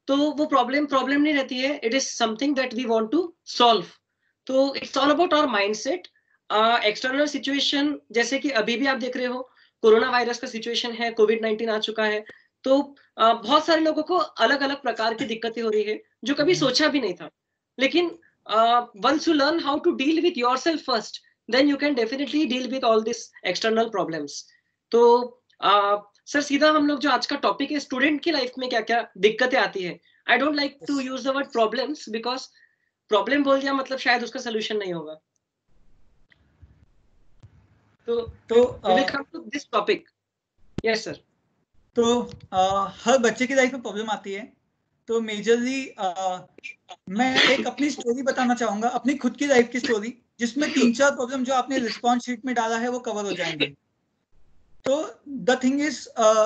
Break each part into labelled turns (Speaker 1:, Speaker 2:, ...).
Speaker 1: तो वो problem problem नहीं रहती है, it is something that we want to solve. तो it's all about our mindset. External situation, जैसे कि अभी भी आप देख रहे हो कोरोना वायरस का सिचुएशन है, कोविड-19 आ चुका है, तो बहुत सारे लोगों को अलग अलग प्रकार की दिक्कतें हो रही है जो कभी सोचा भी नहीं था। लेकिन once you learn how to deal with yourself first, then you can definitely deal with all this external problems. तो सर सीधा हम लोग जो आज का टॉपिक है, स्टूडेंट की लाइफ में क्या क्या दिक्कतें आती है। I don't like to use the word problems, because problem बोल दिया मतलब शायद उसका सोल्यूशन नहीं होगा। तो we will come to this topic. Yes sir.
Speaker 2: तो हर बच्चे की लाइफ में प्रॉब्लम आती है। तो मेजरली मैं एक अपनी स्टोरी बताना चाहूंगा, अपनी खुद की लाइफ की स्टोरी, जिसमें 3-4 प्रॉब्लम जो आपने रिस्पॉन्स शीट में डाला है वो कवर हो जाएंगे। तो द थिंग इज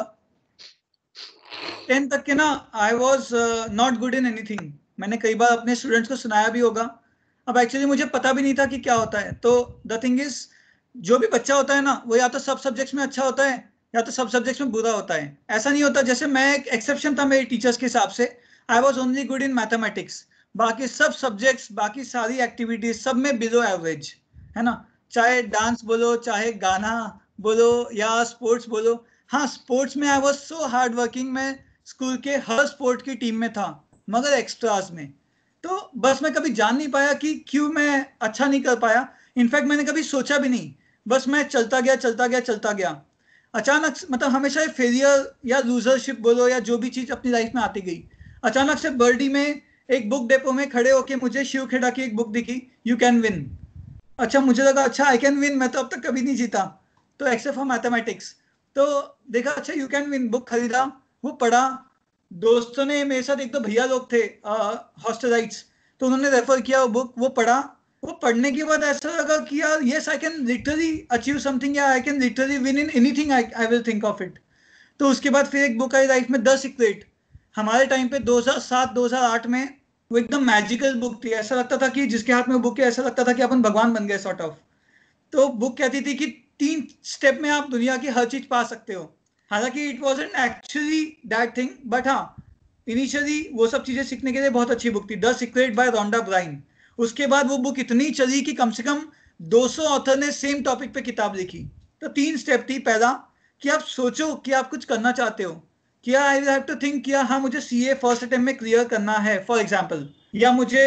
Speaker 2: 10 तक के ना I was not good in anything. मैंने कई बार अपने स्टूडेंट्स को सुनाया भी होगा। अब एक्चुअली मुझे पता भी नहीं था कि क्या होता है। तो द थिंग इज, जो भी बच्चा होता है ना, वो या तो सब सब्जेक्ट्स में अच्छा होता है या तो सब सब्जेक्ट्स में बुरा होता है। ऐसा नहीं होता। जैसे मैं एक एक्सेप्शन था मेरे टीचर्स के हिसाब से, I was only good in mathematics. बाकी सब सब्जेक्ट्स, बाकी सारी एक्टिविटीज सब में बिलो एवरेज, है ना। चाहे डांस बोलो, चाहे गाना बोलो या स्पोर्ट्स बोलो। हाँ, स्पोर्ट्स में I was so hard working. मैं स्कूल के हर स्पोर्ट की टीम में था, मगर एक्स्ट्रास में। तो बस मैं कभी जान नहीं पाया कि क्यों मैं अच्छा नहीं कर पाया। इनफैक्ट मैंने कभी सोचा भी नहीं, बस मैं चलता गया चलता गया चलता गया। अचानक मतलब हमेशा फेलियर या लूजरशिप बोलो या जो भी चीज अपनी लाइफ में आती गई। अचानक से बर्डी में एक बुक डेपो में खड़े होके मुझे शिव खेड़ा की एक बुक दिखी, यू कैन विन। अच्छा, मुझे लगा अच्छा आई कैन विन, मैं तो अब तक कभी नहीं जीता, तो एक्सेप्ट फॉर मैथमेटिक्स। तो देखा अच्छा यू कैन विन, बुक खरीदा, वो पढ़ा। दोस्तों ने, मेरे साथ एक दो भैया लोग थे हॉस्टलाइट्स, तो उन्होंने रेफर किया वो बुक, वो पढ़ा। वो पढ़ने के बाद ऐसा लगा कि यार yes I can literally achieve something, या I can literally win in anything I will think of it. तो उसके बाद फिर एक बुक आई लाइफ में, द सीक्रेट। हमारे टाइम पे 2007-2008 में वो एकदम मैजिकल बुक थी। ऐसा लगता था कि जिसके हाथ में वो बुक है, ऐसा लगता था कि अपन भगवान बन गए सॉर्ट ऑफ। तो बुक कहती थी कि 3 स्टेप में आप दुनिया की हर चीज पा सकते हो। हालांकि it wasn't actually that thing, but हाँ, इनिशियली वो सब चीजें सीखने के लिए बहुत अच्छी बुक थी, the secret by Rhonda Byrne. उसके बाद वो बुक इतनी चली कि कम से कम 200 ऑथर ने सेम टॉपिक पे किताब लिखी। तो 3 स्टेप थी। पहला, कि आप सोचो कि आप कुछ करना चाहते हो। क्या आई हैव टू थिंक किया, हाँ मुझे सीए फर्स्ट अटेम्प्ट में क्लियर करना है फॉर एग्जाम्पल, या मुझे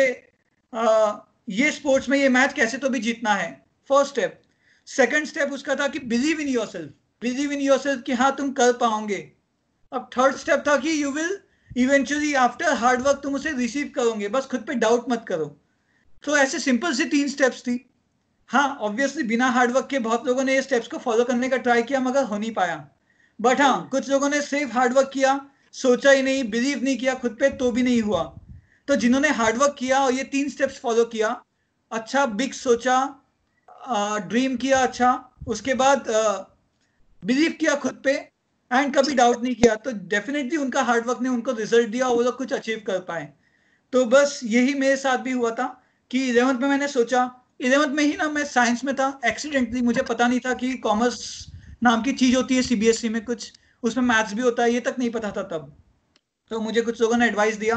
Speaker 2: ये स्पोर्ट्स में ये मैच कैसे तो भी जीतना है। First step. सेकंड स्टेप उसका था कि believe in yourself, believe in yourself कि हाँ तुम कर पाओगे। अब थर्ड स्टेप था कि you will eventually after hard work तुम उसे रिसीव करोगे, बस खुद पे डाउट मत करो। तो ऐसे सिंपल सी 3 स्टेप्स थी। हाँ, ऑब्वियसली बिना हार्डवर्क के बहुत लोगों ने ये स्टेप्स को फॉलो करने का ट्राई किया, मगर हो नहीं पाया। बट हाँ, कुछ लोगों ने सिर्फ हार्डवर्क किया, सोचा ही नहीं, बिलीव नहीं किया खुद पे, तो भी नहीं हुआ। तो जिन्होंने हार्डवर्क किया और ये 3 स्टेप्स फॉलो किया, अच्छा बिग सोचा, ड्रीम किया, अच्छा उसके बाद बिलीव किया खुद पे, एंड कभी डाउट नहीं किया, तो डेफिनेटली उनका हार्डवर्क ने उनको रिजल्ट दिया और वो लोग कुछ अचीव कर पाए। तो बस यही मेरे साथ भी हुआ था कि 11th में मैंने सोचा, 11th में ही ना मैं साइंस में था एक्सीडेंटली, मुझे पता नहीं था कि कॉमर्स नाम की चीज होती है सीबीएसई में, कुछ उसमें मैथ्स भी होता है, ये तक नहीं पता था तब। तो मुझे कुछ लोगों ने एडवाइस दिया,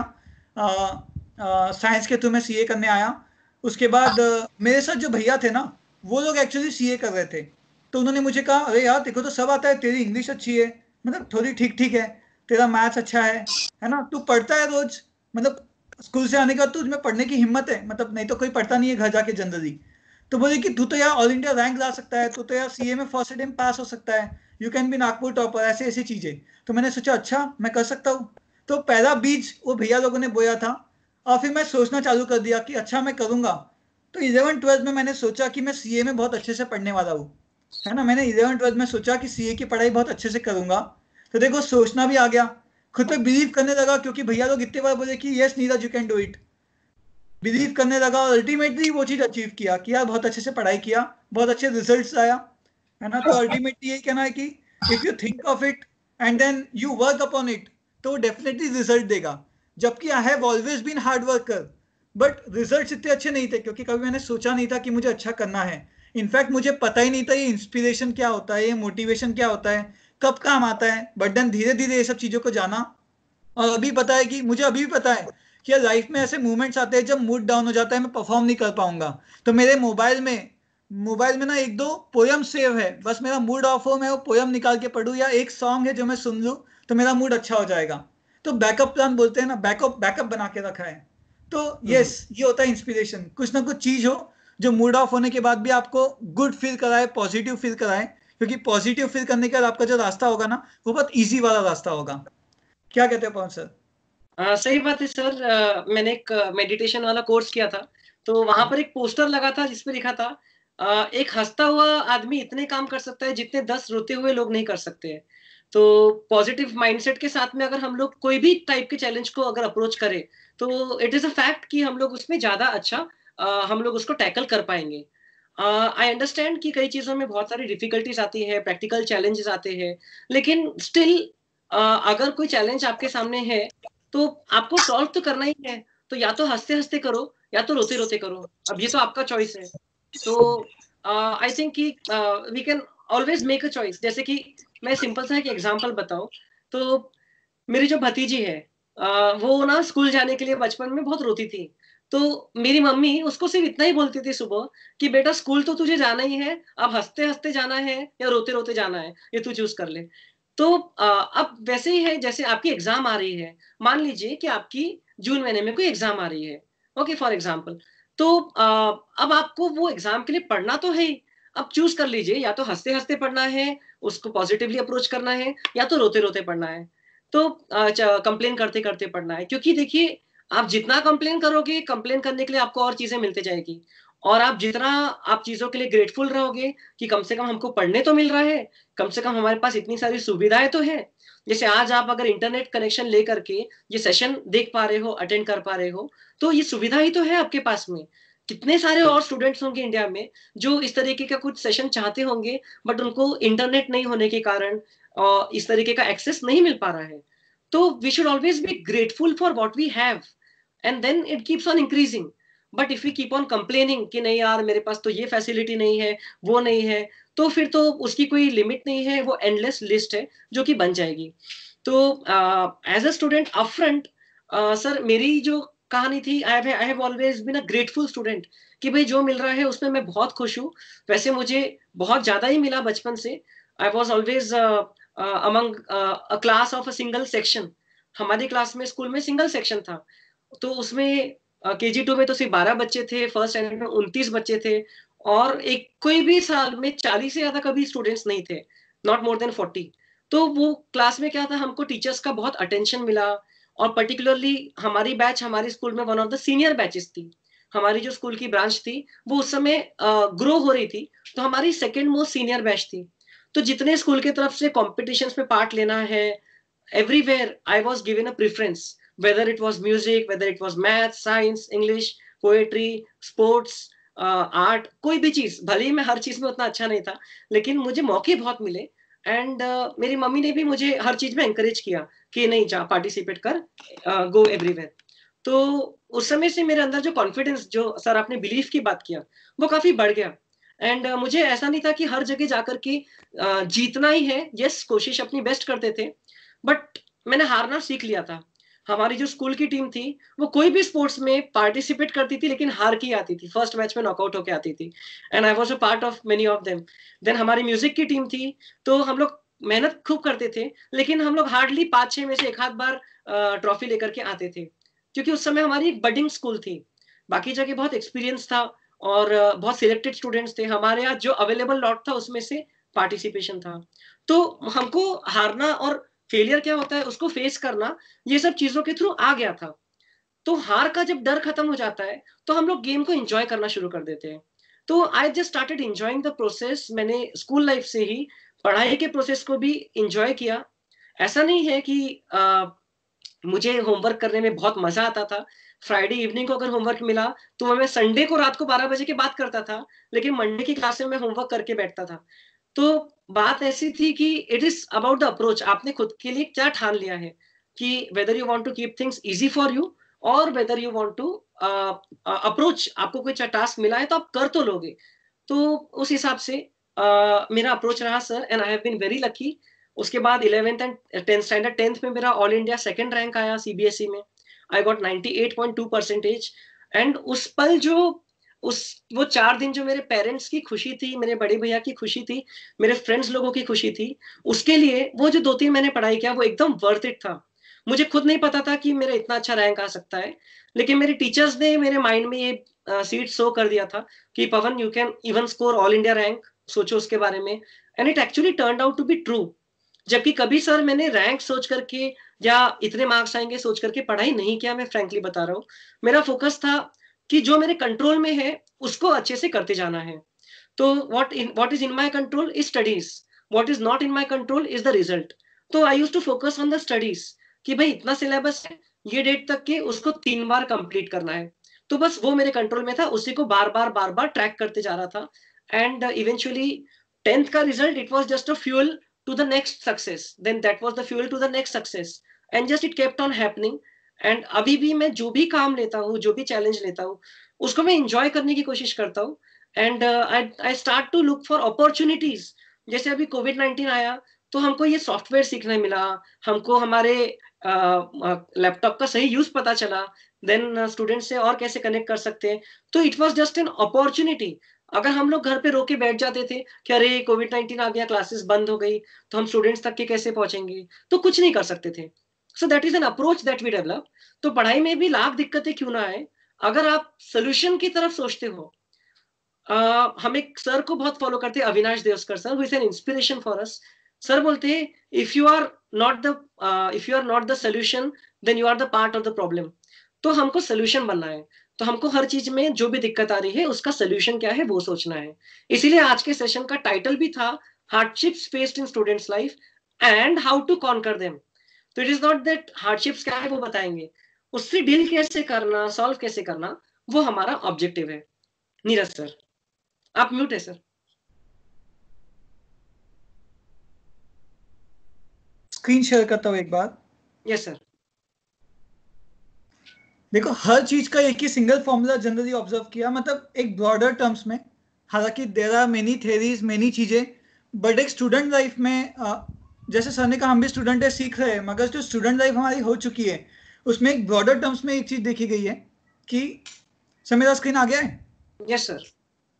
Speaker 2: साइंस के थ्रू मैं सीए करने आया। उसके बाद मेरे साथ जो भैया थे ना, वो लोग एक्चुअली सीए कर रहे थे। तो उन्होंने मुझे कहा, अरे यार देखो तो सब आता है, तेरी इंग्लिश अच्छी है, मतलब थोड़ी ठीक ठीक है, तेरा मैथ्स अच्छा है ना, तू पढ़ता है रोज, मतलब स्कूल से आने के बाद तुझ में पढ़ने की हिम्मत है, मतलब नहीं तो कोई पढ़ता नहीं है घर जाके जनरली। तो बोले कि तू तो यार ऑल इंडिया रैंक ला सकता है, तू तो यार सीए में फर्स्ट अटेम्प्ट पास हो सकता है, you can be Nagpur topper, ऐसे ऐसी चीजें। तो मैंने सोचा अच्छा मैं कर सकता हूँ। तो पहला बीज वो भैया लोगों ने बोया था, और फिर मैं सोचना चालू कर दिया कि अच्छा मैं करूंगा। तो 11th-12th में मैंने सोचा कि मैं सीए में बहुत अच्छे से पढ़ने वाला हूँ, है ना। मैंने 11th-12th में सोचा कि सीए की पढ़ाई बहुत अच्छे से करूंगा। तो देखो सोचना भी आ गया, खुद पे बिलीव करने लगा, क्योंकि भैया लोग इतने बार बोले कि yes Neeraj you can do it. Believe करने लगा और अल्टीमेटली वो चीज अचीव किया कि यार बहुत अच्छे से पढ़ाई किया, बहुत अच्छे रिजल्ट्स आया, है ना। तो अल्टीमेटली यही कहना है कि if you think of it and then you work upon it, तो डेफिनेटली रिजल्ट देगा। जबकि I have always been hard worker, but results इतने अच्छे नहीं थे, क्योंकि कभी मैंने सोचा नहीं था कि मुझे अच्छा करना है। इनफैक्ट मुझे पता ही नहीं था ये इंस्पिरेशन क्या होता है, ये मोटिवेशन क्या होता है, कब काम आता है। बट देन धीरे धीरे ये सब चीजों को जाना, और अभी पता है कि मुझे अभी भी पता है कि लाइफ में ऐसे मोमेंट्स आते हैं जब मूड डाउन हो जाता है, मैं परफॉर्म नहीं कर पाऊंगा, तो मेरे मोबाइल में ना एक दो पोयम सेव है, बस मेरा मूड ऑफ हो मैं वो पोयम निकाल के पढूं या एक सॉन्ग है जो मैं सुन लूं तो मेरा मूड अच्छा हो जाएगा। तो बैकअप प्लान बोलते हैं ना, बैकअप बैकअप बना के रखा है। तो यस,
Speaker 1: हम्म।
Speaker 2: ये होता है इंस्पिरेशन, कुछ ना कुछ चीज हो जो मूड ऑफ होने के बाद भी आपको गुड फील कराए, पॉजिटिव फील कराए, क्योंकि पॉजिटिव फील करने का आपका जो रास्ता होगा ना वो बहुत इजी वाला रास्ता होगा। क्या कहते हैं पवन सर?
Speaker 1: सही बात है सर। मैंने एक मेडिटेशन वाला कोर्स किया था, तो वहां पर एक पोस्टर लगा था जिसपे लिखा था, एक हंसता हुआ आदमी इतने काम कर सकता है जितने 10 रोते हुए लोग नहीं कर सकते हैं। तो पॉजिटिव माइंडसेट के साथ में अगर हम लोग कोई भी टाइप के चैलेंज को अगर अप्रोच करें, तो इट इज अ फैक्ट कि हम लोग उसमें ज्यादा अच्छा हम लोग उसको टैकल कर पाएंगे। आई अंडरस्टैंड कि कई चीजों में बहुत सारी डिफिकल्टीज आती है, प्रैक्टिकल चैलेंजेस आते हैं, लेकिन स्टिल अगर कोई चैलेंज आपके सामने है तो आपको सॉल्व तो करना ही है। तो या तो हंसते हंसते करो या तो रोते रोते करो। अब ये तो आपका चॉइस है। तो आई थिंक कि we can always make a choice. जैसे कि मैं सिंपल सा एक एग्जांपल बताऊं, तो मेरी जो भतीजी है, वो ना स्कूल जाने के लिए बचपन में बहुत रोती थी। तो मेरी मम्मी उसको सिर्फ इतना ही बोलती थी सुबह कि बेटा स्कूल तो तुझे जाना ही है, अब हंसते हंसते जाना है या रोते रोते जाना है, ये तू चूज कर ले। तो अब वैसे ही है जैसे आपकी एग्जाम आ रही है। मान लीजिए कि आपकी जून महीने में कोई एग्जाम आ रही है, ओके फॉर एग्जाम्पल। तो अब आपको वो एग्जाम के लिए पढ़ना तो है ही। अब चूज कर लीजिए, या तो हंसते हंसते पढ़ना है, उसको पॉजिटिवली अप्रोच करना है, या तो रोते रोते पढ़ना है। तो कंप्लेन करते करते पढ़ना है, क्योंकि देखिए आप जितना कंप्लेन करोगे, कंप्लेन करने के लिए आपको और चीजें मिलती जाएगी। और आप जितना आप चीजों के लिए ग्रेटफुल रहोगे कि कम से कम हमको पढ़ने तो मिल रहा है, कम से कम हमारे पास इतनी सारी सुविधाएं तो है। जैसे आज आप अगर इंटरनेट कनेक्शन लेकर के ये सेशन देख पा रहे हो, अटेंड कर पा रहे हो, तो ये सुविधा ही तो है आपके पास में। कितने सारे और स्टूडेंट्स होंगे इंडिया में जो इस तरीके का कुछ सेशन चाहते होंगे, बट उनको इंटरनेट नहीं होने के कारण इस तरीके का एक्सेस नहीं मिल पा रहा है। तो we should always be grateful for what we have, and then it keeps on increasing. But if we keep on complaining कि नहीं यार मेरे पास तो ये फैसिलिटी नहीं है, वो नहीं है, तो फिर तो उसकी कोई लिमिट नहीं है, वो एंडलेस लिस्ट है जो कि बन जाएगी। तो as a student up front, sir मेरी जो कहानी थी, I have always been a grateful student कि भाई जो मिल रहा है उसमें मैं बहुत खुश हूँ। वैसे मुझे बहुत ज्यादा ही मिला बचपन से। I was always among a class of a single section. हमारी क्लास में स्कूल में सिंगल सेक्शन था, तो उसमें KG 2 में तो सिर्फ 12 बच्चे थे, फर्स्ट स्टैंडर्ड में 29 बच्चे थे, और एक कोई भी साल में 40 से ज्यादा कभी स्टूडेंट्स नहीं थे, नॉट मोर देन 40। तो वो क्लास में क्या था, हमको टीचर्स का बहुत अटेंशन मिला। और पर्टिकुलरली हमारी बैच हमारे स्कूल में one of the senior batches थी। हमारी जो स्कूल की ब्रांच थी वो उस समय ग्रो हो रही थी, तो हमारी सेकेंड मोस्ट सीनियर बैच थी। तो जितने स्कूल की तरफ से कॉम्पिटिशन्स में पार्ट लेना है, everywhere I was given a preference, whether it was music, whether it was math, science, English, poetry, sports, art, कोई भी चीज, भले ही मैं हर चीज में उतना अच्छा नहीं था, लेकिन मुझे मौके बहुत मिले। एंड मेरी मम्मी ने भी मुझे हर चीज में encourage किया कि नहीं जा, पार्टिसिपेट कर, गो एवरीवेयर। तो उस समय से मेरे अंदर जो कॉन्फिडेंस, जो सर आपने बिलीफ की बात किया, वो काफी बढ़ गया। एंड मुझे ऐसा नहीं था कि हर जगह जाकर के जीतना ही है। यस, कोशिश अपनी बेस्ट करते थे, बट मैंने हारना सीख लिया था। हमारी जो स्कूल की टीम थी वो कोई भी स्पोर्ट्स में पार्टिसिपेट करती थी, लेकिन हार की आती थी, फर्स्ट मैच में नॉकआउट होके आती थी। And I was a part of many of them. Then हमारी म्यूजिक की टीम थी, तो हम लोग मेहनत खूब करते थे, लेकिन हम लोग हार्डली 5-6 में से एक आध बार ट्रॉफी लेकर के आते थे, क्योंकि उस समय हमारी एक बडिंग स्कूल थी। बाकी जगह बहुत एक्सपीरियंस था और बहुत सिलेक्टेड स्टूडेंट्स थे। हमारे यहाँ जो अवेलेबल लॉट था उसमें से पार्टिसिपेशन था। तो हमको हारना और फेलियर क्या होता है उसको फेस करना, ये सब चीजों के थ्रू आ गया था। तो हार का जब डर खत्म हो जाता है तो हम लोग गेम को एंजॉय करना शुरू कर देते हैं। तो I just started enjoying the process. मैंने स्कूल लाइफ से ही पढ़ाई के प्रोसेस को भी एंजॉय किया। ऐसा नहीं है कि मुझे होमवर्क करने में बहुत मजा आता था। फ्राइडे इवनिंग को अगर होमवर्क मिला तो मैं संडे को रात को 12 बजे के बाद करता था, लेकिन मंडे की क्लास में मैं होमवर्क करके बैठता था। तो बात ऐसी थी कि it is about the approach, आपने खुद के लिए क्या ठान लिया है कि whether you want to keep things easy for you, और whether you want to approach. आपको कोई टास्क मिला है तो आप कर तो लोगे। तो उस हिसाब से मेरा अप्रोच रहा sir, and I have been very lucky. उसके बाद 11th and 10th standard, 10th में मेरा ऑल इंडिया सेकंड रैंक आया सीबीएसई में, आई गॉट 98.2%। एंड उस पल जो वो 4 दिन जो मेरे पेरेंट्स की खुशी थी, मेरे बड़े भैया की खुशी थी, मेरे फ्रेंड्स लोगों की खुशी थी, उसके लिए वो जो 2-3 महीने पढ़ाई किया वो एकदम वर्थ इट था। मुझे खुद नहीं पता था कि मेरा इतना अच्छा रैंक आ सकता है, लेकिन मेरे टीचर्स ने मेरे माइंड में ये सीड सो कर दिया था कि Pawan you can even score all India rank, सोचो उसके बारे में। And it actually turned out to be true. जबकि कभी सर मैंने रैंक सोच करके या इतने मार्क्स आएंगे सोच करके पढ़ाई नहीं किया, मैं फ्रैंकली बता रहा हूँ। मेरा फोकस था कि जो मेरे कंट्रोल में है उसको अच्छे से करते जाना है। तो what is in my control is studies, what is not in my control is the result। तो I used to focus on the studies कि भाई इतना सिलेबस है, ये डेट तक के उसको 3 बार कंप्लीट करना है। तो बस वो मेरे कंट्रोल में था, उसी को बार बार ट्रैक करते जा रहा था। एंड इवेंचुअली 10th का result, it was just a fuel to the next success, then that was the fuel to the next success, and just it kept on happening. And अभी भी मैं जो भी काम लेता हूँ, जो भी चैलेंज लेता हूँ, उसको मैं इंजॉय करने की कोशिश करता हूँ। And I start to look for opportunities. जैसे अभी कोविड-19 आया तो हमको ये सॉफ्टवेयर सीखने मिला, हमको हमारे लैपटॉप का सही यूज पता चला, देन स्टूडेंट से और कैसे कनेक्ट कर सकते हैं। तो it was just an opportunity. अगर हम लोग घर पे रोके बैठ जाते थे कि अरे कोविड-19 आ गया, क्लासेस बंद हो गई, तो हम स्टूडेंट्स तक के कैसे पहुंचेंगे, तो कुछ नहीं कर सकते थे। So that is an approach that we develop. तो पढ़ाई में भी लाख दिक्कतें क्यों ना आए, अगर आप सोल्यूशन की तरफ सोचते हो। हम एक सर को बहुत फॉलो करते हैं, Avinash Devaskar sir, who is an inspiration for us. Sir बोलते हैं, if you are not the solution, then you are the part of the problem. तो हमको सोल्यूशन बनना है, तो हमको हर चीज में जो भी दिक्कत आ रही है उसका सोल्यूशन क्या है वो सोचना है। इसीलिए आज के सेशन का टाइटल भी था hardships faced in students life and how to conquer them. तो it is not that hardships क्या है वो बताएंगे, उससे डील कैसे करना, सॉल्व कैसे करना, वो हमारा ऑब्जेक्टिव है। नीरज सर, आप म्यूट है सर।
Speaker 2: स्क्रीन शेयर करता हूँ एक बार।
Speaker 1: Yes sir.
Speaker 2: देखो, हर चीज का एक ही सिंगल फॉर्मूला जनरली ऑब्जर्व किया, मतलब एक ब्रॉडर टर्म्स में। हालांकि there are many theories, many चीजें, बट एक स्टूडेंट लाइफ में जैसे सर ने कहा हम भी स्टूडेंट है, सीख रहे हैं, मगर जो स्टूडेंट लाइफ हमारी हो चुकी है उसमें एक ब्रॉडर टर्म्स में एक चीज देखी गई है कि सर मेरा स्क्रीन आ गया है?
Speaker 1: Yes sir.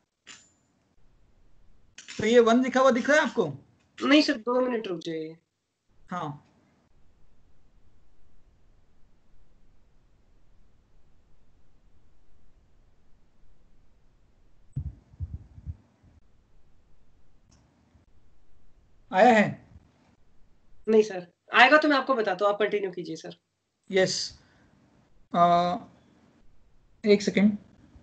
Speaker 2: तो ये 1 लिखा हुआ दिख रहा है आपको?
Speaker 1: नहीं सर, 2 मिनट रुक जाइए।
Speaker 2: हाँ, आया है?
Speaker 1: नहीं सर, आएगा तो मैं आपको बताता हूँ, आप कंटिन्यू कीजिए सर।
Speaker 2: यस, एक सेकेंड।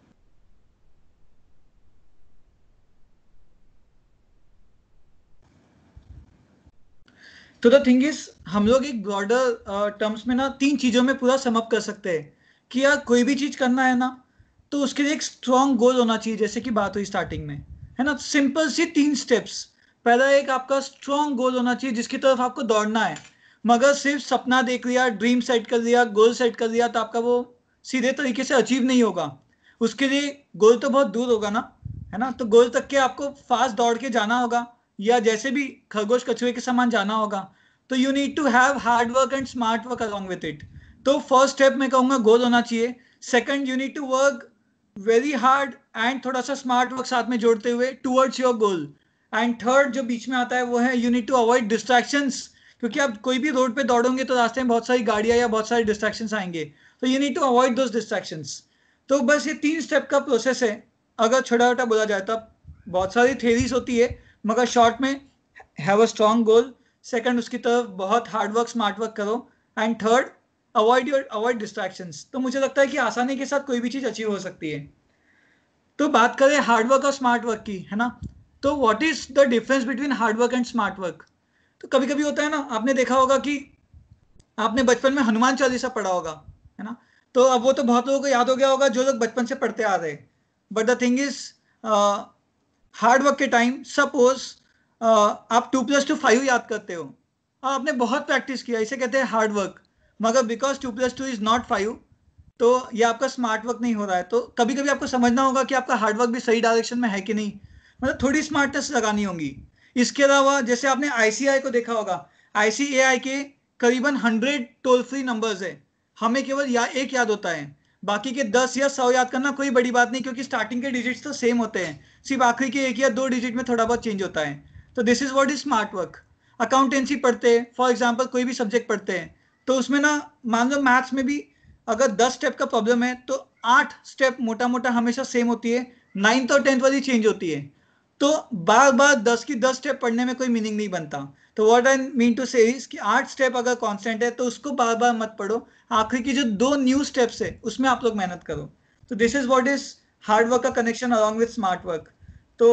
Speaker 2: तो द थिंग इज, हम लोग एक ब्रॉडर टर्म्स में ना 3 चीजों में पूरा सम अप कर सकते हैं कि यार कोई भी चीज करना है ना, तो उसके लिए एक स्ट्रॉन्ग गोल होना चाहिए, जैसे कि बात हुई स्टार्टिंग में, है ना। सिंपल सी 3 स्टेप्स। पहला, एक आपका स्ट्रॉन्ग गोल होना चाहिए जिसकी तरफ आपको दौड़ना है। मगर सिर्फ सपना देख लिया, ड्रीम सेट कर लिया, गोल सेट कर लिया, तो आपका वो सीधे तरीके से अचीव नहीं होगा। उसके लिए गोल तो बहुत दूर होगा ना, है ना। तो गोल तक के आपको फास्ट दौड़ के जाना होगा, या जैसे भी खरगोश कछुए के समान जाना होगा। तो you need to have hard work and smart work along with it. तो फर्स्ट स्टेप मैं कहूंगा गोल होना चाहिए। Second, you need to work very hard and थोड़ा सा स्मार्ट वर्क साथ में जोड़ते हुए towards your goal. And third जो बीच में आता है वो है you need to avoid distractions, क्योंकि आप कोई भी रोड पे दौड़ोगे तो रास्ते में बहुत सारी गाड़ियां या बहुत सारे डिस्ट्रैक्शंस आएंगे, तो you need to avoid those distractions. तो बस ये 3 स्टेप का प्रोसेस है। अगर छोटा छोटा बोला जाए तो बहुत सारी थेरीज होती है, मगर शॉर्ट में have a strong goal, second उसकी तरफ बहुत हार्ड वर्क स्मार्ट वर्क करो, एंड थर्ड अवॉइड डिस्ट्रैक्शंस। तो मुझे लगता है कि आसानी के साथ कोई भी चीज अचीव हो सकती है। तो बात करें हार्ड वर्क और स्मार्ट वर्क की, है ना। तो what is the difference between hard work and smart work? तो कभी कभी होता है ना, आपने देखा होगा कि आपने बचपन में हनुमान चालीसा पढ़ा होगा, है ना। तो अब वो तो बहुत लोगों को याद हो गया होगा जो लोग बचपन से पढ़ते आ रहे। But the thing is, hard work के टाइम सपोज आप 2+2 5 याद करते हो, और आपने बहुत प्रैक्टिस किया, इसे कहते हैं हार्ड वर्क। मगर बिकॉज 2+2 इज नॉट 5, तो ये आपका स्मार्ट वर्क नहीं हो रहा है। तो कभी कभी आपको समझना होगा कि आपका हार्ड वर्क भी सही डायरेक्शन में है कि नहीं, मतलब थोड़ी स्मार्टनेस लगानी होगी। इसके अलावा जैसे आपने ICAI को देखा होगा, ICAI के करीबन 100 टोल फ्री नंबर्स है, हमें केवल एक याद होता है, बाकी के 10 या 100 याद करना कोई बड़ी बात नहीं, क्योंकि स्टार्टिंग के डिजिट्स तो सेम होते हैं, सिर्फ आखिरी के 1 या 2 डिजिट में थोड़ा बहुत चेंज होता है। तो this is what is smart work. Accountancy पढ़ते हैं फॉर एग्जाम्पल, कोई भी सब्जेक्ट पढ़ते हैं, तो उसमें ना मान लो मैथ्स में भी अगर 10 स्टेप का प्रॉब्लम है तो 8 स्टेप मोटा मोटा हमेशा सेम होती है, 9th और 10th वाली चेंज होती है। तो बार बार 10 की 10 स्टेप पढ़ने में कोई मीनिंग नहीं बनता। तो what I mean to say is कि 8 स्टेप अगर कांस्टेंट है तो उसको बार बार मत पढ़ो, आखिरी की जो 2 न्यू स्टेप्स है उसमें आप लोग मेहनत करो। तो this is what is hard work का connection along with smart work. तो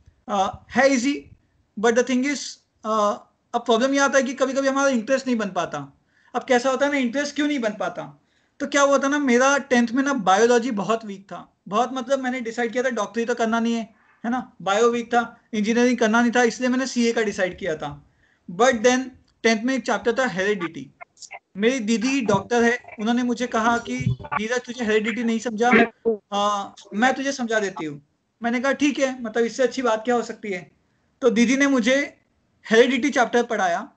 Speaker 2: है easy, but the thing is अब प्रॉब्लम ये आता है कि कभी कभी हमारा इंटरेस्ट नहीं बन पाता। अब कैसा होता है ना, इंटरेस्ट क्यों नहीं बन पाता, तो क्या हुआ था ना, मेरा 10th में ना बायोलॉजी बहुत वीक था, बहुत मतलब मैंने डिसाइड किया था डॉक्टरी तो करना नहीं है ना, बायो वीक था, इंजीनियरिंग करना नहीं था, इसलिए मैंने CA का डिसाइड किया था। बट देन 10th में एक चैप्टर था हेरिडिटी। मेरी दीदी डॉक्टर है, उन्होंने मुझे कहा कि नीरज तुझे हेरिडिटी नहीं समझा, मैं तुझे समझा देती हूँ। मैंने कहा ठीक है, मतलब इससे अच्छी बात क्या हो सकती है। तो दीदी ने मुझे हेरिडिटी चैप्टर पढ़ाया।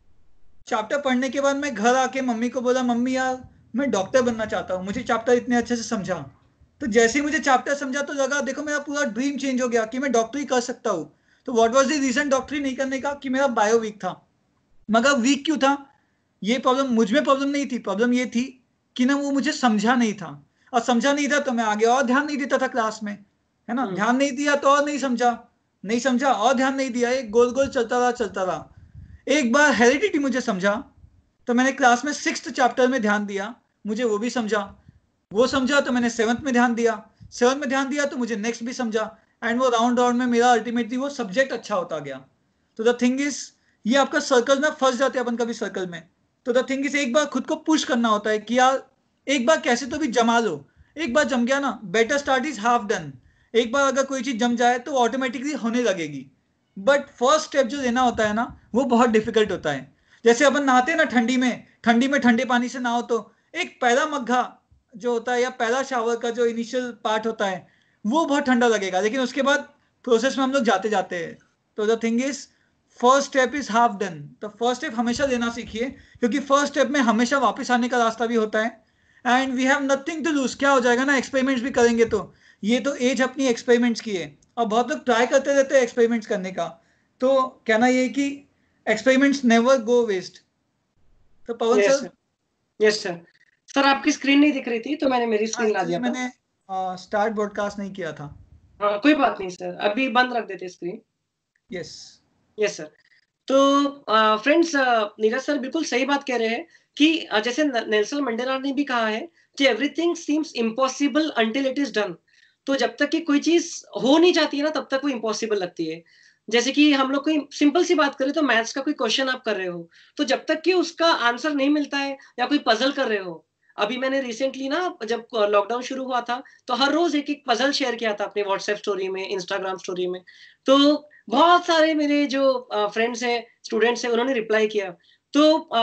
Speaker 2: चैप्टर पढ़ने के बाद मैं घर आके मम्मी को बोला, मम्मी यार मैं डॉक्टर बनना चाहता हूँ, मुझे चैप्टर इतने अच्छे से समझा। तो जैसे ही मुझे चैप्टर समझा तो लगा देखो मेरा पूरा ड्रीम चेंज हो गया कि मैं डॉक्टरी कर सकता हूँ। तो व्हाट वाज द रीजन डॉक्टरी नहीं करने का, कि मेरा बायो वीक था। मगर वीक क्यों था, ये प्रॉब्लम मुझ में प्रॉब्लम नहीं थी, प्रॉब्लम ये थी कि ना वो मुझे समझा नहीं था, और समझा नहीं था तो मैं आगे और ध्यान नहीं देता था क्लास में, है ना, ध्यान नहीं दिया तो और नहीं समझा, नहीं समझा और ध्यान नहीं दिया, एक गोल गोल चलता रहा चलता रहा। एक बार हेरिडिटी मुझे समझा तो मैंने क्लास में 6th चैप्टर में ध्यान दिया, मुझे वो भी समझा, वो समझा तो मैंने 7th में ध्यान दिया, 7th में ध्यान दिया तो मुझे नेक्स्ट भी समझा, एंड वो राउंड राउंड में मेरा अल्टीमेटली वो सब्जेक्ट अच्छा होता गया। तो द थिंग इज, ये आपका सर्कल में फंस जाते हैं अपन कभी सर्कल में। तो द थिंग इज एक बार खुद को पुश करना होता है कि यार एक बार कैसे तो भी जमा लो, एक बार जम गया ना, better start is half done. एक बार अगर कोई चीज जम जाए तो ऑटोमेटिकली होने लगेगी, बट फर्स्ट स्टेप जो लेना होता है ना वो बहुत डिफिकल्ट होता है। जैसे अपन नहाते हैं ना ठंडी में, ठंडी में ठंडे पानी से नहाओ तो एक पहला मग्घा जो होता है या पहला शावर का जो इनिशियल पार्ट होता है वो बहुत ठंडा लगेगा, लेकिन उसके बाद प्रोसेस में हम लोग जाते जाते हैं। तो the thing is first step is half done. तो फर्स्ट स्टेप हमेशा लेना सीखिए, क्योंकि फर्स्ट स्टेप में हमेशा वापस आने का रास्ता भी होता है, and we have nothing to lose. क्या हो जाएगा ना, एक्सपेरिमेंट्स भी करेंगे तो ये तो एज अपनी एक्सपेरिमेंट्स की है, और बहुत लोग ट्राई करते रहते हैं एक्सपेरिमेंट्स करने का। तो कहना ये कि एक्सपेरिमेंट्स नेवर गो वेस्ट। तो Pawan
Speaker 1: yes
Speaker 2: sir.
Speaker 1: Sir, yes sir. Sir आपकी स्क्रीन नहीं दिख रही थी तो मैंने मेरी स्क्रीन ला
Speaker 2: एक्चुअली
Speaker 1: दिया था।
Speaker 2: मैंने स्टार्ट ब्रॉडकास्ट नहीं किया था।
Speaker 1: हाँ कोई बात नहीं सर, अभी बंद रख देते स्क्रीन।
Speaker 2: यस।
Speaker 1: Yes sir. तो फ्रेंड्स, नीरज सर बिल्कुल सही बात कह रहे हैं कि जैसे नेल्सन मंडेला ने भी कहा है कि everything seems impossible until it is done. तो जब तक कि कोई चीज हो नहीं जाती है ना तब तक वो इम्पॉसिबल लगती है। जैसे कि हम लोग कोई सिंपल सी बात करें तो मैथ्स का कोई क्वेश्चन आप कर रहे हो, तो जब तक कि उसका आंसर नहीं मिलता है या कोई पजल कर रहे हो, अभी मैंने रिसेंटली ना जब लॉकडाउन शुरू हुआ था तो हर रोज एक एक पजल शेयर किया था अपने व्हाट्सएप स्टोरी में, इंस्टाग्राम स्टोरी में। तो बहुत सारे मेरे जो फ्रेंड्स हैं, स्टूडेंट्स हैं, उन्होंने रिप्लाई किया। तो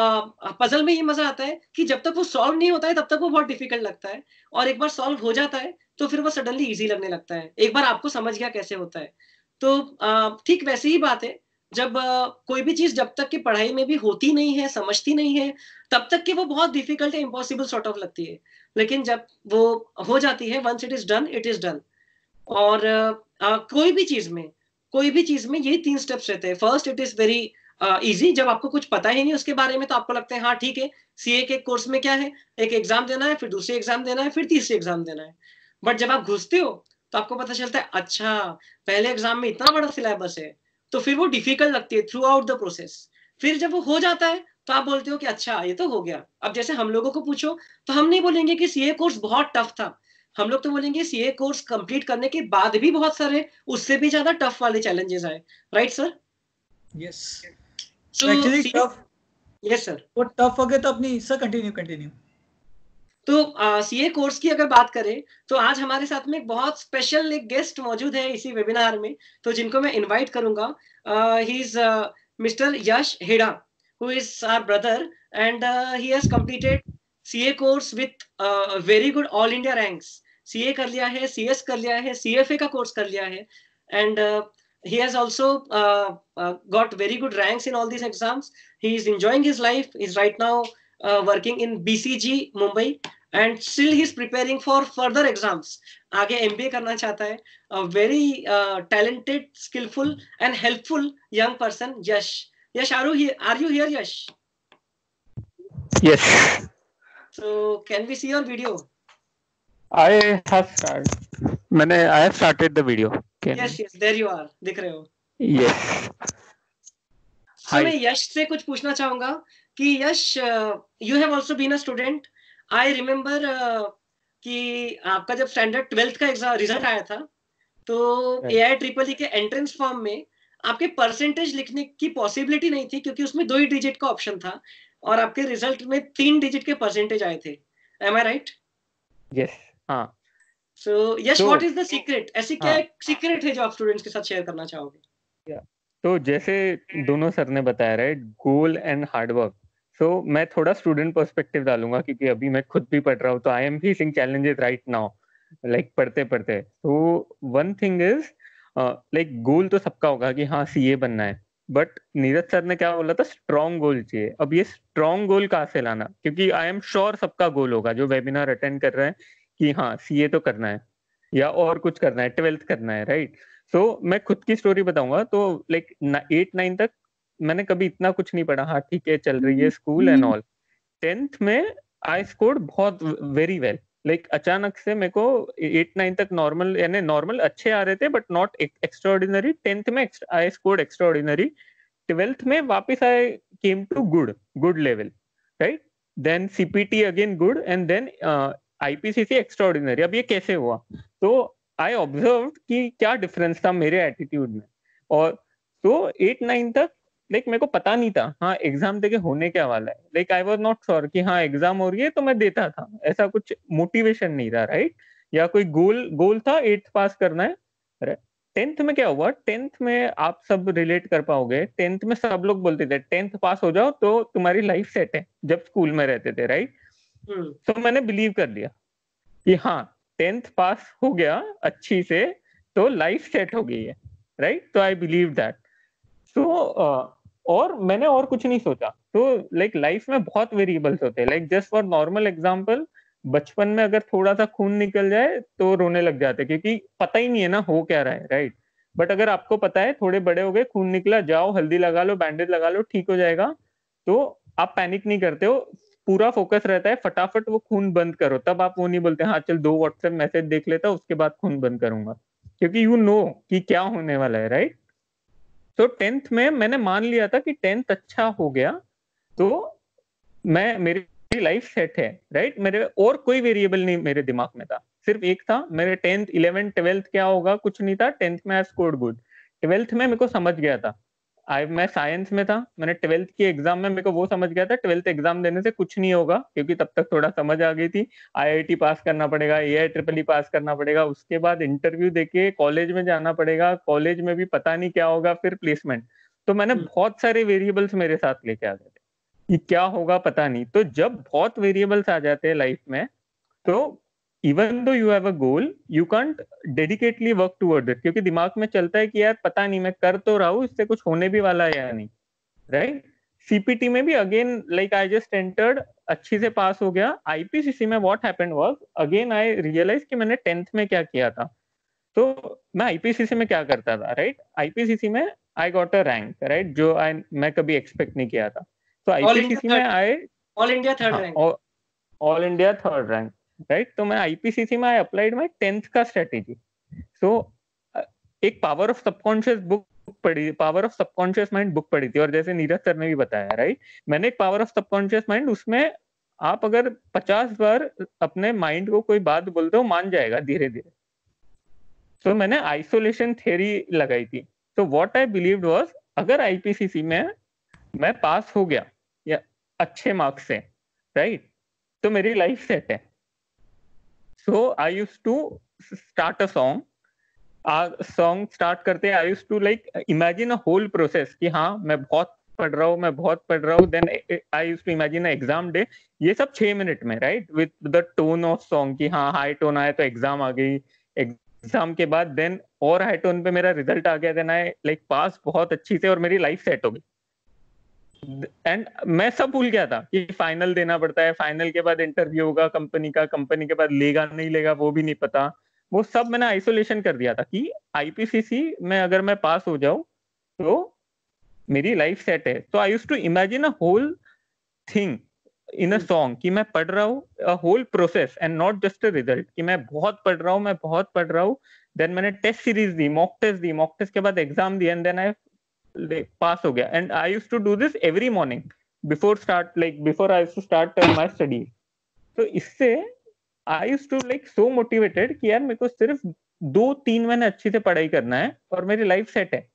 Speaker 1: पजल में ये मजा आता है कि जब तक वो सॉल्व नहीं होता है तब तक वो बहुत डिफिकल्ट लगता है, और एक बार सॉल्व हो जाता है तो फिर वो सडनली इजी लगने लगता है, एक बार आपको समझ गया कैसे होता है। तो ठीक वैसे ही बात है, जब कोई भी चीज जब तक कि पढ़ाई में भी होती नहीं है, समझती नहीं है, तब तक कि वो बहुत डिफिकल्ट है, इम्पॉसिबल सॉर्ट ऑफ लगती है। लेकिन जब वो हो जाती है, once it is done it is done. और कोई भी चीज में यही 3 स्टेप्स रहते हैं। First, it is very easy, जब आपको कुछ पता ही नहीं उसके बारे में तो आपको लगता है हाँ ठीक है, सीए के कोर्स में क्या है, एक एग्जाम देना है, फिर दूसरे एग्जाम देना है, फिर तीसरे एग्जाम देना है। बट जब आप घुसते हो तो आपको पता चलता है अच्छा पहले एग्जाम में इतना बड़ा सिलेबस है, तो फिर वो डिफिकल्ट लगती है थ्रू आउट द प्रोसेस। फिर जब वो हो जाता है तो आप बोलते हो कि अच्छा ये तो हो गया। अब जैसे हम लोगों को पूछो तो हम नहीं बोलेंगे कि सीए कोर्स बहुत टफ था, हम लोग तो बोलेंगे सीए कोर्स कंप्लीट करने के बाद भी बहुत सारे उससे भी ज्यादा टफ वाले चैलेंजेस आए। Right sir?
Speaker 2: Yes.
Speaker 1: So
Speaker 2: actually
Speaker 1: CA,
Speaker 2: tough,
Speaker 1: yes sir.
Speaker 2: वो टफ हो गया तो अपनी सर कंटिन्यू कंटिन्यू।
Speaker 1: तो सीए कोर्स की अगर बात करें तो आज हमारे साथ में एक बहुत स्पेशल एक गेस्ट मौजूद है इसी वेबिनार में, तो जिनको मैं इनवाइट करूंगा। He is mister Yash Heda, who is our brother, and he has completed CA course with very good all India ranks. CA कर लिया है, सीएस कर लिया है, सीएफए का कोर्स कर लिया है, and he has also got very good ranks in all these exams. He is enjoying his life. He's right now working in BCG Mumbai, and still he's preparing for further exams. आगे MBA करना चाहता है. A very talented, skillful and helpful young person, Yash. Yash, are you here, Yash?
Speaker 3: Yes.
Speaker 1: So can we see your video?
Speaker 3: I have started the video.
Speaker 1: Yes, there you are. दिख रहे हो?
Speaker 3: Yes.
Speaker 1: So मैं यश से कुछ पूछना चाहूंगा कि यश, you have also been a student. I remember कि आपका जब स्टैंडर्ड 12th का एग्जाम रिजल्ट आया था, तो AIEEE के एंट्रेंस फॉर्म में आपके परसेंटेज लिखने की पॉसिबिलिटी नहीं थी, क्योंकि उसमें 2 ही डिजिट का ऑप्शन था और आपके रिजल्ट में 3 डिजिट के परसेंटेज आए थे. Am I right?
Speaker 3: Yes. हाँ.
Speaker 1: So Yash, what is the secret? ऐसी क्या सीक्रेट है जो आप स्टूडेंट्स के साथ शेयर करना चाहोगे?
Speaker 3: तो जैसे दोनों सर ने बताया, right, goal and hard work. So मैं थोड़ा स्टूडेंट पर्सपेक्टिव डालूंगा, क्योंकि अभी मैं खुद भी पढ़ रहा हूँ, तो I am facing challenges right now, like पढ़ते पढ़ते. तो one thing is, like goal तो सबका होगा कि हाँ CA बनना है, बट नीरज सर ने क्या बोला था, स्ट्रॉन्ग गोल चाहिए. अब ये स्ट्रॉन्ग गोल कहाँ से लाना, क्योंकि आई एम श्योर सबका गोल होगा जो वेबिनार अटेंड कर रहे हैं कि हाँ CA तो करना है या और कुछ करना है, 12th करना है, राइट. सो मैं खुद की स्टोरी बताऊंगा. तो लाइक 8-9 तक मैंने कभी इतना कुछ नहीं पढ़ा. हाँ ठीक है, चल रही है स्कूल एंड ऑल. 10th में आई स्कोर्ड बहुत वेरी वेल. लाइक अचानक से मेरे को 8-9 तक नॉर्मल, यानी नॉर्मल अच्छे आ रहे थे, बट नॉट एक्स्ट्राऑर्डिनरी. 10th में आई स्कोर्ड एक्स्ट्राऑर्डिनरी. 12th में वापस I came to good level, right. Then CPT again good, and then IPCC extraordinary. अब ये कैसे हुआ? तो आई ऑब्जर्व कि क्या डिफरेंस था मेरे एटीट्यूड में. और तो 8-9 तक लाइक मेरे को पता नहीं था हाँ एग्जाम देके होने क्या वाला है. Like I was not sure कि हाँ एग्जाम हो रही है, तो मैं देता था. ऐसा कुछ मोटिवेशन नहीं था, राइट, या कोई गोल था 8th पास करना है. 10th में क्या हुआ? 10th में आप सब रिलेट कर पाओगे. 10th में सब लोग बोलते थे 10th पास हो जाओ तो तुम्हारी लाइफ सेट है, जब स्कूल में रहते थे, राइट. तो मैंने बिलीव कर लिया कि हाँ 10th पास हो गया अच्छी से तो लाइफ सेट हो गई है, राइट. तो आई बिलीव दैट. सो और मैंने और कुछ नहीं सोचा. तो लाइक लाइफ में बहुत वेरिएबल्स होते हैं. Like just for normal example, बचपन में अगर थोड़ा सा खून निकल जाए तो रोने लग जाते, क्योंकि पता ही नहीं है ना हो क्या रहा है, राइट. बट अगर आपको पता है थोड़े बड़े हो गए, खून निकला, जाओ हल्दी लगा लो, बैंडेज लगा लो, ठीक हो जाएगा, तो आप पैनिक नहीं करते हो. पूरा फोकस रहता है फटाफट वो खून बंद करो. तब आप वो नहीं बोलते हाँ चल 2 व्हाट्सएप मैसेज देख लेता उसके बाद खून बंद करूंगा, क्योंकि यू नो कि क्या होने वाला है, राइट. तो 10th में मैंने मान लिया था कि 10th अच्छा हो गया तो मेरी लाइफ सेट है, राइट. मेरे और कोई वेरिएबल नहीं मेरे दिमाग में था, सिर्फ एक था. मेरे 10th 11th 12th क्या होगा कुछ नहीं था. 10th में आई स्कोर्ड गुड. 12th में मेरे को समझ गया था. मैं साइंस में था. मैंने 12th की एग्जाम में मेरे को वो समझ गया था 12th एग्जाम देने से कुछ नहीं होगा, क्योंकि तब तक थोड़ा समझ आ गई थी. IIT पास करना पड़ेगा, AIEEE पास करना पड़ेगा, उसके बाद इंटरव्यू देके कॉलेज में जाना पड़ेगा, कॉलेज में भी पता नहीं क्या होगा, फिर प्लेसमेंट. तो मैंने बहुत सारे वेरिएबल्स मेरे साथ लेके आ गए थे कि क्या होगा पता नहीं. तो जब बहुत वेरिएबल्स आ जाते हैं लाइफ में, तो even though you have a goal, you can't dedicatedly work toward it, क्योंकि दिमाग में चलता है कि यार पता नहीं मैं कर तो रहा हूँ, इससे कुछ होने भी वाला है या नहीं, राइट. CPT में भी again like I just entered, अच्छी से पास हो गया. IPCC में what happened was, again I realise कि मैंने 10th में क्या किया था. तो मैं IPCC में क्या करता था, राइट. IPCC में I got a rank, right, जो मैं कभी एक्सपेक्ट नहीं किया था. तो IPCC में आए
Speaker 1: all India third rank,
Speaker 3: all India third rank, right. तो मैं IPCC में आई अप्लाइड माय 10th का स्ट्रेटेजी. सो एक पावर ऑफ सबकॉन्शियस बुक पढ़ी, power of subconscious mind book पढ़ी थी, और जैसे नीरज सर ने भी बताया, राइट, मैंने एक पावर ऑफ सबकॉन्शियस माइंड, उसमें आप अगर 50 बार अपने माइंड को कोई बात बोलते हो मान जाएगा धीरे धीरे. तो मैंने आइसोलेशन थ्योरी लगाई थी. तो व्हाट आई बिलीव्ड वाज, अगर IPCC में मैं पास हो गया या अच्छे मार्क्स से, राइट, तो मेरी लाइफ सेट है. So I used to start a song start करते I used to like imagine a whole process कि हाँ मैं बहुत पढ़ रहा हूँ. Then I used to imagine a exam day. ये सब 6 मिनट में, right, with the tone of song कि हाँ हाई टोन आया तो एग्जाम आ गई. एग्जाम के बाद देन और हाई टोन पे मेरा रिजल्ट आ गया, देन आई लाइक पास बहुत अच्छी से और मेरी लाइफ सेट हो गई। एंड मैं सब भूल गया था कि फाइनल देना पड़ता है, फाइनल के बाद इंटरव्यू होगा कंपनी का, कंपनी के बाद लेगा नहीं लेगा वो भी नहीं पता। वो सब मैंने आइसोलेशन कर दिया था कि आईपीसीसी में अगर मैं पास हो जाऊं तो मेरी लाइफ सेट है। तो I used to imagine a whole thing in a song कि मैं पढ़ रहा हूँ, a whole process and not just a result कि मैं बहुत पढ़ रहा हूँ, मैं बहुत पढ़ रहा हूँ। देन मैंने टेस्ट सीरीज दी, मॉक टेस्ट के बाद एग्जाम दी, एंड देन आई पास हो गया। And I used to do this every morning before I used to start my study. तो इससे I used to like so motivated कि यार मेरे को सिर्फ 2-3 महीने अच्छी से पढ़ाई करना है और मेरी लाइफ सेट है,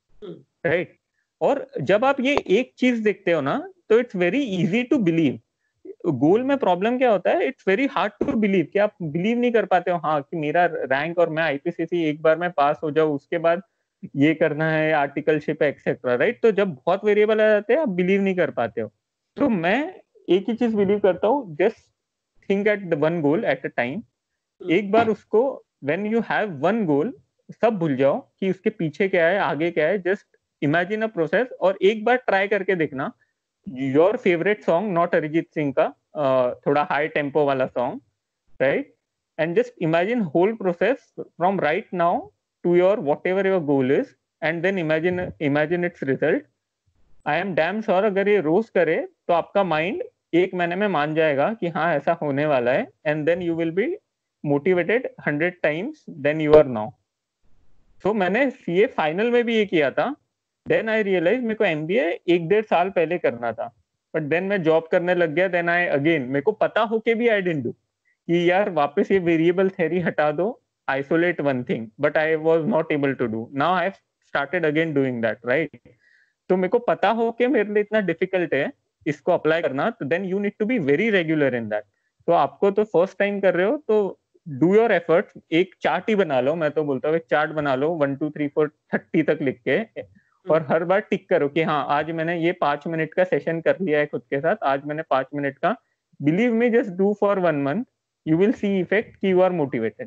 Speaker 3: राइट। और जब आप ये एक चीज देखते हो ना तो it's very easy to believe. Goal में प्रॉब्लम क्या होता है, it's very hard to believe कि आप बिलीव नहीं कर पाते हो हाँ कि मेरा रैंक और मैं आईपीसीसी एक बार में पास हो जाऊं, उसके बाद ये करना है, आर्टिकलशिप एक्सेट्रा, राइट। तो जब बहुत वेरिएबल आ जाते हैं आप बिलीव नहीं कर पाते हो। तो मैं एक ही चीज बिलीव करता हूँ, just think at the one goal at a time. एक बार उसको, when you have one goal, सब भूल जाओ कि उसके पीछे क्या है आगे क्या है, जस्ट इमेजिन अ प्रोसेस और एक बार ट्राई करके देखना। Your favourite song, not Arijit Singh का, थोड़ा हाई टेम्पो वाला song, right. And just imagine whole process from right now to your whatever your goal is, and then imagine its result. I am damn sure अगर ये रोज करे तो आपका mind 1 महीने में मान जाएगा कि हाँ ऐसा होने वाला है, and then you will be motivated 100 times then you are now. तो मैंने सीए फाइनल में भी ये किया था। देन आई रियलाइज मेरे को एमबीए 1-1.5 साल पहले करना था, बट देन मैं जॉब करने लग गया। देन आई अगेन, मेरे को पता हो के भी आई डिडंट डू कि यार वापस ये वेरिएबल थ्योरी हटा दो, isolate one thing, but I was not able to do. Now I have started again doing that, right. तो मेरे को पता हो के मेरे लिए इतना डिफिकल्ट है इसको अप्लाई करना, तो then you need to be very regular in that. तो आपको तो फर्स्ट टाइम कर रहे हो तो डू योर एफर्ट, एक चार्ट ही बना लो। मैं तो बोलता हूँ एक चार्ट बना लो 1 2 3 4 30 तक लिख के, और हर बार टिक करो कि हाँ आज मैंने ये 5 मिनट का सेशन कर लिया है खुद के साथ, आज मैंने 5 मिनट का। Believe me, just do for 1 month, you will see effect कि you are motivated.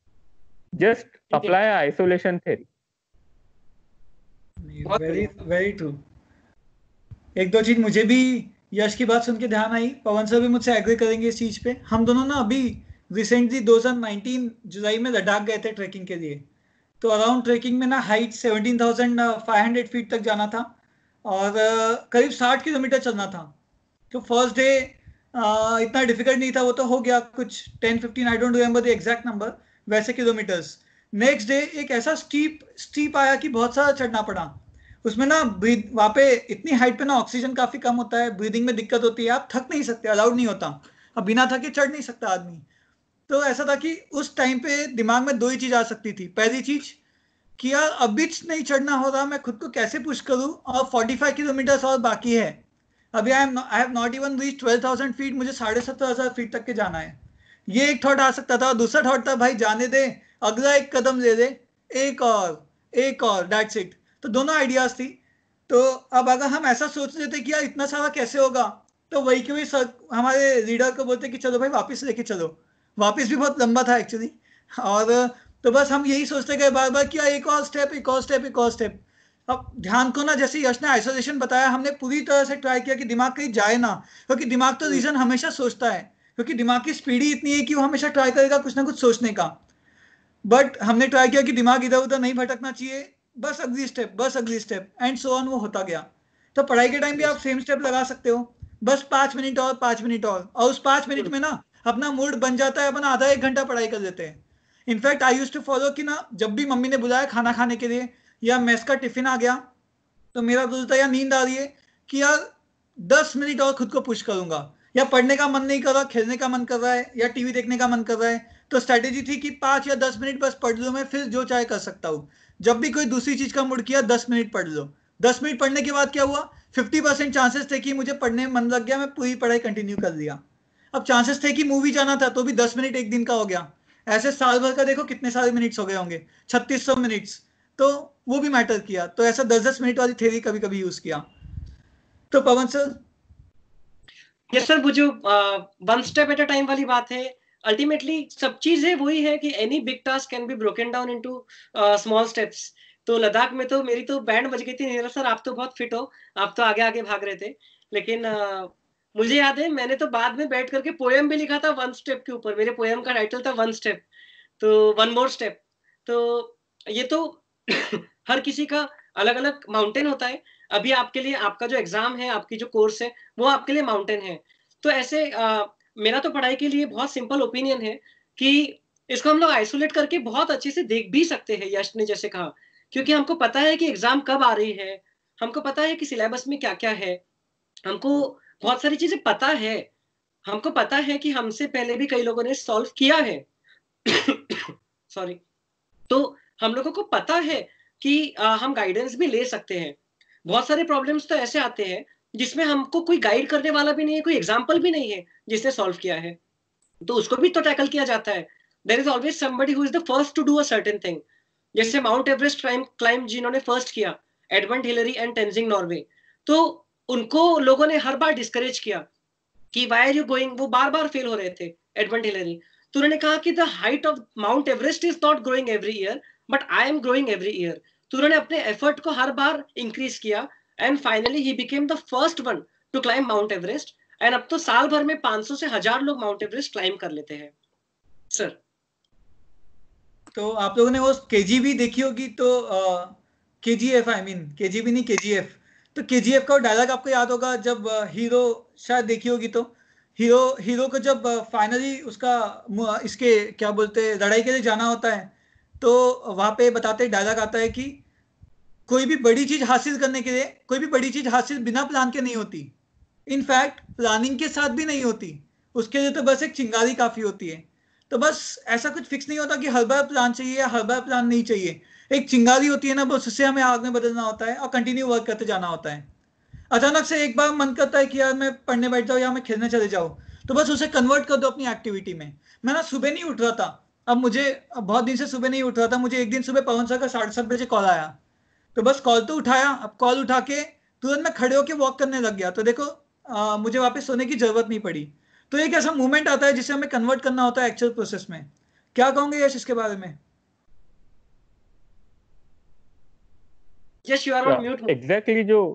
Speaker 3: Just apply isolation theory.
Speaker 2: Very very true. एक दो चीज मुझे भी यश की बात सुन के ध्यान आई, पवन सर भी मुझसे एग्री करेंगे इस चीज पे। हम दोनों ना अभी रिसेंटली 2019 जुलाई में लद्दाख गए थे ट्रैकिंग के लिए। तो अराउंड ट्रैकिंग में ना हाइट 17,500 फीट तक जाना था और करीब 60 किलोमीटर चलना था। तो फर्स्ट डे इतना डिफिकल्ट नहीं था, वो तो हो गया कुछ 10-15, I don't remember the exact number, वैसे किलोमीटर्स। नेक्स्ट डे एक ऐसा स्टीप आया कि बहुत सारा चढ़ना पड़ा। उसमें ना वहाँ पे इतनी हाइट पे ना ऑक्सीजन काफी कम होता है, ब्रीदिंग में दिक्कत होती है, आप थक नहीं सकते, अलाउड नहीं होता, अब बिना थके चढ़ नहीं सकता आदमी। तो ऐसा था कि उस टाइम पे दिमाग में दो ही चीज आ सकती थी। पहली चीज कि यार अभी नहीं चढ़ना हो रहा, मैं खुद को कैसे पुश करूं, और 45 किलोमीटर और बाकी है। अभी I have not even reach 12,000 feet, मुझे 17,500 फीट तक के जाना है। ये एक थॉट आ सकता था। दूसरा थॉट था भाई जाने दे, अगला एक कदम ले दे, एक और दैट्स इट। तो दोनों आइडियाज थी। तो अब अगर हम ऐसा सोच लेते कि यार इतना सारा कैसे होगा, तो वही के वही सर हमारे लीडर को बोलते कि चलो भाई वापस लेके चलो। वापस भी बहुत लंबा था एक्चुअली। और तो बस हम यही सोचते गए बार बार कि यार एक और स्टेप, एक और स्टेप, एक और स्टेप। अब ध्यान को ना, जैसे यश ने आइसोलेशन बताया, हमने पूरी तरह से ट्राई किया कि दिमाग कहीं जाए ना, क्योंकि दिमाग तो रीजन हमेशा सोचता है, क्योंकि दिमाग की स्पीड ही इतनी है कि वो हमेशा ट्राई करेगा कुछ ना कुछ सोचने का। बट हमने ट्राई किया कि दिमाग इधर उधर नहीं भटकना चाहिए, बस अगली स्टेप, बस अगली स्टेप, एंड सो ऑन वो होता गया। तो पढ़ाई के टाइम भी आप सेम स्टेप लगा सकते हो, बस 5 मिनट और 5 मिनट और उस 5 मिनट में ना अपना मूड बन जाता है, अपन आधा 1 घंटा पढ़ाई कर लेते हैं। In fact I use to follow कि ना जब भी मम्मी ने बुलाया खाना खाने के लिए या मेस का टिफिन आ गया, तो मेरा रूल था या नींद आ रही है कि यार 10 मिनट और खुद को पुश करूंगा, या पढ़ने का मन नहीं कर रहा, खेलने का मन कर रहा है, या टीवी देखने का मन कर रहा है, तो स्ट्रेटेजी थी कि 5 या 10 मिनट बस पढ़ लो, मैं फिर जो चाहे कर सकता हूँ। जब भी कोई दूसरी चीज का मूड किया 10 मिनट पढ़ लो। 10 मिनट पढ़ने के बाद क्या हुआ, 50% चांसेस थे कि मुझे पढ़ने में मन लग गया, मैं पूरी पढ़ाई कंटिन्यू कर लिया। अब चांसेस थे कि मूवी जाना था तो भी 10 मिनट एक दिन का हो गया। ऐसे साल भर का देखो कितने सारे मिनट्स हो गए होंगे, 3600 मिनट्स। तो वो भी मैटर किया। तो ऐसा 10-10 मिनट वाली थ्योरी कभी कभी यूज किया। तो पवन सर।
Speaker 1: यस सर, वो जो one step at a time वाली बात है, अल्टीमेटली सब चीजें वही है कि any big task can be broken down into small steps. तो लद्दाख में तो मेरी तो बैंड बज गई थी, नीरज सर आप तो बहुत फिट हो, आप तो आगे आगे भाग रहे थे। लेकिन मुझे याद है मैंने तो बाद में बैठ करके पोएम भी लिखा था वन स्टेप के ऊपर, मेरे पोएम का टाइटल था वन स्टेप, तो वन मोर स्टेप। तो ये तो हर किसी का अलग अलग माउंटेन होता है। अभी आपके लिए आपका जो एग्जाम है, आपकी जो कोर्स है, वो आपके लिए माउंटेन है। तो ऐसे मेरा तो पढ़ाई के लिए बहुत सिंपल ओपिनियन है कि इसको हम लोग आइसोलेट करके बहुत अच्छे से देख भी सकते हैं, यश ने जैसे कहा, क्योंकि हमको पता है कि एग्जाम कब आ रही है, हमको पता है कि सिलेबस में क्या क्या है, हमको बहुत सारी चीजें पता है, हमको पता है कि हमसे पहले भी कई लोगों ने सॉल्व किया है। सॉरी। तो हम लोगों को पता है कि हम गाइडेंस भी ले सकते हैं। बहुत सारे प्रॉब्लम्स तो ऐसे आते हैं जिसमें हमको कोई गाइड करने वाला भी नहीं है, कोई एग्जाम्पल भी नहीं है जिसने सॉल्व किया है, तो उसको भी तो टैकल किया जाता है। There is always somebody who is the first to do a certain thing. जैसे माउंट एवरेस्ट क्लाइम जिन्होंने फर्स्ट किया, Edmund Hillary and Tenzing Norgay, तो उनको लोगों ने हर बार डिस्करेज किया कि वाई आर यू गोइंग, वो बार बार फेल हो रहे थे एडमंड हिलरी। तो उन्होंने कहा कि the height of mount Everest is not growing every year but I am growing every year. तो उन्होंने अपने एफर्ट को हर बार इंक्रीज किया and finally he became the first one to climb mount Everest. And अब तो साल भर में 500 से 1000 लोग माउंट एवरेस्ट क्लाइम कर लेते हैं सर।
Speaker 2: तो आप लोगों ने वो केजीबी देखी होगी, तो केजीएफ, आई मीन केजीबी नहीं केजीएफ। तो केजीएफ का डायलॉग आपको याद होगा, जब हीरो, शायद देखी होगी, तो हीरो हीरो को जब फाइनली उसका इसके क्या बोलते हैं लड़ाई के लिए जाना होता है, तो वहां पे बताते डायलॉग आता है कि कोई भी बड़ी चीज हासिल करने के लिए, कोई भी बड़ी चीज हासिल बिना प्लान के नहीं होती, इनफैक्ट प्लानिंग के साथ भी नहीं होती, उसके लिए तो बस एक चिंगारी काफी होती है। तो बस ऐसा कुछ फिक्स नहीं होता कि हर बार प्लान चाहिए या हर बार प्लान नहीं चाहिए। एक चिंगारी होती है ना, बस उससे हमें आग में बदलना होता है और कंटिन्यू वर्क करते जाना होता है। अचानक से एक बार मन करता है कि यार मैं पढ़ने बैठ जाऊँ या मैं खेलने चले जाऊँ, तो बस उसे कन्वर्ट कर दो अपनी एक्टिविटी में। मैं ना सुबह नहीं उठ रहा था, अब बहुत दिन से सुबह नहीं उठ रहा था, मुझे एक दिन सुबह पवन सर का 7:30 कॉल आया, तो बस कॉल तो उठाया। अब कॉल उठा के तुरंत मैं खड़े होके वॉक करने लग गया, तो देखो मुझे वापस सोने की जरूरत नहीं पड़ी। तो एक ऐसा मूवमेंट आता है जिसे हमें कन्वर्ट करना होता है एक्चुअल प्रोसेस में। क्या कहोगे यश इसके बारे में?
Speaker 1: Yes you are on mute.
Speaker 3: Exactly जो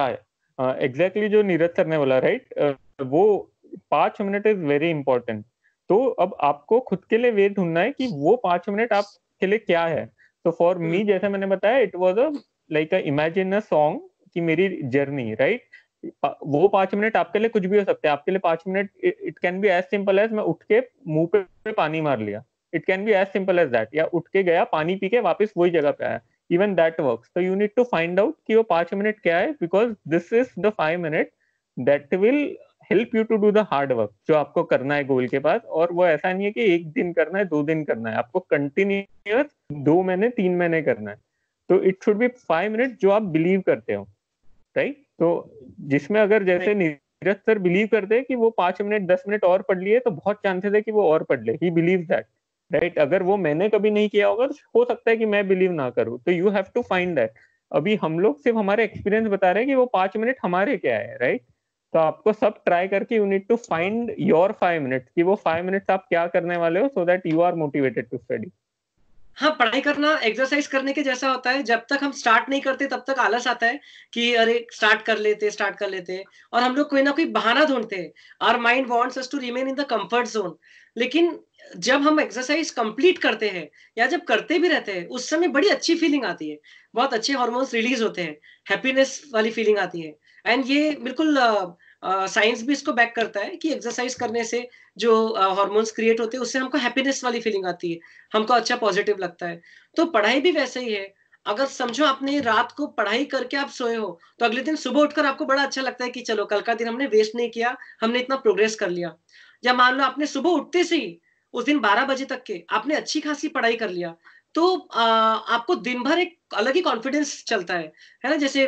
Speaker 3: एग्जैक्टली जो नीरज सर ने बोला, राइट, वो 5 मिनट इज वेरी इंपॉर्टेंट। तो अब आपको खुद के लिए वे ढूंढना है कि वो 5 मिनट आपके लिए क्या है। तो फॉर मी, जैसे मैंने बताया, it was a like a imagine a song कि मेरी जर्नी, राइट। वो 5 मिनट आपके लिए कुछ भी हो सकते हैं। आपके लिए 5 minute it can be as simple as मैं उठ के मुंह पे पानी मार लिया, it can be as simple as that, या उठ के गया पानी पी के वापस वही जगह पे आया, even that works. So you need to find out कि वो 5 मिनट क्या है, because this is the 5 minute that will help you to do the hard work जो आपको करना है गोल के पास। और वो ऐसा नहीं है कि एक दिन करना है, 2 दिन करना है, आपको कंटिन्यूअस 2 महीने 3 महीने करना है। तो इट शुड बी 5 मिनट जो आप बिलीव करते हो, राइट। तो जिसमें अगर जैसे नीरज सर बिलीव करते हैं कि वो 5 मिनट 10 मिनट और पढ़ लिए, तो बहुत चांसेस है कि वो और पढ़ ले, ही बिलीव दैट, राइट। अगर वो मैंने कभी नहीं किया होगा तो हो सकता है कि मैं बिलीव ना करूं। तो you have to find that. अभी हम लोग सिर्फ हमारे एक्सपीरियंस बता रहे हैं कि वो 5 मिनट हमारे क्या है, राइट। तो आपको सब ट्राई करके you need to find your 5 minute कि वो 5 मिनट आप क्या करने वाले हो, so that you are motivated to study.
Speaker 1: हाँ, पढ़ाई करना एक्सरसाइज करने के जैसा होता है। जब तक हम स्टार्ट नहीं करते तब तक आलस आता है कि अरे स्टार्ट कर लेते, और हम लोग कोई ना कोई बहाना ढूंढते हैं। Our mind wants us to remain in the comfort zone. लेकिन जब हम एक्सरसाइज कंप्लीट करते हैं या जब करते भी रहते हैं, उस समय बड़ी अच्छी फीलिंग आती है, बहुत अच्छे हार्मोन्स रिलीज होते हैं, हैप्पीनेस वाली फीलिंग आती है। एंड ये बिल्कुल साइंस भी इसको बैक करता है कि एक्सरसाइज करने से जो हार्मोन्स क्रिएट होते हैं उससे हमको हैप्पीनेस वाली फीलिंग आती है, हमको अच्छा पॉजिटिव लगता है। तो पढ़ाई भी वैसे ही है। अगर समझो आपने रात को पढ़ाई करके आप सोए हो, तो अगले दिन सुबह उठकर आपको बड़ा अच्छा लगता है कि चलो कल का दिन हमने वेस्ट नहीं किया, हमने इतना प्रोग्रेस कर लिया। या मान लो आपने सुबह उठते से ही उस दिन 12 बजे तक के आपने अच्छी खासी पढ़ाई कर लिया, तो आपको दिन भर एक अलग ही कॉन्फिडेंस चलता है ना। जैसे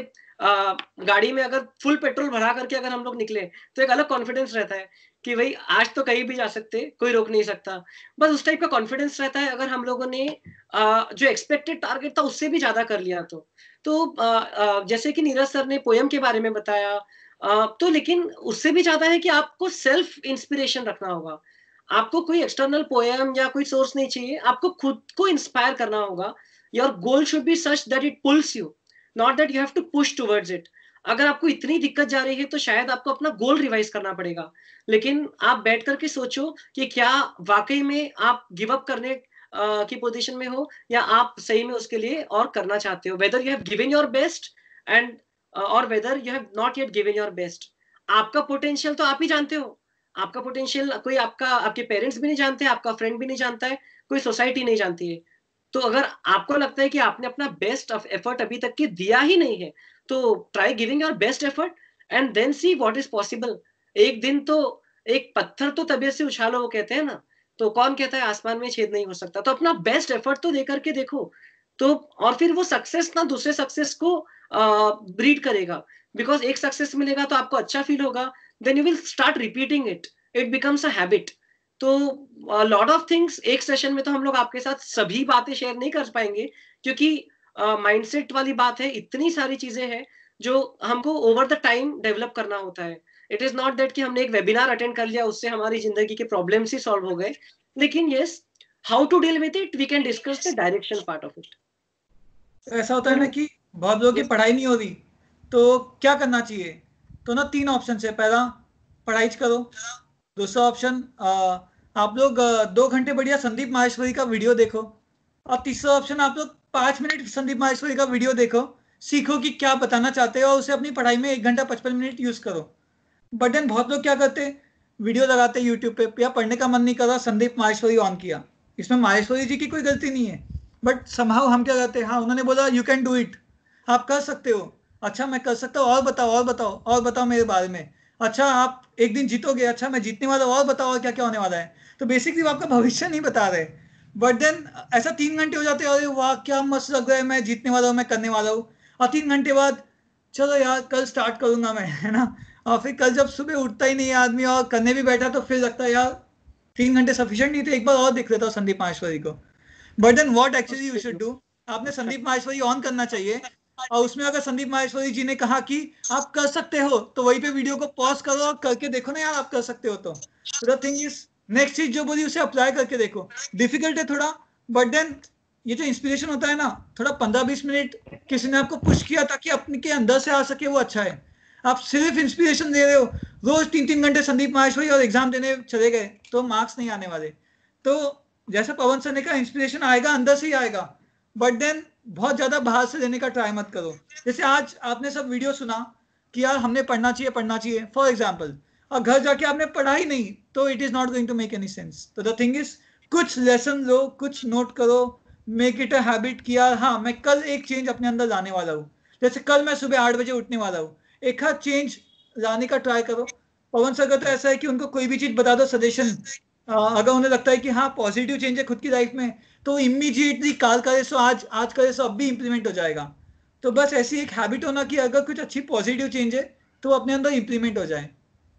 Speaker 1: गाड़ी में अगर फुल पेट्रोल भरा करके अगर हम लोग निकले, तो एक अलग कॉन्फिडेंस रहता है कि भाई आज तो कहीं भी जा सकते, कोई रोक नहीं सकता। बस उस टाइप का कॉन्फिडेंस रहता है अगर हम लोगों ने जो एक्सपेक्टेड टारगेट था उससे भी ज्यादा कर लिया तो जैसे कि नीरज सर ने पोयम के बारे में बताया, तो लेकिन उससे भी ज्यादा है कि आपको सेल्फ इंस्पिरेशन रखना होगा। आपको कोई एक्सटर्नल पोएम या कोई सोर्स नहीं चाहिए, आपको खुद को इंस्पायर करना होगा. Your goal should be such that it pulls you, not that you have to push towards it. अगर आपको इतनी दिक्कत जा रही है तो शायद आपको अपना गोल रिवाइज करना पड़ेगा. लेकिन आप बैठ करके सोचो कि क्या वाकई में आप गिव अप करने की पोजीशन में हो, या आप सही में उसके लिए और करना चाहते हो. Whether you have given your best and और whether you have not yet given your best. आपका पोटेंशियल तो आप ही जानते हो. आपका पोटेंशियल कोई आपके पेरेंट्स भी नहीं जानते, आपका फ्रेंड भी नहीं जानता है, कोई सोसाइटी नहीं जानती है. तो अगर आपको लगता है कि आपने अपना बेस्ट एफर्ट अभी तक के दिया ही नहीं है, तो try giving your best effort and then see what is possible. एक दिन तो एक पत्थर तो तबीयत से उछालो, वो कहते हैं ना. तो कौन कहता है आसमान में छेद नहीं हो सकता. तो अपना बेस्ट एफर्ट तो दे करके देखो. तो और फिर वो सक्सेस ना दूसरे सक्सेस को ब्रीड करेगा. बिकॉज एक सक्सेस मिलेगा तो आपको अच्छा फील होगा, then you will start repeating it, it becomes a habit. तो लॉट ऑफ थिंग्स एक सेशन में तो हम लोग आपके साथ सभी बातें शेयर नहीं कर पाएंगे, क्योंकि माइंडसेट वाली बात है, इतनी सारी चीजें हैं जो हमको ओवर द टाइम डेवलप करना होता है. इट इज नॉट दैट कि हमने एक वेबिनार अटेंड कर लिया उससे हमारी जिंदगी के प्रॉब्लम्स ही सॉल्व हो गए. लेकिन yes, how to deal with it we can discuss the direction part of it.
Speaker 2: ऐसा होता है ना कि बहुत लोगों की पढ़ाई नहीं हो रही, तो क्या करना चाहिए. तो ना 3 ऑप्शन है. पहला, पढ़ाई करो. दूसरा ऑप्शन, आप लोग 2 घंटे बढ़िया संदीप माहेश्वरी का वीडियो देखो. और तीसरा ऑप्शन, आप लोग 5 मिनट संदीप माहेश्वरी का वीडियो देखो, सीखो कि क्या बताना चाहते हो और उसे अपनी पढ़ाई में 1 घंटा 55 मिनट यूज करो. बट देन बहुत लोग क्या करते हैं, वीडियो लगाते हैं यूट्यूब पे, या पढ़ने का मन नहीं कर रहा, संदीप माहेश्वरी ऑन किया. इसमें माहेश्वरी जी की कोई गलती नहीं है, बट समहाउ हम क्या करते हैं, हाँ उन्होंने बोला यू कैन डू इट, आप कर सकते हो. अच्छा मैं कर सकता हूँ, और बताओ और बताओ और बताओ मेरे बारे में. अच्छा आप एक दिन जीतोगे, अच्छा मैं जीतने वाला हूँ, और बताओ और क्या क्या होने वाला है. तो बेसिकली वो आपका भविष्य नहीं बता रहे. बट देन ऐसा 3 घंटे हो जाते हैं, अरे वाह क्या मस्त लग रहा है, मैं जीतने वाला हूँ, मैं करने वाला हूँ. और 3 घंटे बाद, चलो यार कल स्टार्ट करूंगा मैं, है ना. और फिर कल जब सुबह उठता ही नहीं है आदमी और करने भी बैठा, तो फिर लगता है यार 3 घंटे सफिशिएंट नहीं थे, एक बार और देख लेता हूँ संदीप माहेश्वरी को. But then what actually you should do, आपने संदीप माहेश्वरी ऑन करना चाहिए. और उसमें अगर संदीप माहेश्वरी जी ने कहा कि आप कर सकते हो, तो वहीं पे वीडियो को पॉज करो और करके देखो ना यार आप कर सकते हो. तो द थिंग इज, नेक्स्ट चीज जो बोली उसे अप्लाई करके देखो. डिफिकल्ट है थोड़ा, बट देन ये जो इंस्पिरेशन होता है ना, थोड़ा 15-20 मिनट किसी ने आपको पुश किया ताकि अपने के अंदर से आ सके, वो अच्छा है. आप सिर्फ इंस्पिरेशन दे रहे हो, रोज 3-3 घंटे संदीप माहेश्वरी और एग्जाम देने चले गए, तो मार्क्स नहीं आने वाले. तो जैसे पवन सर ने कहा, इंस्पिरेशन आएगा अंदर से ही आएगा, बट देन बहुत ज्यादा बाहर से लेने का ट्राई मत करो. जैसे आज आपने सब वीडियो सुना कि यार हमने पढ़ना चाहिए पढ़ना चाहिए, फॉर एग्जाम्पल, और घर जाके आपने पढ़ा ही नहीं, तो it is not going to make any sense. तो द थिंग इज, कुछ लेसन लो, कुछ नोट करो, मेक इट अ हैबिट कि यार हाँ मैं कल एक चेंज अपने अंदर लाने वाला हूँ. जैसे कल मैं सुबह 8 बजे उठने वाला हूँ, एक हाथ चेंज लाने का ट्राई करो. पवन सर का तो ऐसा है कि उनको कोई भी चीज बता दो सजेशन, अगर उन्हें लगता है कि हाँ पॉजिटिव चेंज है खुद की लाइफ में, तो इमीडिएटली काल करे सो आज, आज करे सो अब भी इंप्लीमेंट हो जाएगा. तो बस ऐसी एक हैबिट होना कि अगर कुछ अच्छी पॉजिटिव चेंज है तो अपने अंदर इंप्लीमेंट हो जाए.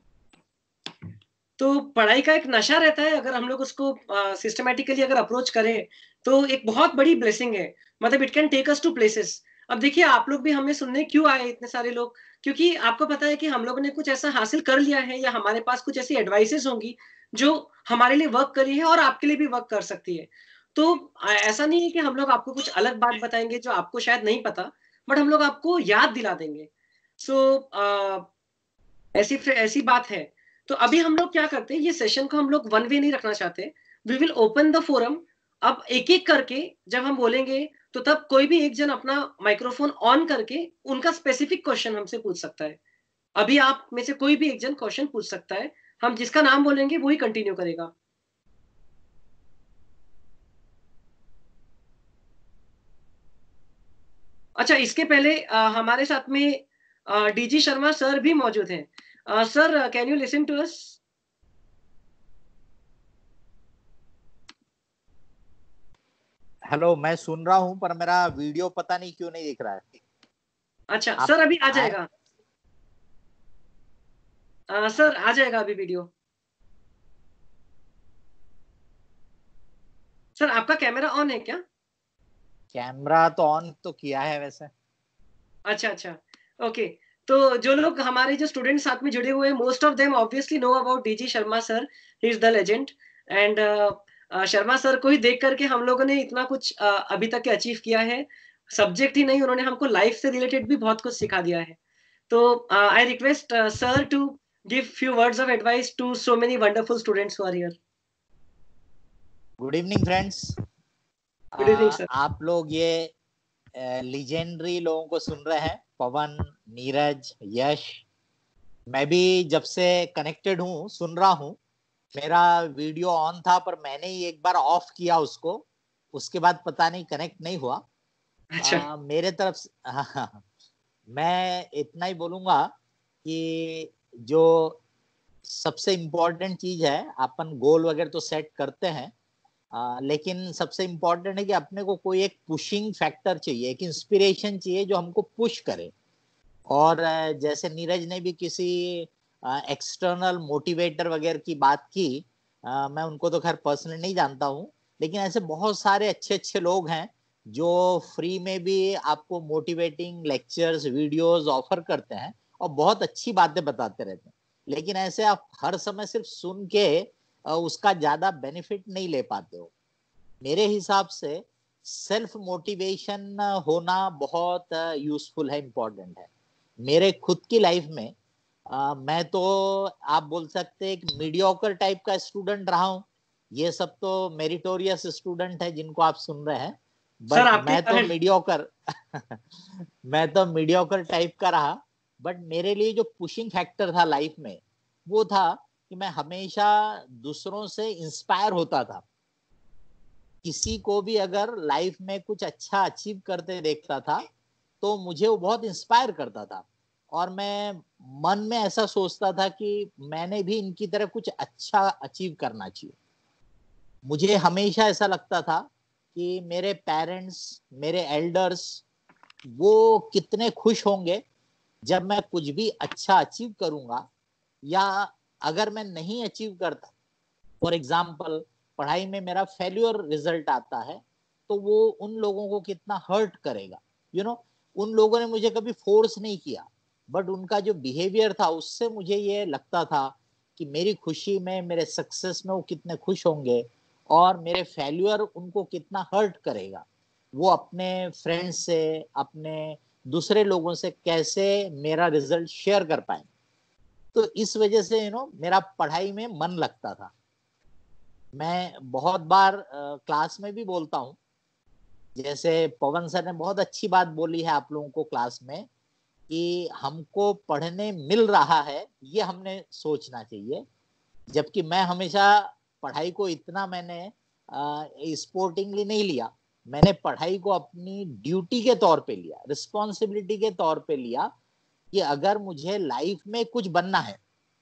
Speaker 1: तो पढ़ाई का एक नशा रहता है, अगर हम लोग उसको सिस्टमेटिकली अगर अप्रोच करें तो एक बहुत बड़ी ब्लेसिंग है. मतलब it can take us to places. अब देखिए आप लोग भी हमें सुनने क्यों आए इतने सारे लोग, क्योंकि आपको पता है कि हम लोगों ने कुछ ऐसा हासिल कर लिया है, या हमारे पास कुछ ऐसी एडवाइसेस होंगी जो हमारे लिए वर्क करी है और आपके लिए भी वर्क कर सकती है. तो ऐसा नहीं है कि हम लोग आपको कुछ अलग बात बताएंगे जो आपको शायद नहीं पता, बट हम लोग आपको याद दिला देंगे. सो ऐसी ऐसी बात है. तो अभी हम लोग क्या करते हैं, ये सेशन को हम लोग वन वे नहीं रखना चाहते. We will open the forum. अब एक एक करके जब हम बोलेंगे, तो तब कोई भी एक जन अपना माइक्रोफोन ऑन करके उनका स्पेसिफिक क्वेश्चन हमसे पूछ सकता है. अभी आप में से कोई भी एक जन क्वेश्चन पूछ सकता है, हम जिसका नाम बोलेंगे वही कंटिन्यू करेगा. अच्छा, इसके पहले हमारे साथ में डीजी शर्मा सर भी मौजूद हैं. Sir can you listen to us?
Speaker 4: Hello, मैं सुन रहा हूँ पर मेरा वीडियो पता नहीं क्यों नहीं दिख रहा है.
Speaker 1: अच्छा सर, अभी आ जाएगा. सर आ जाएगा अभी वीडियो. सर आपका कैमरा ऑन है क्या?
Speaker 4: कैमरा तो ऑन तो किया है वैसे.
Speaker 1: अच्छा अच्छा, ओके. तो जो लोग हमारे जो स्टूडेंट साथ में जुड़े हुए हैं, most of them obviously know about DG Sharma sir. He is the legend. And Sharma sir को ही देख करके हम लोगों ने इतना कुछ अभी तक अचीव किया है। सब्जेक्ट ही नहीं, उन्होंने हमको लाइफ से रिलेटेड भी बहुत कुछ सिखा दिया है। तो I request sir to give few words of advice to so many wonderful students who are here.
Speaker 4: Good evening friends.
Speaker 1: Good evening sir.
Speaker 4: आप लोग ये लीजेंडरी लोगों को सुन रहे हैं, पवन, नीरज, यश। मैं भी जब से कनेक्टेड हूँ सुन रहा हूँ। मेरा वीडियो ऑन था पर मैंने ही एक बार ऑफ किया उसको, उसके बाद पता नहीं कनेक्ट नहीं हुआ।
Speaker 1: अच्छा।
Speaker 4: मेरे तरफ से मैं इतना ही बोलूंगा कि जो सबसे इम्पोर्टेंट चीज है, अपन गोल वगैरह तो सेट करते हैं, लेकिन सबसे इम्पोर्टेंट है कि अपने को कोई एक पुशिंग फैक्टर चाहिए, एक इंस्पिरेशन चाहिए जो हमको पुश करे। और जैसे नीरज ने भी किसी एक्सटर्नल मोटिवेटर वगैरह की बात की, मैं उनको तो खैर पर्सनली नहीं जानता हूँ, लेकिन ऐसे बहुत सारे अच्छे अच्छे लोग हैं जो फ्री में भी आपको मोटिवेटिंग लेक्चर्स, वीडियोस ऑफर करते हैं और बहुत अच्छी बातें बताते रहते हैं। लेकिन ऐसे आप हर समय सिर्फ सुन के उसका ज्यादा बेनिफिट नहीं ले पाते हो। मेरे हिसाब से सेल्फ मोटिवेशन होना बहुत यूजफुल है, इम्पोर्टेंट है। मेरे खुद की लाइफ में मैं तो आप बोल सकते एक मीडियोकर टाइप का स्टूडेंट रहा हूँ। ये सब तो मेरिटोरियस स्टूडेंट है जिनको आप सुन रहे हैं,
Speaker 1: सर
Speaker 4: बट
Speaker 1: आपके
Speaker 4: मैं तो मीडियोकर मैं तो मीडियोकर टाइप का रहा। बट मेरे लिए जो पुशिंग फैक्टर था लाइफ में वो था कि मैं हमेशा दूसरों से इंस्पायर होता था। किसी को भी अगर लाइफ में कुछ अच्छा अचीव करते देखता था तो मुझे वो बहुत इंस्पायर करता था, और मैं मन में ऐसा सोचता था कि मैंने भी इनकी तरह कुछ अच्छा अचीव करना चाहिए। मुझे हमेशा ऐसा लगता था कि मेरे पेरेंट्स, मेरे एल्डर्स, वो कितने खुश होंगे जब मैं कुछ भी अच्छा अचीव करूंगा, या अगर मैं नहीं अचीव करता, फॉर एग्जाम्पल पढ़ाई में मेरा फेल्यूर रिजल्ट आता है, तो वो उन लोगों को कितना हर्ट करेगा। उन लोगों ने मुझे कभी फोर्स नहीं किया, बट उनका जो बिहेवियर था उससे मुझे ये लगता था कि मेरी खुशी में, मेरे सक्सेस में वो कितने खुश होंगे और मेरे फेल्यूर उनको कितना हर्ट करेगा। वो अपने फ्रेंड्स से, अपने दूसरे लोगों से कैसे मेरा रिजल्ट शेयर कर पाए। तो इस वजह से मेरा पढ़ाई में मन लगता था। मैं बहुत बार क्लास में भी बोलता हूँ, जैसे पवन सर ने बहुत अच्छी बात बोली है आप लोगों को क्लास में, कि हमको पढ़ने मिल रहा है ये हमने सोचना चाहिए। जबकि मैं हमेशा पढ़ाई को इतना मैंने स्पोर्टिंगली नहीं लिया, मैंने पढ़ाई को अपनी ड्यूटी के तौर पे लिया, रिस्पॉन्सिबिलिटी के तौर पे लिया, कि अगर मुझे लाइफ में कुछ बनना है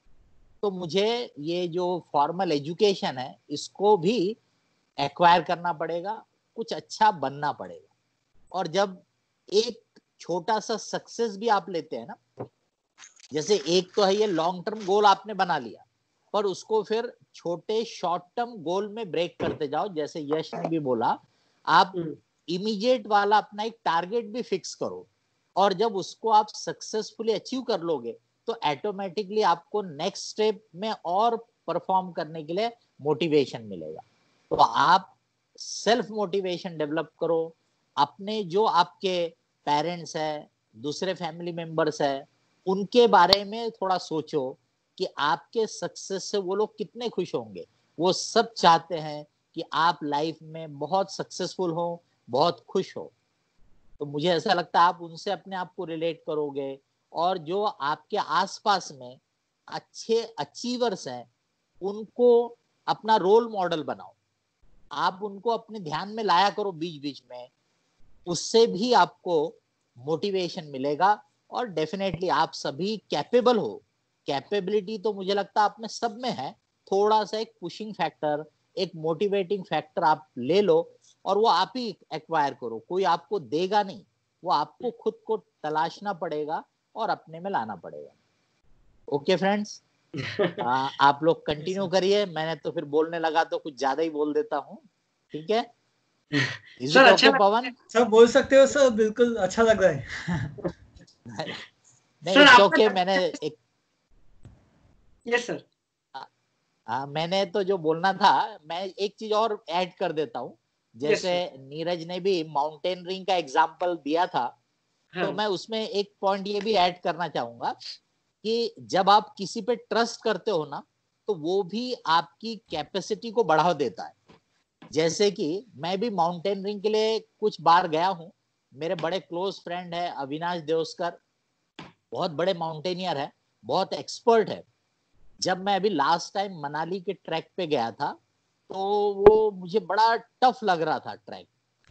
Speaker 4: तो मुझे ये जो फॉर्मल एजुकेशन है इसको भी एक्वायर करना पड़ेगा, कुछ अच्छा बनना पड़ेगा। और जब एक छोटा सा सक्सेस भी आप लेते हैं ना, जैसे एक तो है ये लॉन्ग टर्म गोल आपने बना लिया, पर उसको फिर छोटे शॉर्ट टर्म गोल में ब्रेक करते जाओ। जैसे यश ने भी बोला, आप इमीडिएट वाला अपना एक टारगेट भी फिक्स करो, और जब उसको आप सक्सेसफुली अचीव कर लोगे तो ऑटोमेटिकली आपको नेक्स्ट स्टेप में और परफॉर्म करने के लिए मोटिवेशन मिलेगा। तो आप सेल्फ मोटिवेशन डेवलप करो। अपने जो आपके पेरेंट्स है, दूसरे फैमिली मेंबर्स है, उनके बारे में थोड़ा सोचो कि आपके सक्सेस से वो लोग कितने खुश होंगे। वो सब चाहते हैं कि आप लाइफ में बहुत सक्सेसफुल हो, बहुत खुश हो। तो मुझे ऐसा लगता है आप उनसे अपने आप को रिलेट करोगे, और जो आपके आसपास में अच्छे अचीवर्स हैं उनको अपना रोल मॉडल बनाओ। आप उनको अपने ध्यान में लाया करो बीच बीच में, उससे भी आपको मोटिवेशन मिलेगा। और डेफिनेटली आप सभी कैपेबल हो। कैपेबिलिटी तो मुझे लगता है आप में सब में है। थोड़ा सा एक पुशिंग फैक्टर, एक मोटिवेटिंग फैक्टर आप ले लो और वो आप ही एक्वायर करो। कोई आपको देगा नहीं, वो आपको खुद को तलाशना पड़ेगा और अपने में लाना पड़ेगा। ओके फ्रेंड्स, आप लोग कंटिन्यू करिए। मैंने तो फिर बोलने लगा तो कुछ ज्यादा ही बोल देता हूँ, ठीक है?
Speaker 1: सर अच्छा
Speaker 4: पवन
Speaker 2: सब बोल सकते हो सर, बिल्कुल अच्छा लग रहा है।
Speaker 4: नहीं, इट्स ओके। मैंने एक
Speaker 1: यस सर,
Speaker 4: मैंने तो जो बोलना था, मैं एक चीज और ऐड कर देता हूँ। जैसे नीरज ने भी माउंटेनरिंग का एग्जाम्पल दिया था, तो मैं उसमें एक पॉइंट ये भी ऐड करना चाहूंगा कि जब आप किसी पे ट्रस्ट करते हो ना, तो वो भी आपकी कैपेसिटी को बढ़ा देता है। जैसे कि मैं भी माउंटेनरिंग के लिए कुछ बार गया हूँ। मेरे बड़े क्लोज फ्रेंड है अविनाश देवस्कर, बहुत बड़े माउंटेनियर है, बहुत एक्सपर्ट है। जब मैं अभी लास्ट टाइम मनाली के ट्रैक पे गया था, तो वो मुझे बड़ा टफ लग रहा था ट्रैक,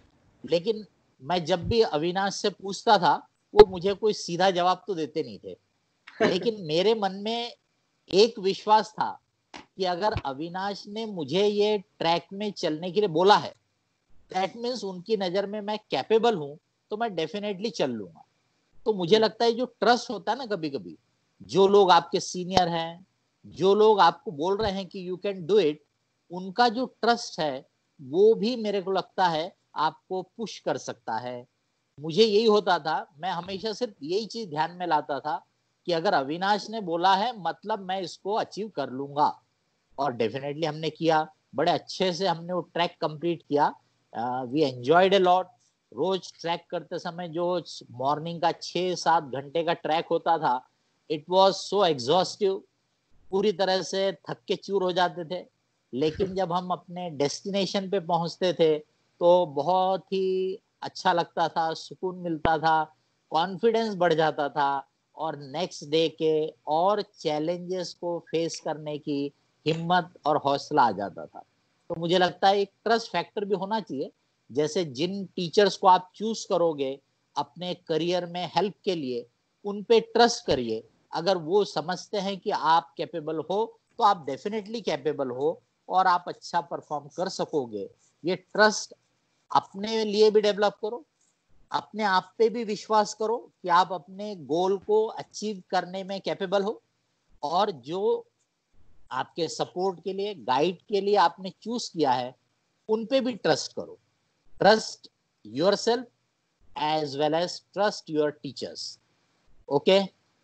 Speaker 4: लेकिन मैं जब भी अविनाश से पूछता था, वो मुझे कोई सीधा जवाब तो देते नहीं थे। लेकिन मेरे मन में एक विश्वास था कि अगर अविनाश ने मुझे ये ट्रैक में चलने के लिए बोला है, दैट मीन्स उनकी नजर में मैं कैपेबल हूं, तो मैं डेफिनेटली चल लूंगा। तो मुझे लगता है जो ट्रस्ट होता है ना, कभी कभी जो लोग आपके सीनियर हैं, जो लोग आपको बोल रहे हैं कि यू कैन डू इट, उनका जो ट्रस्ट है वो भी मेरे को लगता है आपको पुश कर सकता है। मुझे यही होता था, मैं हमेशा सिर्फ यही चीज ध्यान में लाता था कि अगर अविनाश ने बोला है मतलब मैं इसको अचीव कर लूंगा। और डेफिनेटली हमने किया, बड़े अच्छे से हमने वो ट्रैक कंप्लीट किया। We enjoyed a lot. रोज ट्रैक करते समय जो मॉर्निंग का 6-7 घंटे का ट्रैक होता था, इट वाज सो एग्जॉस्टिव, पूरी तरह से थक के चूर हो जाते थे। लेकिन जब हम अपने डेस्टिनेशन पे पहुंचते थे तो बहुत ही अच्छा लगता था, सुकून मिलता था, कॉन्फिडेंस बढ़ जाता था, और नेक्स्ट डे के और चैलेंजेस को फेस करने की हिम्मत और हौसला आ जाता था। तो मुझे लगता है एक ट्रस्ट फैक्टर भी होना चाहिए। जैसे जिन टीचर्स को आप चूज करोगे अपने करियर में हेल्प के लिए, उन पे ट्रस्ट करिए। अगर वो समझते हैं कि आप कैपेबल हो, तो आप डेफिनेटली कैपेबल हो और आप अच्छा परफॉर्म कर सकोगे। ये ट्रस्ट अपने लिए भी डेवलप करो, अपने आप पे भी विश्वास करो कि आप अपने गोल को अचीव करने में कैपेबल हो, और जो आपके सपोर्ट के लिए, गाइड के लिए आपने चूज किया है, उन पे भी ट्रस्ट करो। Trust yourself as well as trust your teachers. Okay,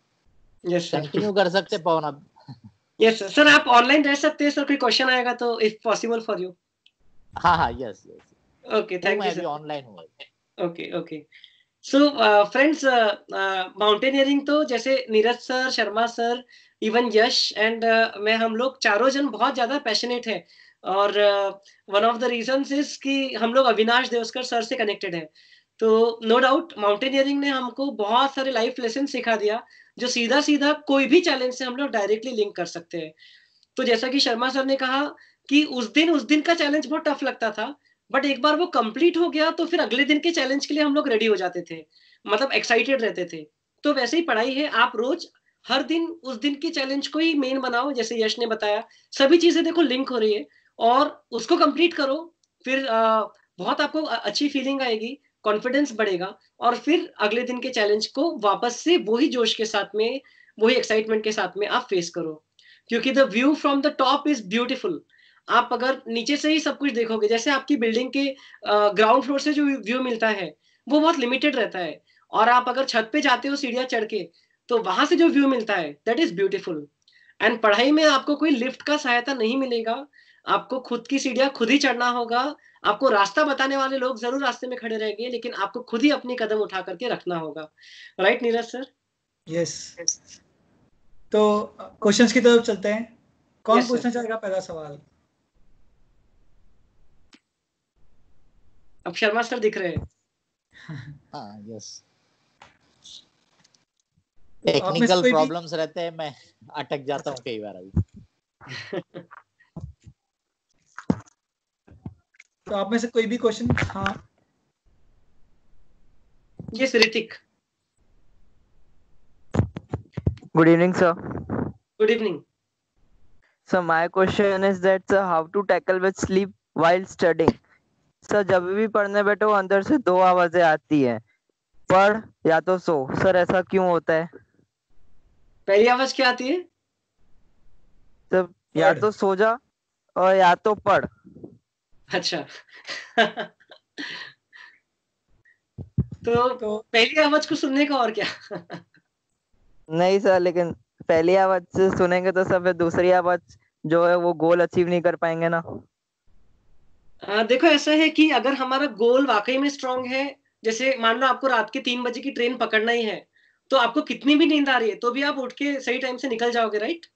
Speaker 1: yes sir,
Speaker 4: continue कर सकते पवन अब?
Speaker 1: Yes sir. सर आप ऑनलाइन रह सकते हैं सर, कोई क्वेश्चन आएगा तो इफ पॉसिबल फॉर यू।
Speaker 4: हाँ हाँ, यस यस,
Speaker 1: ओके, थैंक
Speaker 4: मैं
Speaker 1: यू
Speaker 4: अभी
Speaker 1: सर।
Speaker 4: ऑनलाइन हूँ।
Speaker 1: Okay okay. So friends, mountaineering तो जैसे Neeraj sir, Sharma sir, even Yash and मैं, हम लोग चारों जन बहुत ज्यादा पैशनेट हैं। और one of the reasons is कि हम लोग अविनाश देवस्कर सर से कनेक्टेड हैं। तो नो डाउट माउंटेनियरिंग ने हमको बहुत सारे लाइफ लेसन सिखा दिया, जो सीधा सीधा कोई भी चैलेंज से हम लोग डायरेक्टली लिंक कर सकते हैं। तो जैसा कि शर्मा सर ने कहा कि उस दिन का चैलेंज बहुत टफ लगता था, बट एक बार वो कंप्लीट हो गया तो फिर अगले दिन के चैलेंज के लिए हम लोग रेडी हो जाते थे, मतलब एक्साइटेड रहते थे। तो वैसे ही पढ़ाई है, आप रोज हर दिन उस दिन की चैलेंज को ही मेन बनाओ, जैसे यश ने बताया, सभी चीजें देखो लिंक हो रही है, और उसको कंप्लीट करो। फिर बहुत आपको अच्छी फीलिंग आएगी, कॉन्फिडेंस बढ़ेगा, और फिर अगले दिन के चैलेंज को वापस से वही जोश के साथ में, वही एक्साइटमेंट के साथ में आप फेस करो। क्योंकि the view from the top is beautiful. आप अगर नीचे से ही सब कुछ देखोगे, जैसे आपकी बिल्डिंग के ग्राउंड फ्लोर से जो व्यू मिलता है वो बहुत लिमिटेड रहता है, और आप अगर छत पे जाते हो सीढ़ियां चढ़ के, तो वहां से जो व्यू मिलता है दैट इज ब्यूटीफुल। एंड पढ़ाई में आपको कोई लिफ्ट का सहायता नहीं मिलेगा, आपको खुद की सीढ़ियां खुद ही चढ़ना होगा। आपको रास्ता बताने वाले लोग जरूर रास्ते में खड़े रहेंगे, लेकिन आपको खुद ही अपनी कदम उठा करके रखना होगा। Right Neeraj sir?
Speaker 2: यस। तो क्वेश्चंस की तरफ चलते हैं। कौन
Speaker 1: Yes, sir.
Speaker 2: पूछना चाहेगा पहला सवाल?
Speaker 1: अब शर्मा सर दिख रहे हैं।
Speaker 4: हाँ, यस।
Speaker 2: तो आप में से
Speaker 4: टेक्निकल
Speaker 2: कोई भी
Speaker 4: प्रॉब्लम्स रहते हैं, मैं अटक जाता हूँ कई बार अभी।
Speaker 2: तो आप में से कोई भी क्वेश्चन? हाँ,
Speaker 1: yes Hrithik.
Speaker 5: Good evening, sir.
Speaker 1: Good evening.
Speaker 5: So my question is that sir, how to tackle with sleep while studying? Sir जब भी पढ़ने बैठो अंदर से दो आवाजें आती हैं, पढ़ या तो सो। सर ऐसा क्यों होता है?
Speaker 1: पहली आवाज क्या आती है?
Speaker 5: सर या
Speaker 2: पढ़।
Speaker 5: तो सो जा और या तो पढ़।
Speaker 1: अच्छा। तो
Speaker 2: तो
Speaker 1: पहली आवाज को सुनने का और क्या?
Speaker 5: नहीं सर, लेकिन पहली आवाज से सुनेंगे तो सर फिर दूसरी आवाज जो है वो गोल अचीव नहीं कर पाएंगे ना?
Speaker 1: देखो ऐसा है कि अगर हमारा गोल वाकई में स्ट्रांग है, जैसे मान लो आपको रात के 3 बजे की ट्रेन पकड़ना ही है, तो आपको कितनी भी नींद आ रही है तो भी आप उठ के सही टाइम से निकल जाओगे, राइट?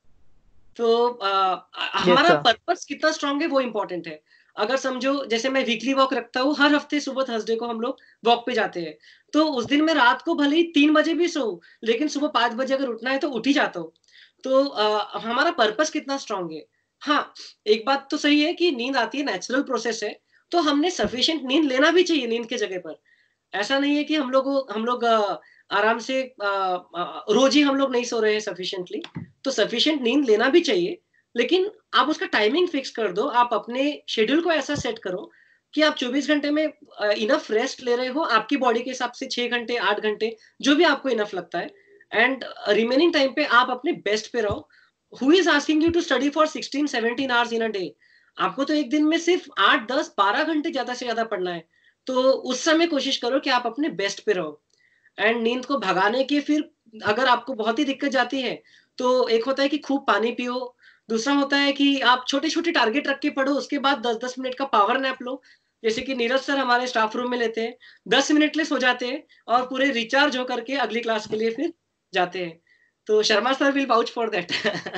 Speaker 1: तो
Speaker 5: यस
Speaker 1: हमारा
Speaker 5: सर।
Speaker 1: पर्पस कितना स्ट्रांग है वो इम्पोर्टेंट है। अगर समझो जैसे मैं वीकली वॉक रखता हूँ, हर हफ्ते सुबह थर्सडे को हम लोग वॉक पे जाते हैं, तो उस दिन मैं रात को भले ही 3 बजे भी सोऊं, लेकिन सुबह 5 बजे अगर उठना है तो उठ ही जाता हूँ। तो हमारा पर्पस कितना स्ट्रांग है। हाँ, एक बात तो सही है कि नींद आती है, नेचुरल प्रोसेस है, तो हमने सफिशिएंट नींद लेना भी चाहिए नींद की जगह पर। ऐसा नहीं है कि हम लोग आराम से रोज ही हम लोग नहीं सो रहे हैं सफिशिएंटली, तो सफिशिएंट नींद लेना भी चाहिए, लेकिन आप उसका टाइमिंग फिक्स कर दो। आप अपने शेड्यूल को ऐसा सेट करो कि आप 24 घंटे में इनफ रेस्ट ले रहे हो, आपकी बॉडी के हिसाब से 6 घंटे 8 घंटे जो भी आपको इनफ लगता है, एंड रिमेनिंग टाइम पे आप अपने बेस्ट पे रहो। Who is asking you to study for 16-17 hours in a day? आपको तो एक दिन में सिर्फ 8-10-12 घंटे ज्यादा से ज्यादा पढ़ना है, तो उस समय कोशिश करो कि आप अपने बेस्ट पे रहो। एंड नींद को भगाने के फिर अगर आपको बहुत ही दिक्कत जाती है, तो एक होता है कि खूब पानी पियो, दूसरा होता है कि आप छोटे-छोटे टारगेट रख के पढ़ो, उसके बाद 10-10 मिनट का पावर नैप लो। जैसे कि नीरज सर हमारे स्टाफ रूम में लेते हैं, 10 मिनट के लिए सो जाते हैं और पूरे रिचार्ज हो करके अगली क्लास के लिए फिर जाते हैं। तो Sharma sir will vouch for that.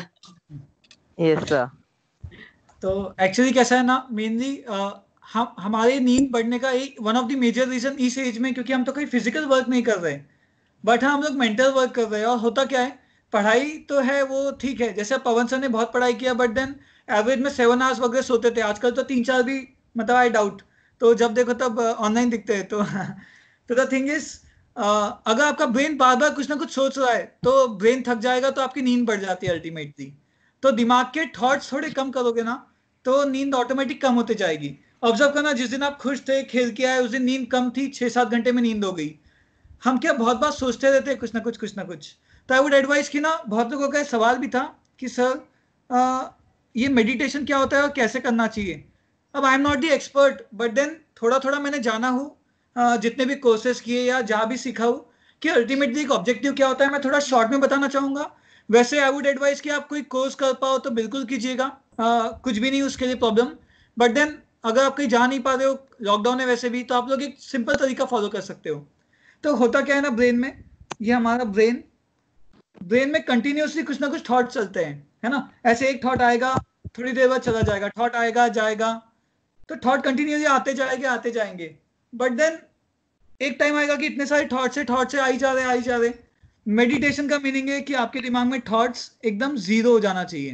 Speaker 5: Yes sir.
Speaker 2: तो एक्चुअली कैसा है ना, मेनली हम हमारे नींद बढ़ने का एक one of the major reason इस एज में, क्योंकि हम तो कोई फिजिकल वर्क नहीं कर रहे, बट हाँ हम लोग मेंटल वर्क कर रहे हैं। और होता क्या है, पढ़ाई तो है वो ठीक है, जैसे पवन सर ने बहुत पढ़ाई किया, बट देन एवरेज में 7 आवर्स वगैरह सोते थे, आजकल तो 3-4 भी, मतलब आई डाउट। तो जब देखो तब ऑनलाइन दिखते हैं। तो तो द थिंग इज, अगर आपका ब्रेन बार बार कुछ ना कुछ सोच रहा है तो ब्रेन थक जाएगा, तो आपकी नींद बढ़ जाती है अल्टीमेटली। तो दिमाग के थॉट्स थोड़े कम करोगे ना, तो नींद ऑटोमेटिक कम होते जाएगी। ऑब्जर्व करना, जिस दिन आप खुश थे, खेल के आए, उस दिन नींद कम थी, 6-7 घंटे में नींद हो गई। हम क्या बहुत बार सोचते रहते हैं कुछ ना कुछ कुछ ना कुछ। तो आई वुड एडवाइस कि ना, बहुत लोगों का सवाल भी था कि सर ये मेडिटेशन क्या होता है और कैसे करना चाहिए। अब I am not the expert, but then थोड़ा थोड़ा मैंने जाना हूँ, जितने भी कोर्सेज किए या जहाँ भी सीखा हूँ, कि अल्टीमेटली एक ऑब्जेक्टिव क्या होता है, मैं थोड़ा शॉर्ट में बताना चाहूंगा। वैसे आई वुड एडवाइस कि आप कोई कोर्स कर पाओ तो बिल्कुल कीजिएगा, कुछ भी नहीं उसके लिए प्रॉब्लम। बट देन अगर आप कहीं जा नहीं पा रहे हो, लॉकडाउन है वैसे भी, तो आप लोग एक सिंपल तरीका फॉलो कर सकते हो। तो होता क्या है ना, ब्रेन में, ये हमारा ब्रेन ब्रेन में कंटिन्यूसली कुछ ना कुछ थॉट चलते हैं, है ना। ऐसे एक थॉट आएगा, थोड़ी देर बाद चला जाएगा, थॉट आएगा जाएगा, तो थॉट कंटिन्यूसली आते जाएंगे। बट देन एक टाइम आएगा कि इतने सारे थॉट से आई जा रहे। मेडिटेशन का मीनिंग है कि आपके दिमाग में थॉट्स एकदम जीरो हो जाना चाहिए।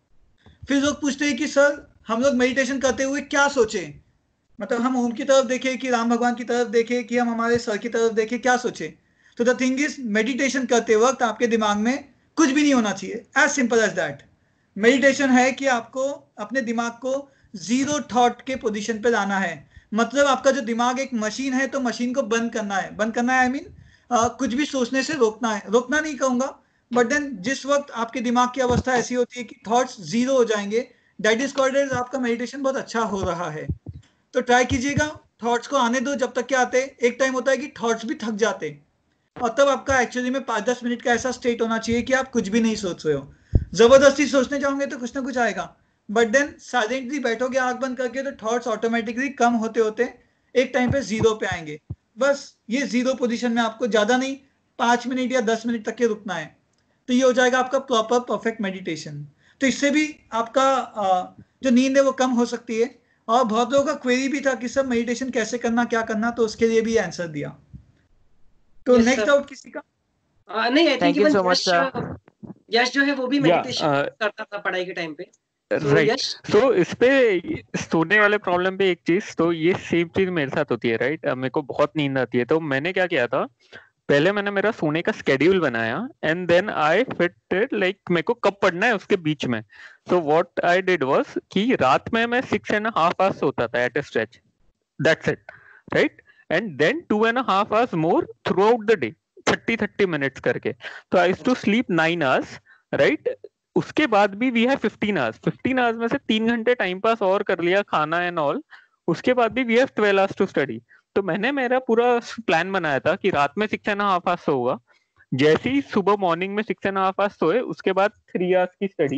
Speaker 2: फिर लोग पूछते हैं कि सर हम लोग मेडिटेशन करते हुए क्या सोचें, मतलब हम ओम की तरफ देखें कि राम भगवान की तरफ देखें कि हम हमारे सर की तरफ देखें, क्या सोचें। तो द थिंग इज, मेडिटेशन करते वक्त आपके दिमाग में कुछ भी नहीं होना चाहिए, as simple as that. Meditation है कि आपको अपने दिमाग को जीरो थॉट के पोजीशन पे लाना है। मतलब आपका जो दिमाग एक मशीन है, तो मशीन को बंद करना है, आई मीन कुछ भी सोचने से रोकना है। रोकना नहीं कहूंगा, बट देन जिस वक्त आपके दिमाग की अवस्था ऐसी होती है कि थॉट्स जीरो हो जाएंगे, दैट इज कॉल्ड एज आपका मेडिटेशन बहुत अच्छा हो रहा है। तो ट्राई कीजिएगा, थॉट्स को आने दो जब तक के आते। एक टाइम होता है कि थॉट्स भी थक जाते, और तब आपका एक्चुअली में 5-10 मिनट का ऐसा स्टेट होना चाहिए कि आप कुछ भी नहीं सोच रहे हो। जबरदस्ती सोचने जाओगे तो कुछ ना कुछ आएगा, बट देन साइलेंटली बैठोगे आंख बंद करके, तो थॉट्स ऑटोमेटिकली कम होते होते एक टाइम पे जीरो पे आएंगे। बस ये जीरो पोजीशन में आपको ज्यादा नहीं, 5 मिनट या 10 मिनट तक के रुकना है, तो ये हो जाएगा आपका प्रॉपर परफेक्ट मेडिटेशन। तो इससे भी आपका जो नींद है वो कम हो सकती है। और बहुत लोगों का क्वेरी भी था कि सर मेडिटेशन कैसे करना, क्या करना, तो उसके लिए भी आंसर दिया। तो
Speaker 1: यस
Speaker 2: नेक्स्ट
Speaker 1: सर।
Speaker 2: डाउट किसी का?
Speaker 1: नहीं, I think
Speaker 5: thank you
Speaker 1: even
Speaker 5: so much sir.
Speaker 1: Yash जो है वो भी
Speaker 3: या
Speaker 1: मेडिटेशन करता था पढ़ाई के टाइम पे। तो
Speaker 3: राइट।
Speaker 1: यश,
Speaker 3: तो इस पे सोने वाले प्रॉब्लम पे एक चीज, तो ये सेम चीज मेरे साथ होती है, राइट। मेरे को बहुत नींद आती है, तो मैंने क्या किया था, पहले मैंने मेरा सोने का स्केड्यूल बनाया, and then I fit like मेरे को कब पढ़ना है उसके बीच में। So what I did was कि रात में मैं 6.5 आवर्स सोता था at a stretch, that's it, right. And then 2.5 hours more throughout the day, 30 minutes करके। तो I used to sleep 9 hours, right. उसके बाद भी वी हैव 15 आवर्स में से 3 घंटे टाइम पास और कर लिया, खाना एंड ऑल। उसके बाद भी we have 12 hours to study. तो मैंने मेरा पूरा प्लान बनाया था कि रात में 6.5 आवर्स सोऊंगा, जैसे ही सुबह मॉर्निंग में 6.5 आवर्स सोए, उसके बाद 3 आवर्स की study,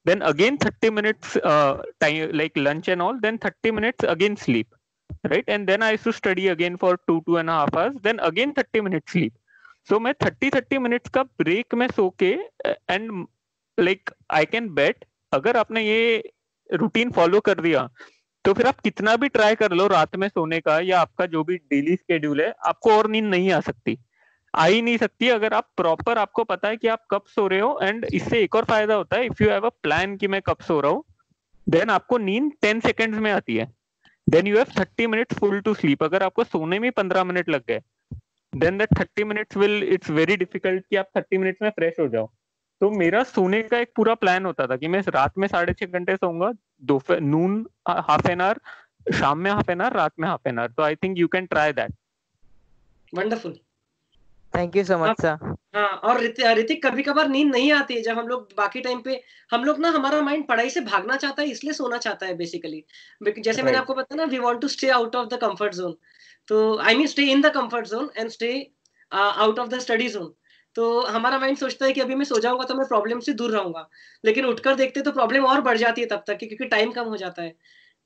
Speaker 3: then again 30 minutes time, like lunch and all, then 30 minutes again sleep, right? And then I used to study again for 2.5 hours, then again 30 minutes sleep. So मैं 30 minutes का break में सो के, and like I can bet अगर आपने ये routine follow कर दिया तो फिर आप कितना भी ट्राई कर लो रात में सोने का, या आपका जो भी डेली स्केड्यूल है, आपको और नींद नहीं आ सकती, आ ही नहीं सकती अगर आप प्रॉपर, आपको पता है कि आप कब सो रहे हो। एंड इससे एक और फायदा होता है, if you have a plan कि मैं कब सो रहा हूँ, देन आपको नींद 10 सेकेंड्स में आती है, then you have 30 minutes full to sleep. अगर आपको सोने में 15 मिनट लग गए, then that 30 minutes will, it's very difficult कि आप 30 मिनट्स में फ्रेश हो जाओ। तो मेरा सोने का एक पूरा प्लान होता था कि मैं रात में 6.5 घंटे सोऊंगा, दोपहर नून हाफ एन आवर, शाम में हाफ एन आवर, रात में हाफ एन आवर। तो I think you can try that.
Speaker 1: Wonderful,
Speaker 5: thank you so much sir.
Speaker 1: हाँ, और ऋतिक कभी कभार नींद नहीं आती है जब हम लोग बाकी टाइम पे, हम लोग ना, हमारा माइंड पढ़ाई से भागना चाहता है, इसलिए सोना चाहता है बेसिकली। जैसे मैंने आपको बताया ना, we want to stay out of the comfort zone, तो I mean stay in the comfort zone and stay out of the study zone. तो हमारा माइंड सोचता है कि अभी मैं सो जाऊंगा तो मैं प्रॉब्लम से दूर रहूंगा, लेकिन उठकर देखते तो प्रॉब्लम और बढ़ जाती है तब तक, क्योंकि टाइम कम हो जाता है।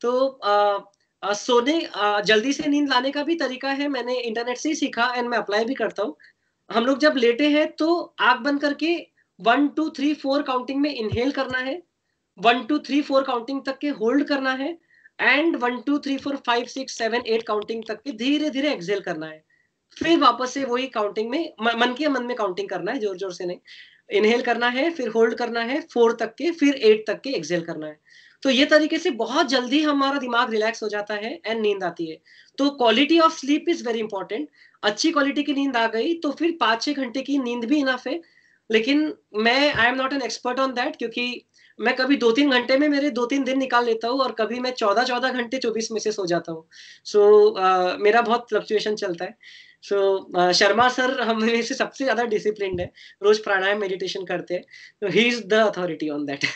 Speaker 1: तो सोने जल्दी से नींद लाने का भी तरीका है, मैंने इंटरनेट से ही सीखा एंड मैं अप्लाई भी करता हूँ। हम लोग जब लेटे हैं तो आंख बंद करके 1 2 3 4 काउंटिंग में इनहेल करना है, 1 2 3 4 काउंटिंग तक के होल्ड करना है, एंड 1 2 3 4 5 6 7 8 काउंटिंग तक के धीरे धीरे एक्सहेल करना है। फिर वापस से वही काउंटिंग में मन के मन में काउंटिंग करना है, जोर जोर से नहीं। इनहेल करना है, फिर होल्ड करना है 4 तक के, फिर 8 तक के एक्सहेल करना है। तो ये तरीके से बहुत जल्दी हमारा दिमाग रिलैक्स हो जाता है एंड नींद आती है। तो quality of sleep is very important. अच्छी क्वालिटी की नींद आ गई तो फिर 5-6 घंटे की नींद भी इनफ है। लेकिन I am not an expert on that, क्योंकि मैं कभी 2-3 घंटे में मेरे 2-3 दिन निकाल लेता हूँ, और कभी मैं 14-14 घंटे 24 में से सो जाता हूँ। सो मेरा बहुत फ्लक्चुएशन चलता है। सो शर्मा सर हम में से सबसे ज्यादा डिसिप्लिन्ड है, रोज प्राणायाम मेडिटेशन करते हैं, तो he is the authority on that.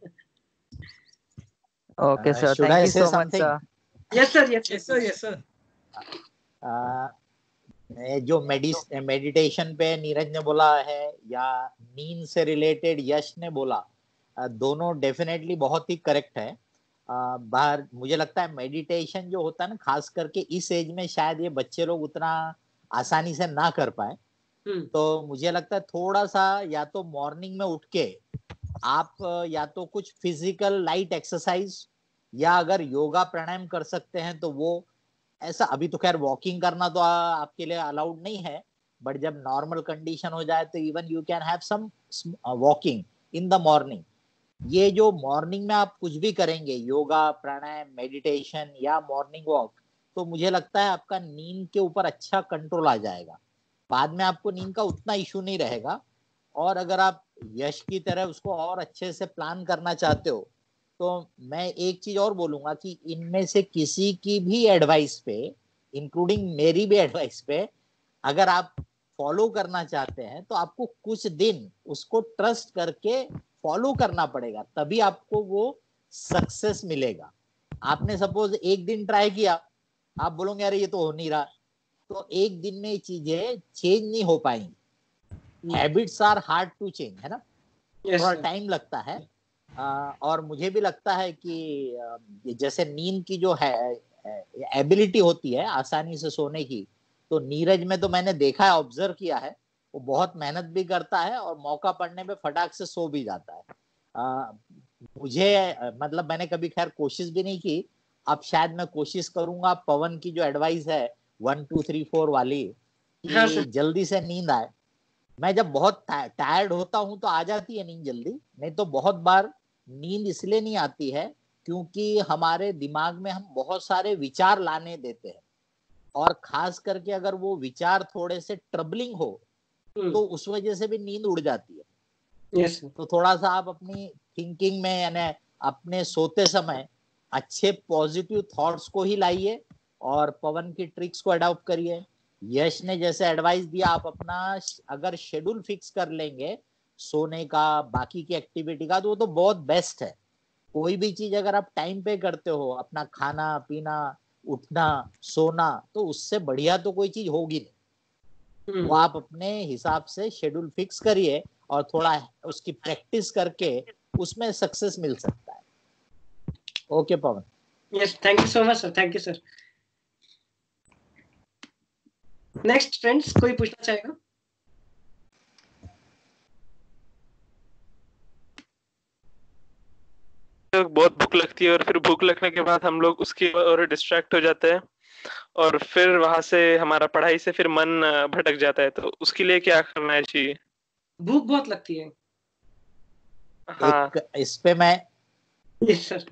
Speaker 5: Okay sir,
Speaker 4: should
Speaker 5: thank
Speaker 4: I
Speaker 5: you
Speaker 4: say
Speaker 5: so much
Speaker 4: something?
Speaker 5: Sir.
Speaker 1: Yes sir,
Speaker 2: yes
Speaker 1: yes
Speaker 2: sir, yes sir.
Speaker 4: जो मेडिटेशन पे नीरज ने बोला है, या नींद से रिलेटेड यश ने बोला, दोनों डेफिनेटली बहुत ही करेक्ट है। बाहर मुझे लगता है मेडिटेशन जो होता है ना, खास करके इस एज में शायद ये बच्चे लोग उतना आसानी से ना कर पाए। तो मुझे लगता है थोड़ा सा, या तो मॉर्निंग में उठ के आप या तो कुछ फिजिकल लाइट एक्सरसाइज, या अगर योगा प्राणायाम कर सकते हैं तो वो ऐसा। अभी तो खैर वॉकिंग करना तो आपके लिए अलाउड नहीं है, बट जब नॉर्मल कंडीशन हो जाए तो even you can have some walking in the morning. ये जो मॉर्निंग में आप कुछ भी करेंगे, योगा प्राणायाम मेडिटेशन या मॉर्निंग वॉक, तो मुझे लगता है आपका नींद के ऊपर अच्छा कंट्रोल आ जाएगा। बाद में आपको नींद का उतना इशू नहीं रहेगा। और अगर आप यश की तरह उसको और अच्छे से प्लान करना चाहते हो, तो मैं एक चीज और बोलूंगा कि इनमें से किसी की भी एडवाइस पे, इंक्लूडिंग मेरी भी एडवाइस पे, अगर आप फॉलो करना चाहते हैं तो आपको कुछ दिन उसको ट्रस्ट करके फॉलो करना पड़ेगा, तभी आपको वो सक्सेस मिलेगा। आपने सपोज एक दिन ट्राई किया, आप बोलोगे अरे ये तो हो नहीं रहा, तो एक दिन में चीजें चेंज नहीं हो पाएंगी। Habits are hard to change, है ना, थोड़ा टाइम लगता है। और मुझे भी लगता है कि जैसे नींद की जो है एबिलिटी होती है आसानी से सोने की, तो नीरज में तो मैंने देखा है, ऑब्जर्व किया है, वो बहुत मेहनत भी करता है और मौका पड़ने पे फटाक से सो भी जाता है। मुझे मतलब मैंने कभी खैर कोशिश भी नहीं की, अब शायद मैं कोशिश करूंगा पवन की जो एडवाइस है 1 2 3 4 वाली, कि जल्दी से नींद आए। मैं जब बहुत टायर्ड होता हूं तो आ जाती है नींद जल्दी, नहीं तो बहुत बार नींद इसलिए नहीं आती है क्योंकि हमारे दिमाग में हम बहुत सारे विचार लाने देते हैं, और खास करके अगर वो विचार थोड़े से ट्रबलिंग हो तो उस वजह से भी नींद उड़ जाती है। तो थोड़ा सा आप अपनी थिंकिंग में, यानी अपने सोते समय अच्छे पॉजिटिव थॉट्स को ही लाइए और पवन की ट्रिक्स को अडॉप्ट करिए। यश ने जैसे एडवाइस दिया, आप अपना अगर शेड्यूल फिक्स कर लेंगे सोने का, बाकी की एक्टिविटी का, तो वो तो बहुत बेस्ट है। कोई भी चीज अगर आप टाइम पे करते हो, अपना खाना पीना, उठना सोना, तो उससे बढ़िया तो कोई चीज होगी नहीं। वो आप अपने हिसाब से शेड्यूल फिक्स करिए और थोड़ा उसकी प्रैक्टिस करके उसमें सक्सेस मिल सकता है। Okay Pawan.
Speaker 1: Yes, thank you so much sir, thank you sir. Next friends, कोई पूछना चाहेगा?
Speaker 6: बहुत भूख लगती है और फिर भूख लगने के बाद हम लोग उसकी और डिस्ट्रैक्ट हो जाते हैं और फिर वहां से हमारा पढ़ाई से फिर मन भटक जाता है, तो उसके लिए क्या करना चाहिए?
Speaker 1: भूख बहुत लगती है।
Speaker 6: हाँ।
Speaker 4: एक इस पे मैं
Speaker 1: यस सर।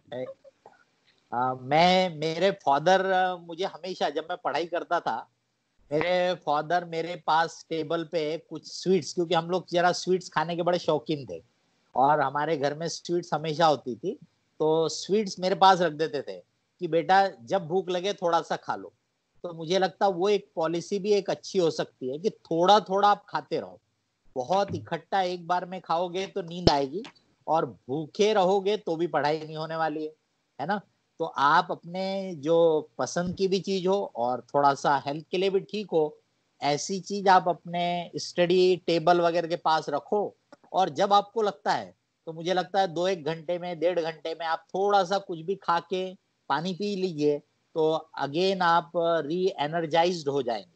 Speaker 4: मैं मेरे फादर मुझे हमेशा जब मैं पढ़ाई करता था, मेरे फादर मेरे पास टेबल पे कुछ स्वीट्स, क्योंकि हम लोग जरा स्वीट्स खाने के बड़े शौकीन थे और हमारे घर में स्वीट्स हमेशा होती थी, तो स्वीट्स मेरे पास रख देते थे कि बेटा जब भूख लगे थोड़ा सा खा लो। तो मुझे लगता वो एक पॉलिसी भी एक अच्छी हो सकती है कि थोड़ा थोड़ा आप खाते रहो। बहुत इकट्ठा एक बार में खाओगे तो नींद आएगी और भूखे रहोगे तो भी पढ़ाई नहीं होने वाली है ना। तो आप अपने जो पसंद की भी चीज हो और थोड़ा सा हेल्थ के लिए भी ठीक हो, ऐसी चीज आप अपने स्टडी टेबल वगैरह के पास रखो। और जब आपको लगता है तो मुझे लगता है 2-1 घंटे में 1.5 घंटे में आप थोड़ा सा कुछ भी खा के पानी पी लीजिए, तो अगेन आप री एनर्जाइज्ड हो जाएंगे।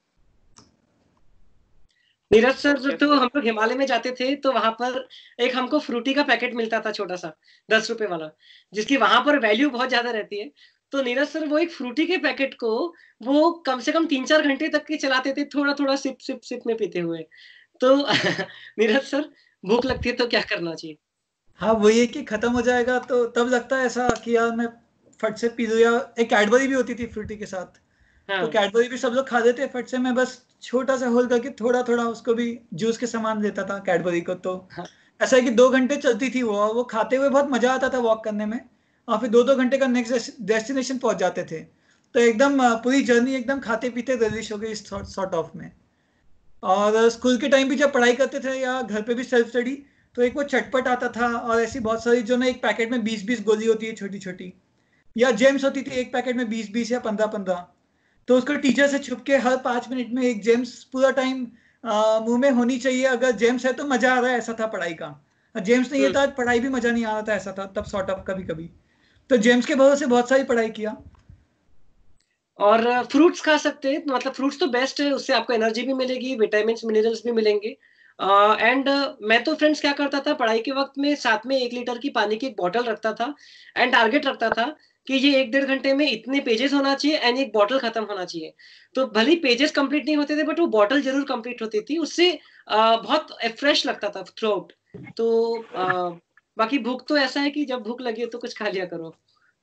Speaker 1: नीरज सर, तो हम लोग हिमालय में जाते थे तो वहां पर एक हमको फ्रूटी का पैकेट मिलता था, छोटा सा 10 रुपए वाला, जिसकी वहां पर वैल्यू बहुत ज्यादा रहती है। तो नीरज सर वो एक फ्रूटी के पैकेट को वो कम से कम 3-4 घंटे तक के चलाते थे, थोड़ा थोड़ा सिप सिप सिप में पीते हुए। तो नीरज सर, भूख लगती है तो क्या करना चाहिए?
Speaker 2: हाँ, वही है कि खत्म हो जाएगा तो तब लगता है ऐसा कि यार मैं फट से पी लूं, या एक कैडबरी भी होती थी फ्रूटी के साथ, तो
Speaker 1: हाँ।
Speaker 2: कैडबरी भी सब लोग खा देते फट से, मैं बस छोटा सा होल करके थोड़ा थोड़ा उसको भी जूस के समान लेता था कैडबरी को। तो
Speaker 1: हाँ।
Speaker 2: ऐसा है कि 2 घंटे चलती थी वो, और वो खाते हुए बहुत मजा आता था वॉक करने में, और फिर 2-2 घंटे का नेक्स्ट डेस्टिनेशन पहुंच जाते थे। तो एकदम पूरी जर्नी एकदम खाते पीते रिलीज हो गई इस सॉर्ट ऑफ में। और स्कूल के टाइम भी जब पढ़ाई करते थे या घर पे भी सेल्फ स्टडी, तो एक वो चटपट आता था, और ऐसी बहुत सारी जो ना एक पैकेट में 20-20 गोली होती है छोटी छोटी, या जेम्स होती थी एक पैकेट में 20-20 या 15-15। तो उसको टीचर से छुप के हर 5 मिनट में एक जेम्स पूरा टाइम मुंह में होनी चाहिए। अगर जेम्स है तो मजा आ रहा है, ऐसा था पढ़ाई का। जेम्स नहीं है तो आज पढ़ाई भी मजा नहीं आ रहा था, ऐसा था तब सॉर्ट ऑफ कभी कभी। तो जेम्स के भरोसे बहुत सारी पढ़ाई किया।
Speaker 1: और फ्रूट्स खा सकते हैं, मतलब फ्रूट्स तो बेस्ट है, उससे आपको एनर्जी भी मिलेगी, विटामिन मिनरल्स भी मिलेंगे। एंड मैं तो फ्रेंड्स क्या करता था पढ़ाई के वक्त में, साथ में 1 लीटर की पानी की एक बॉटल रखता था, एंड टारगेट रखता था कि ये 1-1.5 घंटे में इतने पेजेस होना चाहिए एंड एक बॉटल खत्म होना चाहिए। तो भले ही पेजेस कंप्लीट नहीं होते थे, बट वो बॉटल जरूर कंप्लीट होती थी, उससे बहुत फ्रेश लगता था थ्रू आउट। तो बाकी भूख तो ऐसा है कि जब भूख लगे तो कुछ खा लिया करो।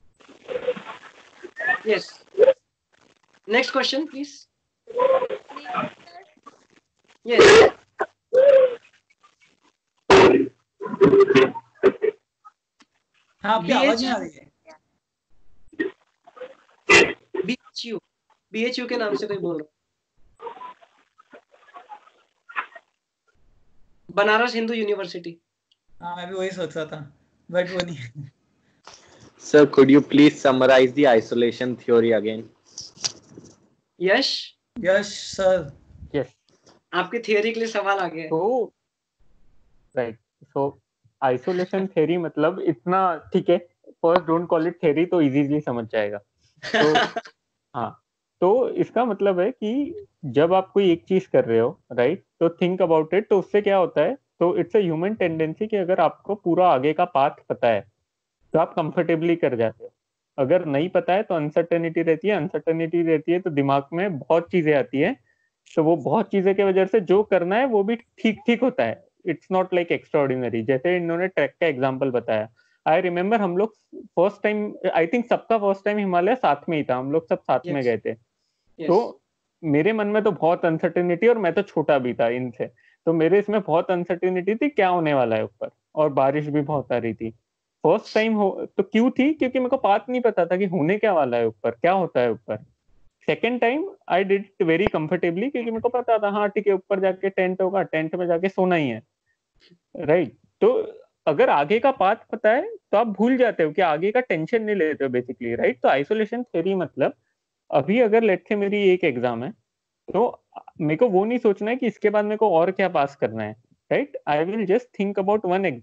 Speaker 1: Yes, next question please. Yes,
Speaker 2: हाँ, आपकी आवाज नहीं आ रही है।
Speaker 1: BHU के नाम से कोई बोल रहा? बनारस हिंदू यूनिवर्सिटी।
Speaker 2: हाँ, मैं भी वही सोच रहा था, बट वो नहीं।
Speaker 7: Sir, could you please summarize the isolation theory again?
Speaker 1: Yash,
Speaker 2: yes sir.
Speaker 3: Yes,
Speaker 1: आपके थियरी के लिए सवाल आ गया है।
Speaker 3: तो राइट, सो आइसोलेशन थ्योरी मतलब इतना ठीक है, first don't call it theory, तो इजीली समझ जाएगा। तो हाँ, तो इसका मतलब है कि जब आप कोई एक चीज कर रहे हो, राइट, तो थिंक अबाउट इट। तो उससे क्या होता है, तो इट्स अ ह्यूमन टेंडेंसी कि अगर आपको पूरा आगे का पाथ पता है तो आप कंफर्टेबली कर जाते हो। अगर नहीं पता है तो अनसर्टेनिटी रहती है, अनसर्टेनिटी रहती है तो दिमाग में बहुत चीजें आती है। तो वो बहुत चीजें की वजह से जो करना है वो भी ठीक ठीक होता है। It's not like extraordinary. जैसे इन्होंने ट्रैक का एग्जांपल बताया, आई रिमेम्बर हम लोग फर्स्ट टाइम, आई थिंक सबका फर्स्ट टाइम हिमालय साथ में ही था, हम लोग सब साथ में गए थे। तो मेरे मन में तो बहुत अनसर्टेनिटी, और मैं तो छोटा भी था इनसे, तो मेरे इसमें बहुत अनसर्टेनिटी थी क्या होने वाला है ऊपर, और बारिश भी बहुत आ रही थी। फर्स्ट टाइम हो तो क्यों थी, क्योंकि मेरे को बात नहीं पता था कि होने क्या वाला है ऊपर, क्या होता है ऊपर। Second time I did it very comfortably, क्योंकि मेरे को पता था हाँ ठीक है, ऊपर जाके टेंट होगा, टेंट में जाके सोना ही है, राइट। तो अगर आगे का पाथ पता है तो आप भूल जाते हो कि आगे का टेंशन नहीं लेते हो बेसिकली, राइट। तो आइसोलेशन थ्योरी मतलब, अभी अगर लेट से मेरी एक एग्जाम है तो मेरे को वो नहीं सोचना है कि इसके बाद मेरे को और क्या पास करना है, right. I will just think about one exam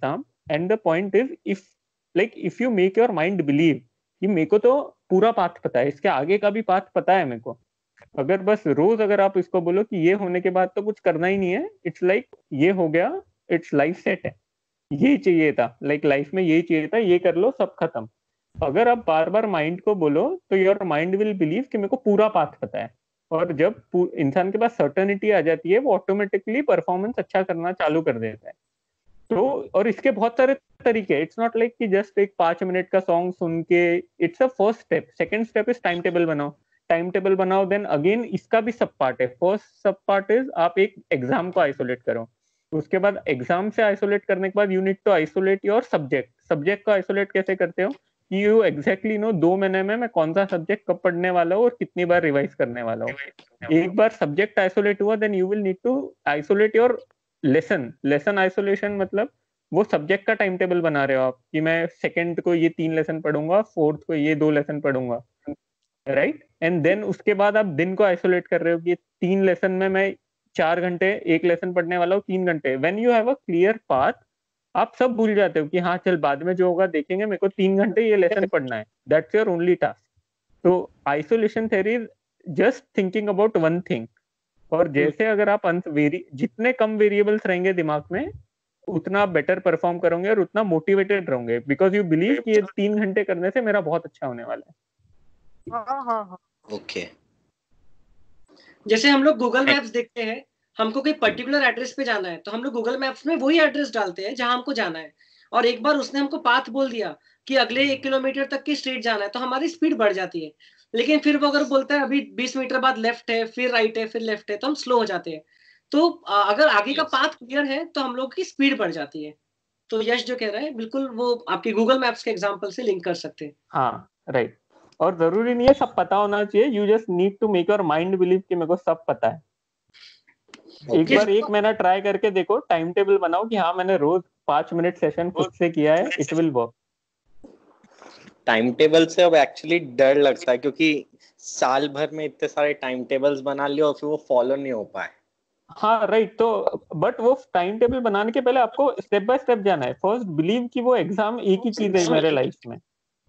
Speaker 3: and the point is if you make your mind believe कि मेरे को तो पूरा पाथ पता है, इसके आगे का भी पाथ पता है मेरे को, अगर बस रोज अगर आप इसको बोलो कि ये होने के बाद तो कुछ करना ही नहीं है, इट्स ये हो गया, इट्स लाइफ सेट है, ये चाहिए था, लाइफ में यही चाहिए था, ये कर लो, सब खत्म। अगर आप बार बार माइंड को बोलो तो योर माइंड विल बिलीव कि मेरे को पूरा पाथ पता है, और जब इंसान के पास सर्टेनिटी आ जाती है वो ऑटोमेटिकली परफॉर्मेंस अच्छा करना चालू कर देता है। तो और इसके बहुत सारे तरीके, इट्स नॉट कि जस्ट एक 5 मिनट का सॉन्ग सुन के, it's a first step. Second step is time table बनाओ, टाइम टेबल बनाओ, देन अगेन इसका भी सब पार्ट है। फर्स्ट सब पार्ट इज आप एक एग्जाम को आइसोलेट करो, उसके बाद एग्जाम से आइसोलेट करने के बाद you need to isolate your subject. Subject को आइसोलेट कैसे करते हो कि यू एग्जैक्टली नो 2 महीने में मैं कौन सा सब्जेक्ट कब पढ़ने वाला हूँ और कितनी बार रिवाइज करने वाला हूँ। एक बार सब्जेक्ट आइसोलेट हुआ, then you will need to isolate your lesson. Lesson isolation मतलब वो सब्जेक्ट का टाइम टेबल बना रहे हो आप कि मैं सेकंड को ये 3 लेसन पढ़ूंगा, फोर्थ को ये 2 लेसन पढ़ूंगा, राइट। एंड देन उसके बाद आप दिन को आइसोलेट कर रहे हो कि 3 लेसन में मैं 4 घंटे एक लेसन पढ़ने वाला हूँ, 3 घंटे। When you have a clear path, आप सब भूल जाते हो कि हाँ चल बाद में जो होगा देखेंगे, मेरे को 3 घंटे ये लेसन पढ़ना है, दैट्स योर ओनली टास्क। तो isolation theory is just thinking about one thing. और जैसे अगर आप जितने कम वेरिएबल्स रहेंगे दिमाग में, उतना आप बेटर परफॉर्म करोगे और उतना मोटिवेटेड रहोगे, बिकॉज यू बिलीव कि ये 3 घंटे करने से मेरा बहुत अच्छा होने वाला है।
Speaker 1: हाँ।
Speaker 7: ओके।
Speaker 1: जैसे हम लोग गूगल मैप्स देखते हैं, हमको कोई पर्टिकुलर एड्रेस पे जाना है तो हम लोग गूगल मैप्स में वही एड्रेस डालते हैं जहां हमको जाना है, और एक बार उसने हमको पाथ बोल दिया कि अगले 1 किलोमीटर तक की स्ट्रीट जाना है, तो हमारी स्पीड बढ़ जाती है। लेकिन फिर वो अगर बोलता है अभी 20 मीटर बाद लेफ्ट है, फिर राइट है, फिर लेफ्ट है, तो हम स्लो हो जाते हैं। तो अगर आगे का पाथ क्लियर है तो हम लोग की स्पीड बढ़ जाती है। तो यश जो कह रहा है बिल्कुल वो आपकी गूगल मैप्स के एग्जांपल से लिंक कर सकते हैं।
Speaker 3: हाँ राइट। और जरूरी नहीं है सब पता होना चाहिए, you just need to make your mind believe कि मेरे को सब पता है। एक बार 1 महीना ट्राई करके देखो, टाइम टेबल बनाओ कि हाँ मैंने रोज 5 मिनट सेशन खुद से किया है, it will work.
Speaker 7: Time table से अब एक्चुअली डर लगता है क्योंकि साल भर में इतने सारे टाइम टेबल्स बना लिए और फिर वो फॉलो नहीं हो पाए।
Speaker 3: हाँ राइट। तो बट वो टाइम टेबल बनाने के पहले आपको स्टेप बाय स्टेप जाना है। फर्स्ट बिलीव कि वो एग्जाम एक ही चीज है मेरे लाइफ में,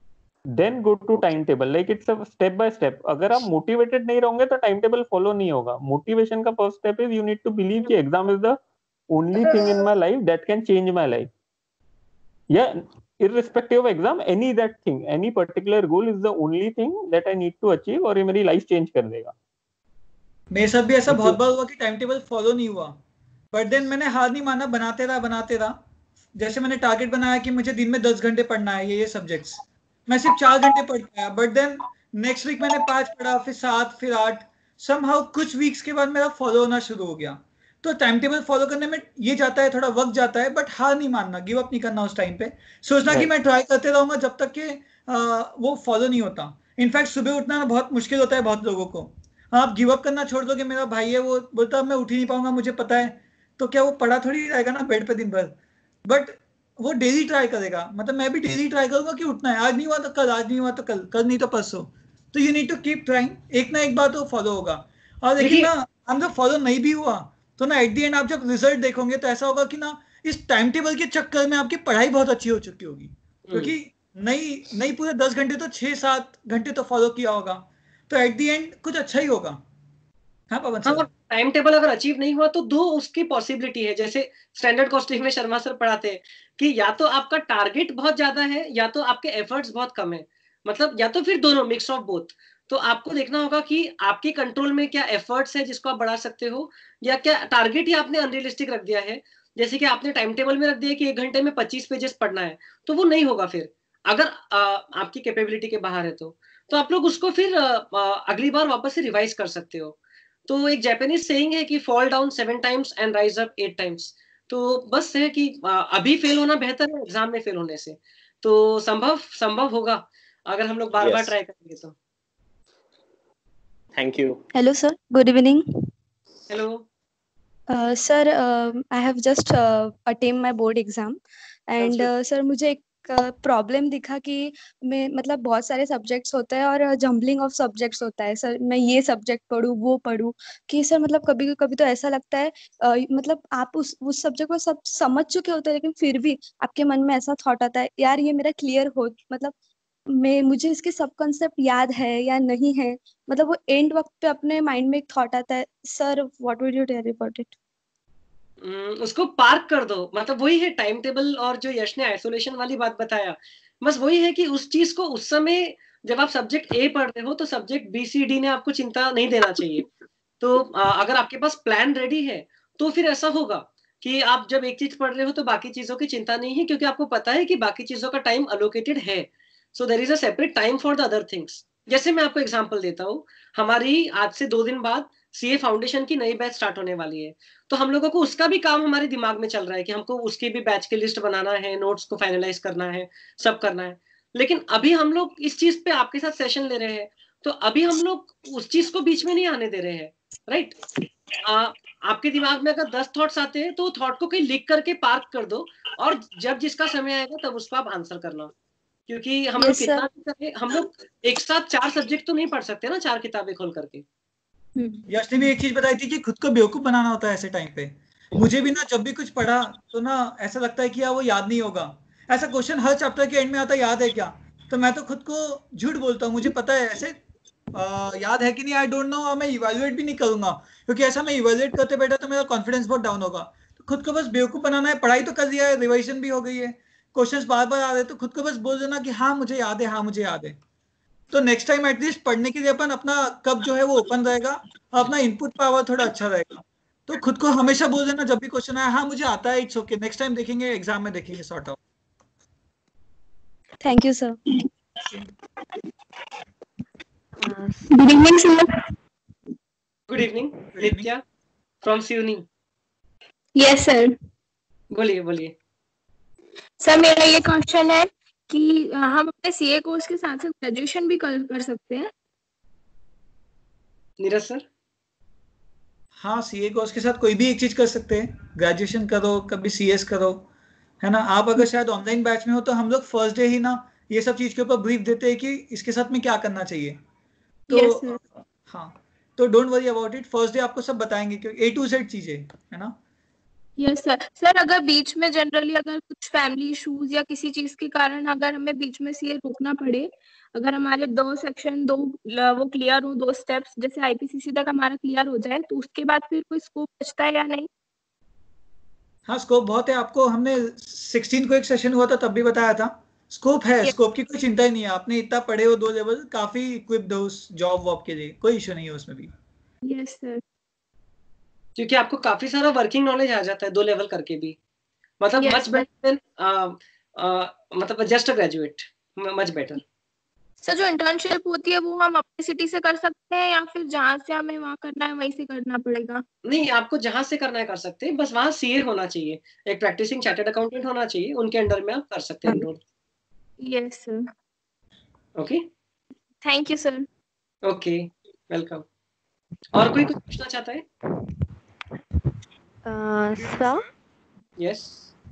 Speaker 3: then go to time table. It's a step by step. अगर आप मोटिवेटेड नहीं रहोगे तो टाइम टेबल फॉलो नहीं होगा। मोटिवेशन का first step is you need to believe कि exam is the only thing in my life that can change my life. या irrespective of exam, that thing, any particular goal is the only thing that I need to achieve और ये मेरी life change कर देगा।
Speaker 2: मेरे साथ भी ऐसा बहुत बार हुआ कि टाइम टेबल फॉलो नहीं हुआ, बट देन मैंने हार नहीं माना, बनाते रहा। जैसे मैंने टारगेट बनाया कि मुझे दिन में 10 घंटे पढ़ना है ये सब्जेक्ट्स, मैं सिर्फ 4 घंटे पढ़ पाया, बट देन नेक्स्ट वीक मैंने 5 पढ़ा, फिर 7, फिर 8। समहाउ कुछ वीक्स के बाद मेरा फॉलो होना शुरू हो गया। तो टाइम टेबल फॉलो करने में ये जाता है, थोड़ा वक्त जाता है, बट हार नहीं मानना, गिव अप नहीं करना उस टाइम पे, सोचना कि मैं ट्राई करते रहूंगा जब तक कि वो फॉलो नहीं होता। इनफैक्ट सुबह उठना बहुत मुश्किल होता है बहुत लोगों को। आप गिव अप करना छोड़ दो कि मेरा भाई है वो बोलता मैं उठ ही नहीं पाऊंगा, मुझे पता है, तो क्या वो पढ़ा थोड़ी रहेगा ना बेड पे दिन भर, बट वो डेली ट्राई करेगा। मतलब मैं भी डेली ट्राई करूंगा कि उठना है, आज नहीं हुआ तो कल, आज नहीं हुआ तो कल, कल नहीं तो परसों। तो you need to keep trying, एक ना एक बार तो फॉलो होगा। और लेकिन ना हम जब फॉलो नहीं भी हुआ तो ना एट द एंड आप जब रिजल्ट देखोगे तो ऐसा होगा कि ना इस टाइम टेबल के चक्कर में आपकी पढ़ाई बहुत अच्छी हो चुकी होगी, क्योंकि नहीं पूरे 10 घंटे तो 6-7 घंटे तो फॉलो किया होगा, तो एट द एंड कुछ अच्छा ही होगा। हाँ पवन सर,
Speaker 1: टाइम टेबल अगर अचीव नहीं हुआ तो 2 उसकी पॉसिबिलिटी है। जैसे स्टैंडर्ड कॉस्टिंग में शर्मा सर पढ़ाते हैं कि या तो आपका टारगेट बहुत ज्यादा है या तो आपके एफर्ट्स बहुत कम है, मतलब या तो फिर दोनों, मिक्स ऑफ बोथ। तो आपको देखना होगा कि आपके कंट्रोल में क्या एफर्ट्स है जिसको आप बढ़ा सकते हो, या क्या टारगेट ही आपने अनरियलिस्टिक रख दिया है। जैसे कि आपने टाइम टेबल में रख दिया कि 1 घंटे में 25 पेजेस पढ़ना है, तो वो नहीं होगा फिर, अगर आपकी कैपेबिलिटी के बाहर है तो आप लोग उसको फिर अगली बार वापस से रिवाइज कर सकते हो। तो एक जापानीज सेइंग है कि fall down 7 times and rise up 8 times. तो बस है कि अभी फेल होना बेहतर है एग्जाम में फेल होने से। तो संभव होगा अगर हम लोग बार बार ट्राई करेंगे तो।
Speaker 7: Thank you.
Speaker 8: Hello sir, good evening.
Speaker 1: Hello
Speaker 8: sir, I have just attempt my board exam and sir मुझे एक प्रॉब्लम दिखा कि मैं मतलब बहुत सारे सब्जेक्ट्स होते हैं और जम्बलिंग ऑफ सब्जेक्ट्स होता है सर, मैं ये सब्जेक्ट पढूं वो पढूं, कि सर मतलब कभी कभी तो ऐसा लगता है मतलब आप उस सब्जेक्ट को सब समझ चुके होते हैं लेकिन फिर भी आपके मन में ऐसा थॉट आता है यार ये मेरा क्लियर हो, मतलब मुझे इसके सब कॉन्सेप्ट याद है या नहीं है, मतलब वो एंड वक्त पे अपने माइंड में एक थॉट आता है। Sir what would you tell about it?
Speaker 1: उसको पार्क कर दो, मतलब वही है टाइम टेबल, और जो यश ने आइसोलेशन वाली बात बताया, बस वही है कि उस चीज को उस समय जब आप सब्जेक्ट ए पढ़ रहे हो तो सब्जेक्ट बी सी डी ने आपको चिंता नहीं देना चाहिए। तो अगर आपके पास प्लान रेडी है तो फिर ऐसा होगा कि आप जब एक चीज पढ़ रहे हो तो बाकी चीजों की चिंता नहीं है, क्योंकि आपको पता है कि बाकी चीजों का टाइम अलोकेटेड है। So there is a separate time for the other things. जैसे मैं आपको एग्जांपल देता हूँ, हमारी आज से 2 दिन बाद सीए फाउंडेशन की नई बैच स्टार्ट होने वाली है, तो हम लोगों को उसका भी काम हमारे दिमाग में चल रहा है कि हमको उसकी भी बैच की लिस्ट बनाना है, नोट्स को फाइनलाइज करना है, सब करना है। लेकिन अभी हम लोग इस चीज पे आपके साथ सेशन ले रहे हैं, तो अभी हम लोग उस चीज को बीच में नहीं आने दे रहे हैं, राइट? आपके दिमाग में अगर 10 थॉट्स आते हैं तो थॉट को कहीं लिख करके पार्क कर दो, और जब जिसका समय आएगा तब उसको आप आंसर करना। क्योंकि हम लोग
Speaker 8: Yes, sir.
Speaker 1: कितना भी करें, हम लोग एक साथ 4 सब्जेक्ट तो नहीं पढ़ सकते ना 4 किताबें खोल करके।
Speaker 2: यश ने भी एक चीज बताई थी कि खुद को बेवकूफ बनाना होता है ऐसे टाइम पे। मुझे भी ना जब भी कुछ पढ़ा तो ना ऐसा लगता है कि यार वो याद नहीं होगा। ऐसा क्वेश्चन हर चैप्टर के एंड में आता है, याद है क्या? तो मैं तो खुद को झूठ बोलता हूँ, मुझे पता है ऐसे याद है कि नहीं, आई डोंट नो, और मैं इवेल्युएट भी नहीं करूंगा, क्योंकि ऐसा मैं इवेल्युएट करते बैठा तो मेरा कॉन्फिडेंस बहुत डाउन होगा। तो खुद को बस बेवकूफ बनाना है। पढ़ाई तो कर दिया है, रिवाइजन भी हो गई है, क्वेश्चंस बार बार आ रहे हैं, तो खुद को बस बोल देना कि हाँ मुझे याद है, हाँ मुझे याद है। तो नेक्स्ट टाइम एटलीस्ट पढ़ने के लिए अपन अपना कप जो है वो ओपन रहेगा और अपना इनपुट पावर थोड़ा अच्छा रहेगा। तो खुद को हमेशा बोल देना जब भी क्वेश्चन आया, हाँ मुझे आता है, इट्स ओके, नेक्स्ट टाइम देखेंगे, एग्जाम में देखेंगे, sort out.
Speaker 8: Thank you sir.
Speaker 9: Good evening sir.
Speaker 1: Good evening Nitya from Seoni.
Speaker 9: Yes sir.
Speaker 1: बोलिए बोलिए।
Speaker 9: सर मेरा ये क्वेश्चन है कि हम अपने सीए कोर्स के साथ साथ ग्रेजुएशन भी कर सकते हैं?
Speaker 1: नीरज सर?
Speaker 2: हाँ, सीए कोर्स के साथ कोई भी एक चीज कर सकते हैं, ग्रेजुएशन करो, कभी सीएस करो, है ना। आप अगर शायद ऑनलाइन बैच में हो तो हम लोग फर्स्ट डे ही ना ये सब चीज के ऊपर ब्रीफ देते हैं कि इसके साथ में क्या करना चाहिए। तो
Speaker 9: yes,
Speaker 2: हाँ, तो don't worry about it, first day आपको सब बताएंगे क्योंकि ए टू जेड चीजें, है ना।
Speaker 9: Yes sir. सर अगर बीच में जनरली अगर कुछ फैमिली इश्यूज या किसी चीज के कारण अगर हमें बीच में सीए रोकना पड़े, अगर हमारे 2 सेक्शन 2 वो क्लियर हो, 2 स्टेप्स जैसे आईपीसीसी तक हमारा क्लियर हो जाए, तो उसके बाद फिर कोई स्कोप बचता है या नहीं?
Speaker 2: हाँ, स्कोप बहुत है। आपको हमने 16 को एक सेशन हुआ था तब भी बताया था, स्कोप है, स्कोप की कोई चिंता ही नहीं है। आपने इतना पढ़े हो 2 लेवल, काफी इक्विप्ड हो उस जॉब वॉब के लिए, कोई इशू नहीं है उसमें भी।
Speaker 9: Yes sir.
Speaker 1: क्योंकि आपको काफी सारा वर्किंग नॉलेज आ जाता है 2 लेवल करके भी, मतलब
Speaker 9: Yes,
Speaker 1: मच बेटर देन मतलब just a graduate, much better.
Speaker 9: Sir जो इंटर्नशिप होती है वो हम अपनी सिटी से कर सकते हैं या फिर जहाँ से हमें वहाँ करना है वहीं से करना पड़ेगा?
Speaker 1: नहीं, आपको जहां से करना है कर सकते हैं, बस वहां सीए होना चाहिए, एक प्रैक्टिसिंग चार्टर्ड अकाउंटेंट होना चाहिए, उनके अंडर में आप कर सकते हैं enroll.
Speaker 9: Yes sir.
Speaker 1: Okay,
Speaker 9: thank you sir.
Speaker 1: Okay, welcome. और कोई कुछ पूछना चाहता है?
Speaker 10: Sir?
Speaker 1: Yes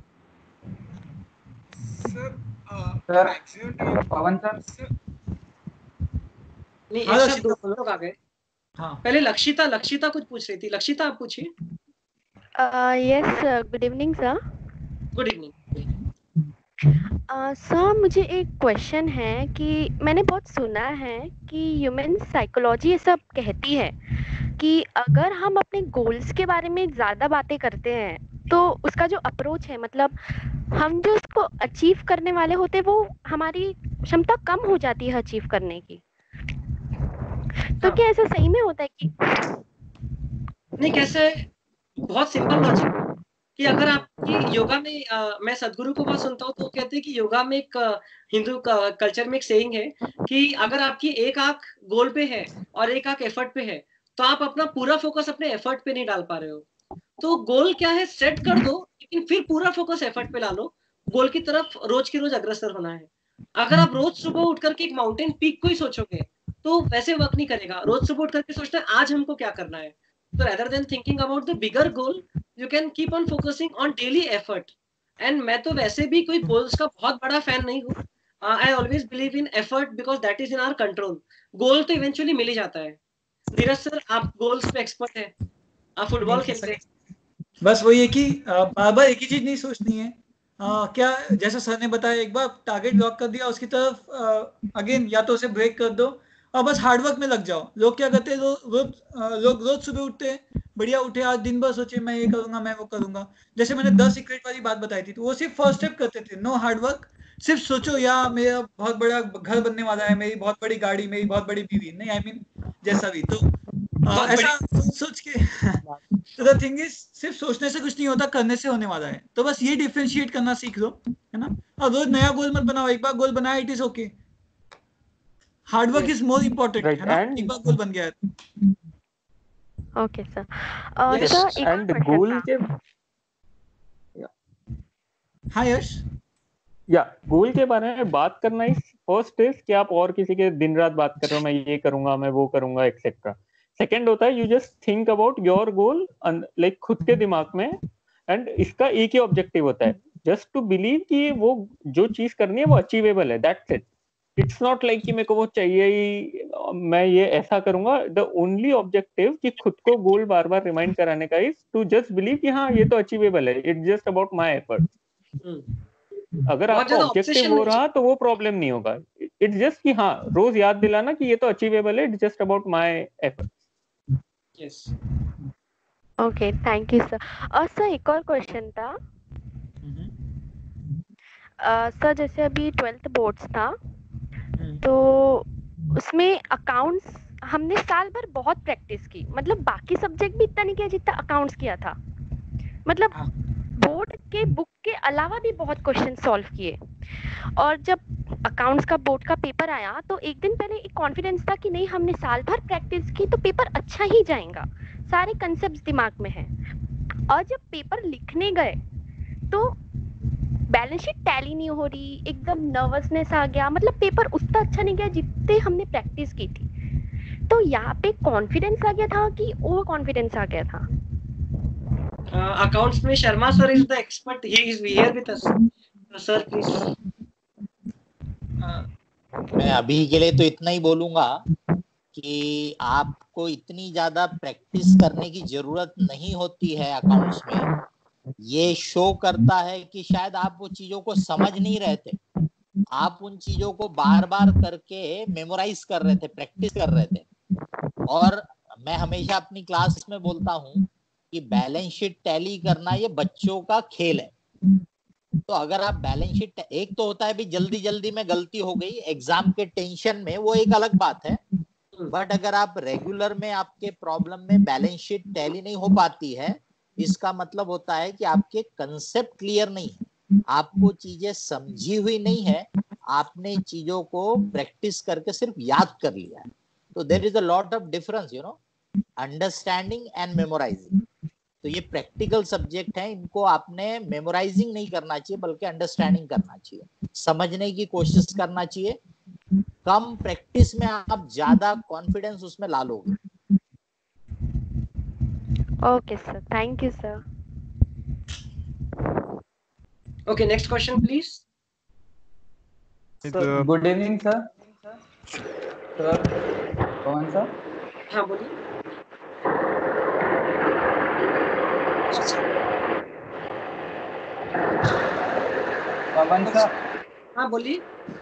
Speaker 11: sir actually Pavan sir
Speaker 1: नहीं,
Speaker 2: हाँ,
Speaker 1: एक साथ 2 लोग आ गए।
Speaker 2: हाँ,
Speaker 1: पहले लक्षिता कुछ पूछ रही थी। लक्षिता आप पूछिए।
Speaker 10: Yes sir, good evening sir.
Speaker 1: Good evening.
Speaker 10: Sir मुझे एक क्वेश्चन है कि मैंने बहुत सुना है कि ह्यूमन साइकोलॉजी ये सब कहती है कि अगर हम अपने गोल्स के बारे में ज़्यादा बातें करते हैं तो उसका जो अप्रोच है, मतलब हम जो उसको अचीव करने वाले होते हैं वो हमारी क्षमता कम हो जाती है अचीव करने की। तो क्या ऐसा सही में होता है कि
Speaker 1: नहीं? कैसे? बहुत सिंपल लॉजिक कि अगर आपकी योगा में मैं सदगुरु को बहुत सुनता हूँ तो वो कहते हैं कि योगा में एक हिंदू कल्चर में एक सेइंग है कि अगर आपकी एक आंख गोल पे है और एक आंख एफर्ट पे है तो आप अपना पूरा फोकस अपने एफर्ट पे नहीं डाल पा रहे हो। तो गोल क्या है, सेट कर दो, लेकिन फिर पूरा फोकस एफर्ट पे ला लो। गोल की तरफ रोज की रोज अग्रसर होना है। अगर आप रोज सुबह उठ करके एक माउंटेन पीक को ही सोचोगे तो वैसे वर्क नहीं करेगा। रोज सुबह उठ करके सोचना है आज हमको क्या करना है। तो rather than thinking about the bigger goal, you can keep on focusing on daily effort. And मैं तो वैसे भी कोई गोल्स का बहुत बड़ा फैन नहीं हूँ. I always believe in effort because that is in our control. Goal तो इवेंचुअली मिल ही जाता है. धीरज सर, आप गोल्स पे एक्सपर्ट है, आप फुटबॉल खेलते हैं.
Speaker 2: बस वही है कि बार बार एक ही चीज नहीं सोचनी है. क्या जैसा सर ने बताया, एक बार टारगेट लॉक कर दिया, उसकी तरफ अगेन या तो उसे ब्रेक कर दो और बस हार्डवर्क में लग जाओ. लोग क्या करते हैं, लोग रोज सुबह उठते हैं, बढ़िया उठे, आज दिन भर सोचे मैं ये करूंगा मैं वो करूंगा. जैसे मैंने 10 सीक्रेट वाली बात बताई थी, तो वो सिर्फ फर्स्ट स्टेप करते थे, नो हार्डवर्क. सिर्फ सोचो या मेरा बहुत बड़ा घर बनने वाला है, मेरी बहुत बड़ी गाड़ी, मेरी बहुत बड़ी बीवी, नहीं आई मीन जैसा भी. तो ऐसा सोच के तो द थिंग इज, सिर्फ सोचने से कुछ नहीं होता, करने से होने वाला है. तो बस ये डिफरेंशिएट करना सीख लो, है ना. और रोज नया गोल मत बनाओ. एक बार गोल बनाया, it is okay. Hard work is more important, है ना. एक बार गोल बन गया है.
Speaker 10: Okay sir. सर एक
Speaker 3: एंड गोल के
Speaker 2: हाँ यश,
Speaker 3: या गोल के बारे में बात करना इज फर्स्ट इज कि आप और किसी के दिन रात बात कर रहे हो, मैं ये करूंगा मैं वो करूंगा एक्सेट्रा. सेकंड होता है you just think about your goal like खुद के दिमाग में, एंड इसका एक ही ऑब्जेक्टिव होता है, जस्ट टू बिलीव कि वो जो चीज करनी है वो अचीवेबल है. That's it. It's not like कि मेरे को वो चाहिए ही, मैं ये ऐसा करूंगा. द ओनली ऑब्जेक्टिव कि खुद को गोल बार बार रिमाइंड कराने का इज टू जस्ट बिलीव कि हाँ ये तो अचीवेबल है. It's just about my effort. अगर आपका ऑब्जेक्टिव हो रहा तो वो प्रॉब्लम नहीं होगा. इट्स जस्ट कि हाँ रोज याद दिलाना कि ये तो अचीवेबल है. It's just about my effort.
Speaker 1: Yes.
Speaker 10: Okay, thank you sir. और सर एक और क्वेश्चन था. सर जैसे अभी 12th बोर्ड्स था, तो उसमें अकाउंट्स हमने साल भर बहुत प्रैक्टिस की, मतलब बाकी सब्जेक्ट भी इतना नहीं किया जितना अकाउंट्स किया था. मतलब बोर्ड के बुक के अलावा भी बहुत क्वेश्चन सॉल्व किए. और जब अकाउंट्स का बोर्ड का पेपर आया तो एक दिन पहले एक कॉन्फिडेंस था कि नहीं हमने साल भर प्रैक्टिस की तो पेपर अच्छा ही जाएगा, सारे कंसेप्ट्स दिमाग में हैं. और जब पेपर लिखने गए तो बैलेंस शीट टैली नहीं हो रही, एकदम नर्वसनेस आ गया. मतलब पेपर उतना अच्छा नहीं गया जितने हमने प्रैक्टिस की थी. तो यहाँ पे कॉन्फिडेंस आ गया था कि ओवर कॉन्फिडेंस आ गया था?
Speaker 1: अकाउंट्स में Sharma sir is the expert, he is here with us. Sir please.
Speaker 4: मैं अभी के लिए तो इतना ही बोलूंगा कि आपको इतनी ज्यादा प्रैक्टिस करने की जरूरत नहीं होती है अकाउंट्स में. ये शो करता है कि शायद आप वो चीजों को समझ नहीं रहे थे, आप उन चीजों को बार बार करके मेमोराइज कर रहे थे, प्रैक्टिस कर रहे थे. और मैं हमेशा अपनी क्लास में बोलता हूँ कि बैलेंस शीट टैली करना ये बच्चों का खेल है. तो अगर आप बैलेंस शीट, एक तो होता है भी जल्दी जल्दी में गलती हो गई एग्जाम के टेंशन में, वो एक अलग बात है. बट अगर आप रेगुलर में आपके प्रॉब्लम में बैलेंस शीट टैली नहीं हो पाती है, इसका मतलब होता है कि आपके कंसेप्ट क्लियर नहीं है, आपको चीजें समझी हुई नहीं है, आपने चीजों को प्रैक्टिस करके सिर्फ याद कर लिया है. तो there is a lot of difference, you know, understanding and memorising. तो ये प्रैक्टिकल सब्जेक्ट है, इनको आपने मेमोराइजिंग नहीं करना चाहिए बल्कि अंडरस्टैंडिंग करना चाहिए, समझने की कोशिश करना चाहिए. कम प्रैक्टिस में आप ज्यादा कॉन्फिडेंस उसमें ला लोगे.
Speaker 10: Okay sir, thank you sir.
Speaker 1: Okay, next question please.
Speaker 11: Good evening sir. Sir कौन सा?
Speaker 1: हाँ बोलिए.
Speaker 11: पवन सर.
Speaker 1: हाँ बोलिए.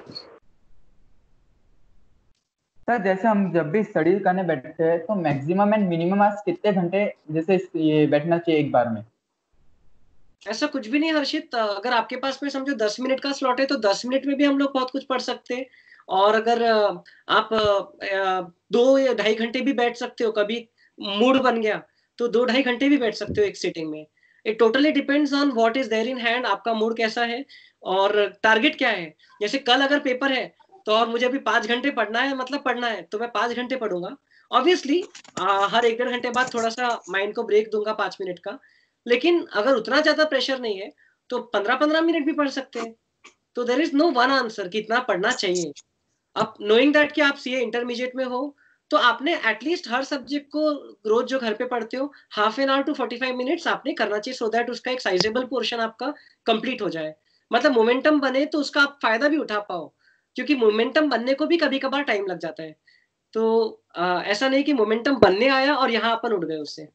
Speaker 11: सर जैसे हम जब भी स्टडी करने बैठते हैं तो मैक्सिमम एंड मिनिमम आज कितने घंटे जैसे ये बैठना चाहिए एक बार में?
Speaker 1: ऐसा कुछ भी नहीं हर्षित. अगर आपके पास में समझो 10 मिनट का स्लॉट है तो 10 मिनट में भी हम लोग बहुत कुछ पढ़ सकते हैं. और अगर आप 2 या 2.5 घंटे भी बैठ सकते हो, कभी मूड बन गया तो 2-2.5 घंटे भी बैठ सकते हो एक सीटिंग में. It totally depends on what is there in hand. आपका मूड कैसा है और टारगेट क्या है. जैसे कल अगर पेपर है तो और मुझे अभी 5 घंटे पढ़ना है, मतलब पढ़ना है, तो मैं 5 घंटे पढ़ूंगा. ऑब्वियसली हर 1-1.5 घंटे बाद थोड़ा सा माइंड को ब्रेक दूंगा 5 मिनट का. लेकिन अगर उतना ज्यादा प्रेशर नहीं है तो 15-15 मिनट भी पढ़ सकते हैं. तो there is no one answer कि इतना पढ़ना चाहिए. आप नोइंग दैट कि आप सीए इंटरमीडिएट में हो तो आपने एटलीस्ट हर सब्जेक्ट को रोज जो घर पे पढ़ते हो half an hour to 45 minutes आपने करना चाहिए, सो दैट उसका एक साइजेबल पोर्शन आपका कंप्लीट हो जाए, मतलब मोमेंटम बने तो उसका आप फायदा भी उठा पाओ, क्योंकि मोमेंटम बनने को भी कभी कभार टाइम लग जाता है। तो ऐसा नहीं कि मोमेंटम बनने आया और यहाँ अपन उठ गए उससे।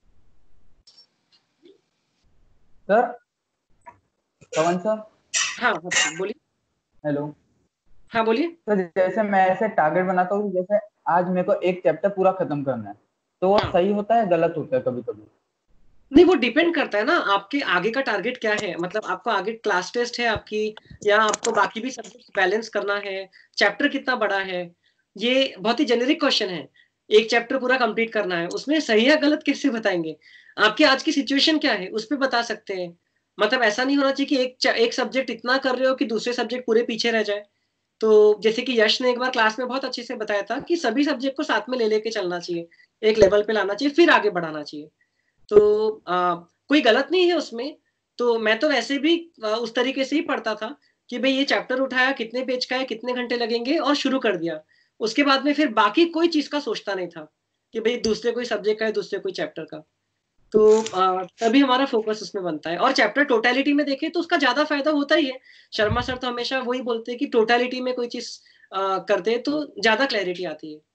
Speaker 11: सर पवन सर।
Speaker 1: हाँ बोलिए।
Speaker 11: हेलो।
Speaker 1: हाँ बोलिए।
Speaker 11: तो जैसे मैं ऐसे टारगेट बनाता हूँ, जैसे आज मेरे को एक चैप्टर पूरा खत्म करना है, तो वो सही होता है गलत होता है कभी कभी?
Speaker 1: नहीं, वो डिपेंड करता है ना आपके आगे का टारगेट क्या है, मतलब आपको आगे क्लास टेस्ट है आपकी, या आपको बाकी भी सब्जेक्ट बैलेंस करना है, चैप्टर कितना बड़ा है, ये बहुत ही जेनेरिक क्वेश्चन है। एक चैप्टर पूरा कंप्लीट करना है, उसमें सही है गलत कैसे बताएंगे? आपके आज की सिचुएशन क्या है उस पर बता सकते हैं। मतलब ऐसा नहीं होना चाहिए कि एक सब्जेक्ट इतना कर रहे हो कि दूसरे सब्जेक्ट पूरे पीछे रह जाए। तो जैसे कि यश ने एक बार क्लास में बहुत अच्छे से बताया था कि सभी सब्जेक्ट को साथ में ले लेके चलना चाहिए, एक लेवल पे लाना चाहिए, फिर आगे बढ़ाना चाहिए। तो कोई गलत नहीं है उसमें। तो मैं तो वैसे भी उस तरीके से ही पढ़ता था कि भाई ये चैप्टर उठाया, कितने पेज का है, कितने घंटे लगेंगे, और शुरू कर दिया। उसके बाद में फिर बाकी कोई चीज का सोचता नहीं था कि भाई दूसरे कोई सब्जेक्ट का है, दूसरे कोई चैप्टर का। तो तभी हमारा फोकस उसमें बनता है। और चैप्टर टोटलिटी में देखें तो उसका ज्यादा फायदा होता ही है। शर्मा सर तो हमेशा वही बोलते हैं कि टोटलिटी में कोई चीज करते हैं तो ज्यादा क्लैरिटी आती है।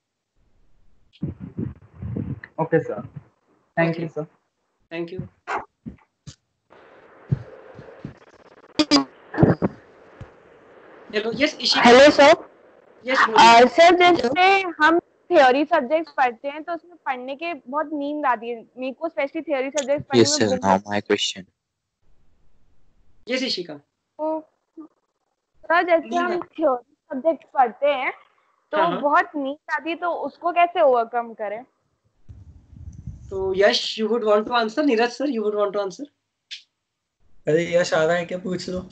Speaker 11: Okay sir, thank you sir.
Speaker 1: Thank you. Hello yes Ishika.
Speaker 9: Hello sir.
Speaker 1: Yes
Speaker 9: sir जैसे हम थ्योरी सब्जेक्ट्स पढ़ते हैं तो उसमें पढ़ने के बहुत नींद आती है, मेरे को स्पेशली थ्योरी सब्जेक्ट्स पढ़ने
Speaker 12: Yes,
Speaker 9: में
Speaker 12: sir. Now my question.
Speaker 1: Yes Ishika.
Speaker 9: तो सर जैसे हम थ्योरी सब्जेक्ट्स पढ़ते हैं तो
Speaker 1: हाँ, हाँ।
Speaker 9: बहुत नींद आती है, तो उसको कैसे ओवरकम करें?
Speaker 1: तो Yash you would want to answer? Neeraj sir you would want to answer?
Speaker 2: अरे यश आ रहा है क्या, पूछ लो।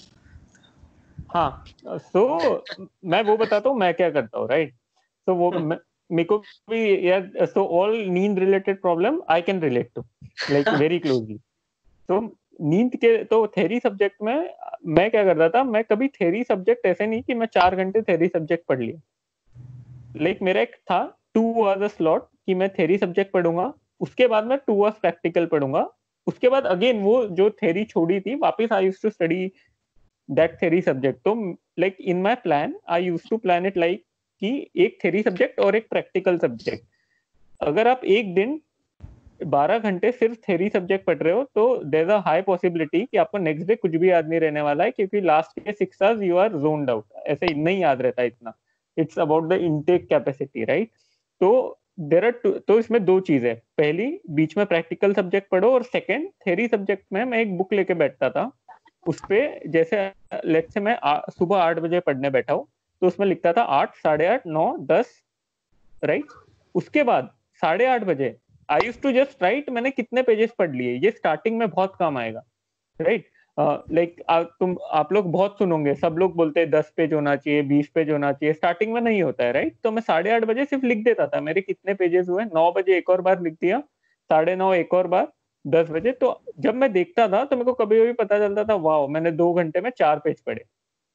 Speaker 3: हाँ, सो मैं वो बताता हूँ मैं क्या करता हूँ, राइट? सो वो मेरे को भी यार, सो ऑल नींद related problem I can relate to like very closely. तो नींद के तो थ्योरी सब्जेक्ट में मैं क्या करता था, मैं कभी थ्योरी सब्जेक्ट ऐसे नहीं कि मैं 4 घंटे थ्योरी सब्जेक्ट पढ़ लिया। लाइक मेरा एक था 2 आवर्स स्लॉट कि मैं थ्योरी सब्जेक्ट पढ़ूंगा, उसके बाद मैं 2 आवर्स प्रैक्टिकल पढ़ूंगा, उसके बाद अगेन वो जो थ्योरी छोड़ी थी वापस I used to study that theory subject. तो like in my plan I used to plan it like कि एक थ्योरी सब्जेक्ट और एक प्रैक्टिकल सब्जेक्ट। अगर आप एक दिन 12 घंटे सिर्फ थ्योरी सब्जेक्ट पढ़ रहे हो तो there is a high possibility कि आपको नेक्स्ट डे कुछ भी याद नहीं रहने वाला है, क्योंकि लास्ट के 6 hours you are zoned out, ऐसे नहीं याद रहता इतना। It's about the intake capacity, right? तो देयर आर तो इसमें दो चीजें, पहली बीच में प्रैक्टिकल सब्जेक्ट पढ़ो, और सेकंड थ्योरी सब्जेक्ट में मैं एक बुक लेके बैठता था, उस पे जैसे लेट्स से मैं सुबह 8 बजे पढ़ने बैठा हूँ तो उसमें लिखता था 8, 8:30, 9, 10, राइट? उसके बाद 8:30 बजे I used to just write मैंने कितने पेजेस पढ़ लिए। ये स्टार्टिंग में बहुत काम आएगा, राइट? लाइक आप लोग बहुत सुनोंगे, सब लोग बोलते हैं 10 पेज होना चाहिए, 20 पेज होना चाहिए, स्टार्टिंग में नहीं होता है, राइट? तो मैं 8:30 बजे सिर्फ लिख देता था मेरे कितने पेजेस हुए, 9 बजे एक और बार लिख दिया, 9:30 एक और बार, 10 बजे। तो जब मैं देखता था तो मेरे को कभी कभी पता चलता था वाओ मैंने 2 घंटे में 4 पेज पढ़े,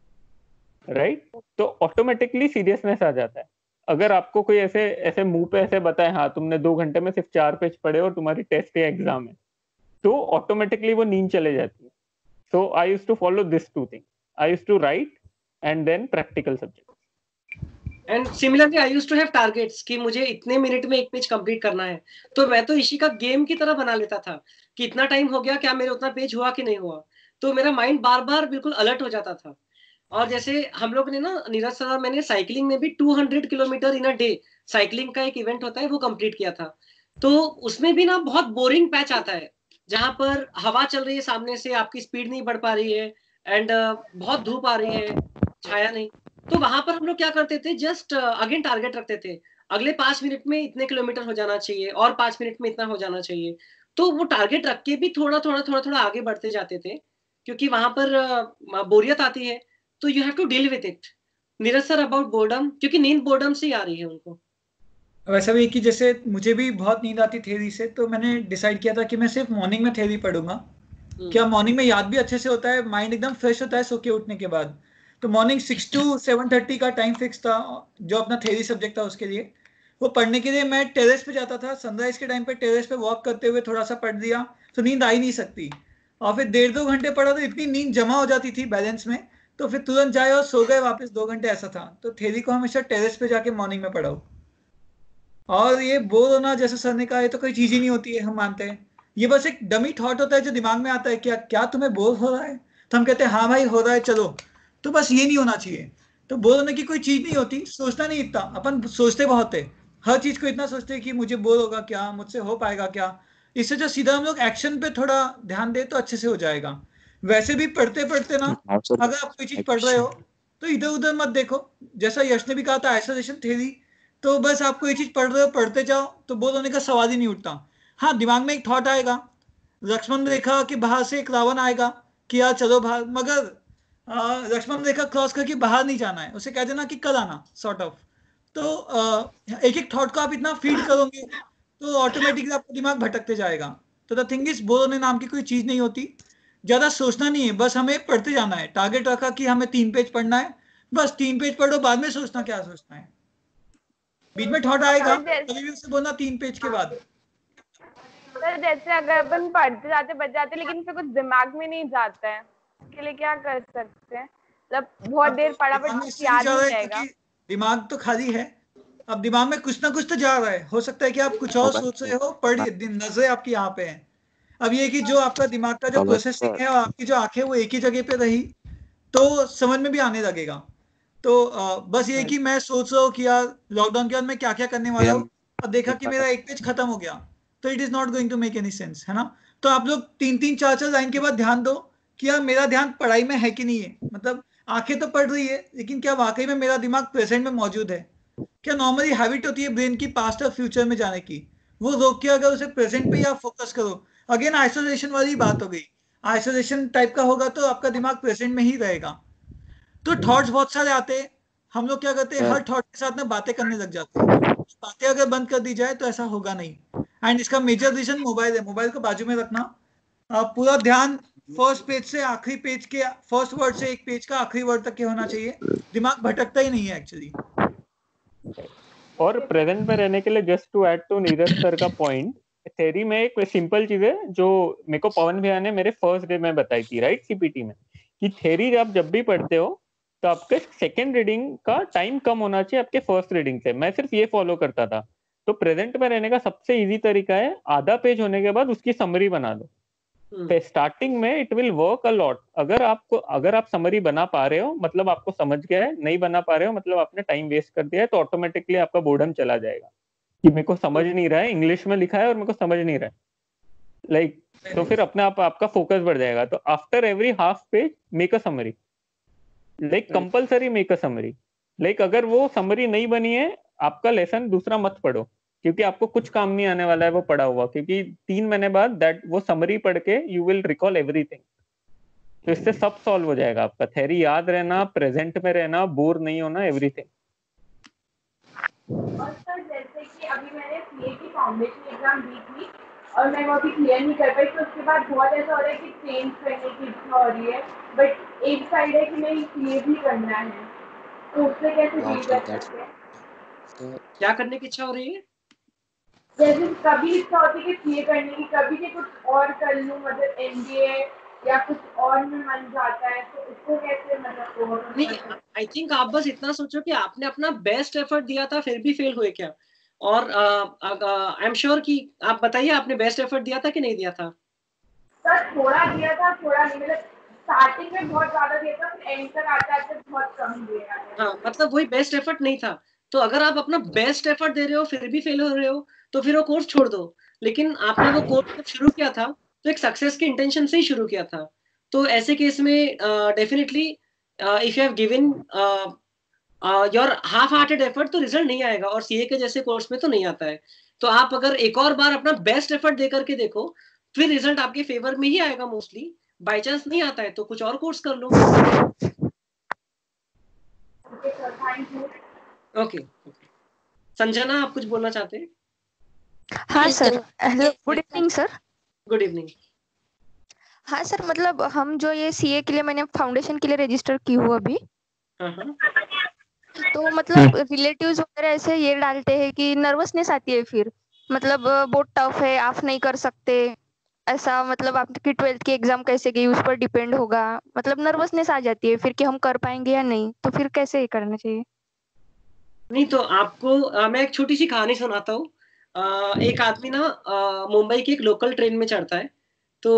Speaker 3: राइट? तो ऑटोमेटिकली सीरियसनेस आ जाता है। अगर आपको कोई ऐसे मुंह पे ऐसे बताए हाँ तुमने 2 घंटे में सिर्फ 4 पेज पढ़े और तुम्हारी टेस्ट या एग्जाम है, तो ऑटोमेटिकली वो नींद चले जाती है। So I used to follow these two things. I used to write and then practical subjects.
Speaker 1: And similarly, I used to have targets कि मुझे इतने मिनट में एक पेज कंप्लीट करना है। तो मैं तो इसी का गेम की तरह बना लेता था कि इतना टाइम हो गया, क्या मेरे उतना पेज हुआ कि नहीं हुआ। तो मेरा माइंड बार बार बिल्कुल अलर्ट हो जाता था। और जैसे हम लोग ने ना नीरज सर और मैंने साइकिलिंग में भी 200 kilometre in a day cycling का एक इवेंट होता है वो कंप्लीट किया था। तो उसमें भी ना बहुत बोरिंग पैच आता है जहां पर हवा चल रही है सामने से, आपकी स्पीड नहीं बढ़ पा रही है, एंड बहुत धूप आ रही है, छाया नहीं। तो वहां पर हम लोग क्या करते थे, जस्ट अगेन टारगेट रखते थे, अगले 5 मिनट में इतने किलोमीटर हो जाना चाहिए और 5 मिनट में इतना हो जाना चाहिए। तो वो टारगेट रख के भी थोड़ा थोड़ा थोड़ा थोड़ा आगे बढ़ते जाते थे, क्योंकि वहां पर बोरियत आती है, तो you have to deal with it. Neeraj sir about boredom, क्योंकि नींद बोर्डम से ही आ रही है उनको।
Speaker 2: वैसा भी कि जैसे मुझे भी बहुत नींद आती थ्योरी से, तो मैंने डिसाइड किया था कि मैं सिर्फ मॉर्निंग में थ्योरी पढ़ूंगा। क्या मॉर्निंग में याद भी अच्छे से होता है, माइंड एकदम फ्रेश होता है सो के उठने के बाद। तो मॉर्निंग 6 to 7:30 का टाइम फिक्स था जो अपना थ्योरी सब्जेक्ट था उसके लिए। वो पढ़ने के लिए मैं टेरेस पे जाता था, सनराइज के टाइम पे टेरेस पे वॉक करते हुए थोड़ा सा पढ़ दिया तो नींद आ ही नहीं सकती, और फिर 1.5-2 घंटे पढ़ा तो इतनी नींद जमा हो जाती थी बैलेंस में, तो फिर तुरंत जाए और सो गए वापस 2 घंटे, ऐसा था। तो थ्योरी को हमेशा टेरेस पे जाके मॉर्निंग में पढ़ाओ। और ये बोर होना, जैसे सर ने कहा, ये तो कोई चीज ही नहीं होती है, हम मानते हैं। ये बस एक डमी थॉट होता है जो दिमाग में आता है, क्या क्या तुम्हें बोर हो रहा है, तो हम कहते हैं हाँ भाई हो रहा है चलो। तो बस ये नहीं होना चाहिए। तो बोर होने की कोई चीज नहीं होती, सोचना नहीं इतना, अपन सोचते बहुत है, हर चीज को इतना सोचते हैं कि मुझे बोर होगा क्या, मुझसे हो पाएगा क्या। इससे जो सीधा हम लोग एक्शन पे थोड़ा ध्यान दे तो अच्छे से हो जाएगा। वैसे भी पढ़ते पढ़ते ना, अगर आप कोई चीज पढ़ रहे हो तो इधर उधर मत देखो, जैसा यश ने भी कहा था आइसोलेशन थ्योरी, तो बस आपको ये चीज पढ़ रहे हो, पढ़ते जाओ, तो बोर होने का सवाल ही नहीं उठता। हाँ, दिमाग में एक थॉट आएगा, लक्ष्मण रेखा के बाहर से एक रावण आएगा कि यार चलो बाहर, मगर लक्ष्मण रेखा क्रॉस करके बाहर नहीं जाना है, उसे कह देना कि कल आना, सॉर्ट ऑफ। तो एक एक थॉट को आप इतना फीड करोगे तो ऑटोमेटिकली आपका दिमाग भटकते जाएगा। तो द थिंग इज, बोर होने नाम की कोई चीज नहीं होती, ज्यादा सोचना नहीं है, बस हमें पढ़ते जाना है। टारगेट रखा कि हमें 3 पेज पढ़ना है, बस 3 पेज पढ़ो, बाद में सोचना क्या सोचना है। बीच में थॉट आएगा, कभी भी उसे बोलना 3 पेज के बाद।
Speaker 9: सर जैसे अगर अपन पढ़ते जाते बच जाते लेकिन फिर कुछ दिमाग में नहीं जाता है, उसके लिए क्या कर सकते हैं? मतलब बहुत देर पढ़ा
Speaker 2: दिमाग में
Speaker 9: बट
Speaker 2: इसलिए
Speaker 9: याद
Speaker 2: जा रहा
Speaker 9: नहीं
Speaker 2: है
Speaker 9: रहेगा।
Speaker 2: क्योंकि दिमाग तो खाली है, अब दिमाग में कुछ ना कुछ तो जा रहा है। हो सकता है कि आप कुछ और सोच रहे हो, पढ़िए, नजरें आपकी यहाँ पे हैं। अब ये कि जो आपका दिमाग का जो प्रोसेसिंग है और आपकी जो आंखें वो एक ही जगह पे रही तो समझ में भी आने लगेगा। तो बस ये कि मैं सोच रहा हूँ कि यार लॉकडाउन के बाद मैं क्या क्या करने वाला हूँ, और देखा कि मेरा एक पेज खत्म हो गया, तो it is not going to make any sense, है ना। तो आप लोग 3-3, 4-4 लाइन के बाद ध्यान दो कि यार मेरा ध्यान पढ़ाई में है कि नहीं है, मतलब आंखें तो पढ़ रही है लेकिन क्या वाकई में मेरा दिमाग प्रेजेंट में मौजूद है। क्या नॉर्मली हैबिट होती है ब्रेन की पास्ट और फ्यूचर में जाने की, वो रोक के अगर उसे प्रेजेंट पे ही आप फोकस करो। अगेन आइसोलेशन वाली बात हो गई, आइसोलेशन टाइप का होगा तो आपका दिमाग प्रेजेंट में ही रहेगा। तो थॉट्स बहुत सारे आते हैं, हम लोग क्या करते हैं, हर थॉट के साथ में बातें करने लग जाते हैं। बातें अगर बंद कर दी जाए तो ऐसा होगा नहीं। एंड इसका मेजर रीजन मोबाइल है, मोबाइल को बाजू में रखना, पूरा ध्यान फर्स्ट पेज से आखिरी पेज के, फर्स्ट वर्ड से एक पेज का आखिरी वर्ड तक के होना चाहिए, दिमाग भटकता ही नहीं है एक्चुअली।
Speaker 3: और प्रेजेंट में रहने के लिए, just to add to Neeraj sir का पॉइंट, थ्योरी में एक सिंपल चीज है जो मेरे को पवन भैया ने मेरे फर्स्ट डे में बताई थी, राइट, सीपीटी में, कि थ्योरी आप जब भी पढ़ते हो तो आपके सेकेंड रीडिंग का टाइम कम होना चाहिए आपके फर्स्ट रीडिंग से। मैं सिर्फ ये फॉलो करता था। तो प्रेजेंट में रहने का सबसे इजी तरीका है, आधा पेज होने के बाद उसकी समरी बना दो। स्टार्टिंग में it will work a lot. अगर आप समरी बना पा रहे हो मतलब आपको समझ गया है, नहीं बना पा रहे हो मतलब आपने टाइम वेस्ट कर दिया है, तो ऑटोमेटिकली आपका बोर्डम चला जाएगा कि मेरे को समझ नहीं रहा है, इंग्लिश में लिखा है और मेरे को समझ नहीं रहा है, लाइक तो फिर अपने आप आपका फोकस बढ़ जाएगा। तो after every half page make a summary, like compulsory make a summary. Like अगर वो समरी नहीं बनी है, आपका लेसन दूसरा मत पढ़ो, क्योंकि आपको कुछ काम नहीं आने वाला है वो पढ़ा हुआ, क्योंकि 3 महीने बाद दैट वो समरी पढ़ के यू विल रिकॉल एवरीथिंग। तो इससे सब सॉल्व हो जाएगा आपका, थ्योरी याद रहना, प्रेजेंट में रहना, बोर नहीं होना, एवरीथिंग।
Speaker 9: और सर जैसे कि अभी मैंने सीए की फाउंडेशन एग्जाम दी थी और मैं वो अभी क्लियर नहीं कर पाई, तो उसके बाद बहुत ऐसा हो रहा है कि चेंज करने की इच्छा हो रही है, बट एक साइड है कि नहीं सीए भी करना है, तो उससे कैसे डील कर सकते हैं?
Speaker 1: क्या करने की इच्छा हो रही है?
Speaker 9: जैसे कभी इच्छा होती है कि सीए करने की, कभी कि कुछ और कर लूं, मतलब एमबीए या कुछ और में मन जाता है, तो उसको कैसे मतलब
Speaker 1: नहीं, आई थिंक आप बस इतना सोचो कि आपने अपना बेस्ट एफर्ट दिया था फिर भी फेल हुए क्या। और आई एम श्योर कि आप बताइए आपने बेस्ट एफर्ट दिया था कि नहीं दिया था?
Speaker 9: सर थोड़ा दिया था, थोड़ा नहीं, मतलब स्टार्टिंग में बहुत ज्यादा दिया था, फिर एंड तक आते बहुत कम दिया है।
Speaker 1: हाँ, मतलब वही बेस्ट एफर्ट नहीं था। तो अगर आप अपना बेस्ट एफर्ट दे रहे हो फिर भी फेल हो रहे हो तो फिर वो कोर्स छोड़ दो। लेकिन आपने वो कोर्स जब शुरू किया था तो एक सक्सेस के इंटेंशन से ही शुरू किया था। तो ऐसे केस में definitely if you have given your half hearted effort तो रिजल्ट नहीं आएगा, और सीए के जैसे कोर्स में तो नहीं आता है। तो आप अगर एक और बार अपना बेस्ट एफर्ट दे करके देखो, फिर रिजल्ट आपके फेवर में ही आएगा मोस्टली। बाई चांस नहीं आता है तो कुछ और कोर्स कर लो। ओके, संजना आप कुछ बोलना चाहते हैं?
Speaker 8: हाँ sir, hello, good evening sir.
Speaker 1: Good evening.
Speaker 8: हाँ सर, मतलब हम जो ये सीए के लिए मैंने फाउंडेशन के लिए रजिस्टर की हूँ अभी,
Speaker 10: तो मतलब रिलेटिव्स वगैरह ऐसे ये डालते हैं कि नर्वसनेस आती है, फिर मतलब बहुत टफ है, आप नहीं कर सकते ऐसा, मतलब आपकी 12th की एग्जाम कैसे गई उस पर डिपेंड होगा, मतलब नर्वसनेस आ जाती है फिर कि हम कर पाएंगे या नहीं, तो फिर कैसे ये करना चाहिए?
Speaker 1: नहीं तो आपको मैं एक छोटी सी कहानी सुनाता हूँ। एक आदमी ना मुंबई की एक लोकल ट्रेन में चढ़ता है, तो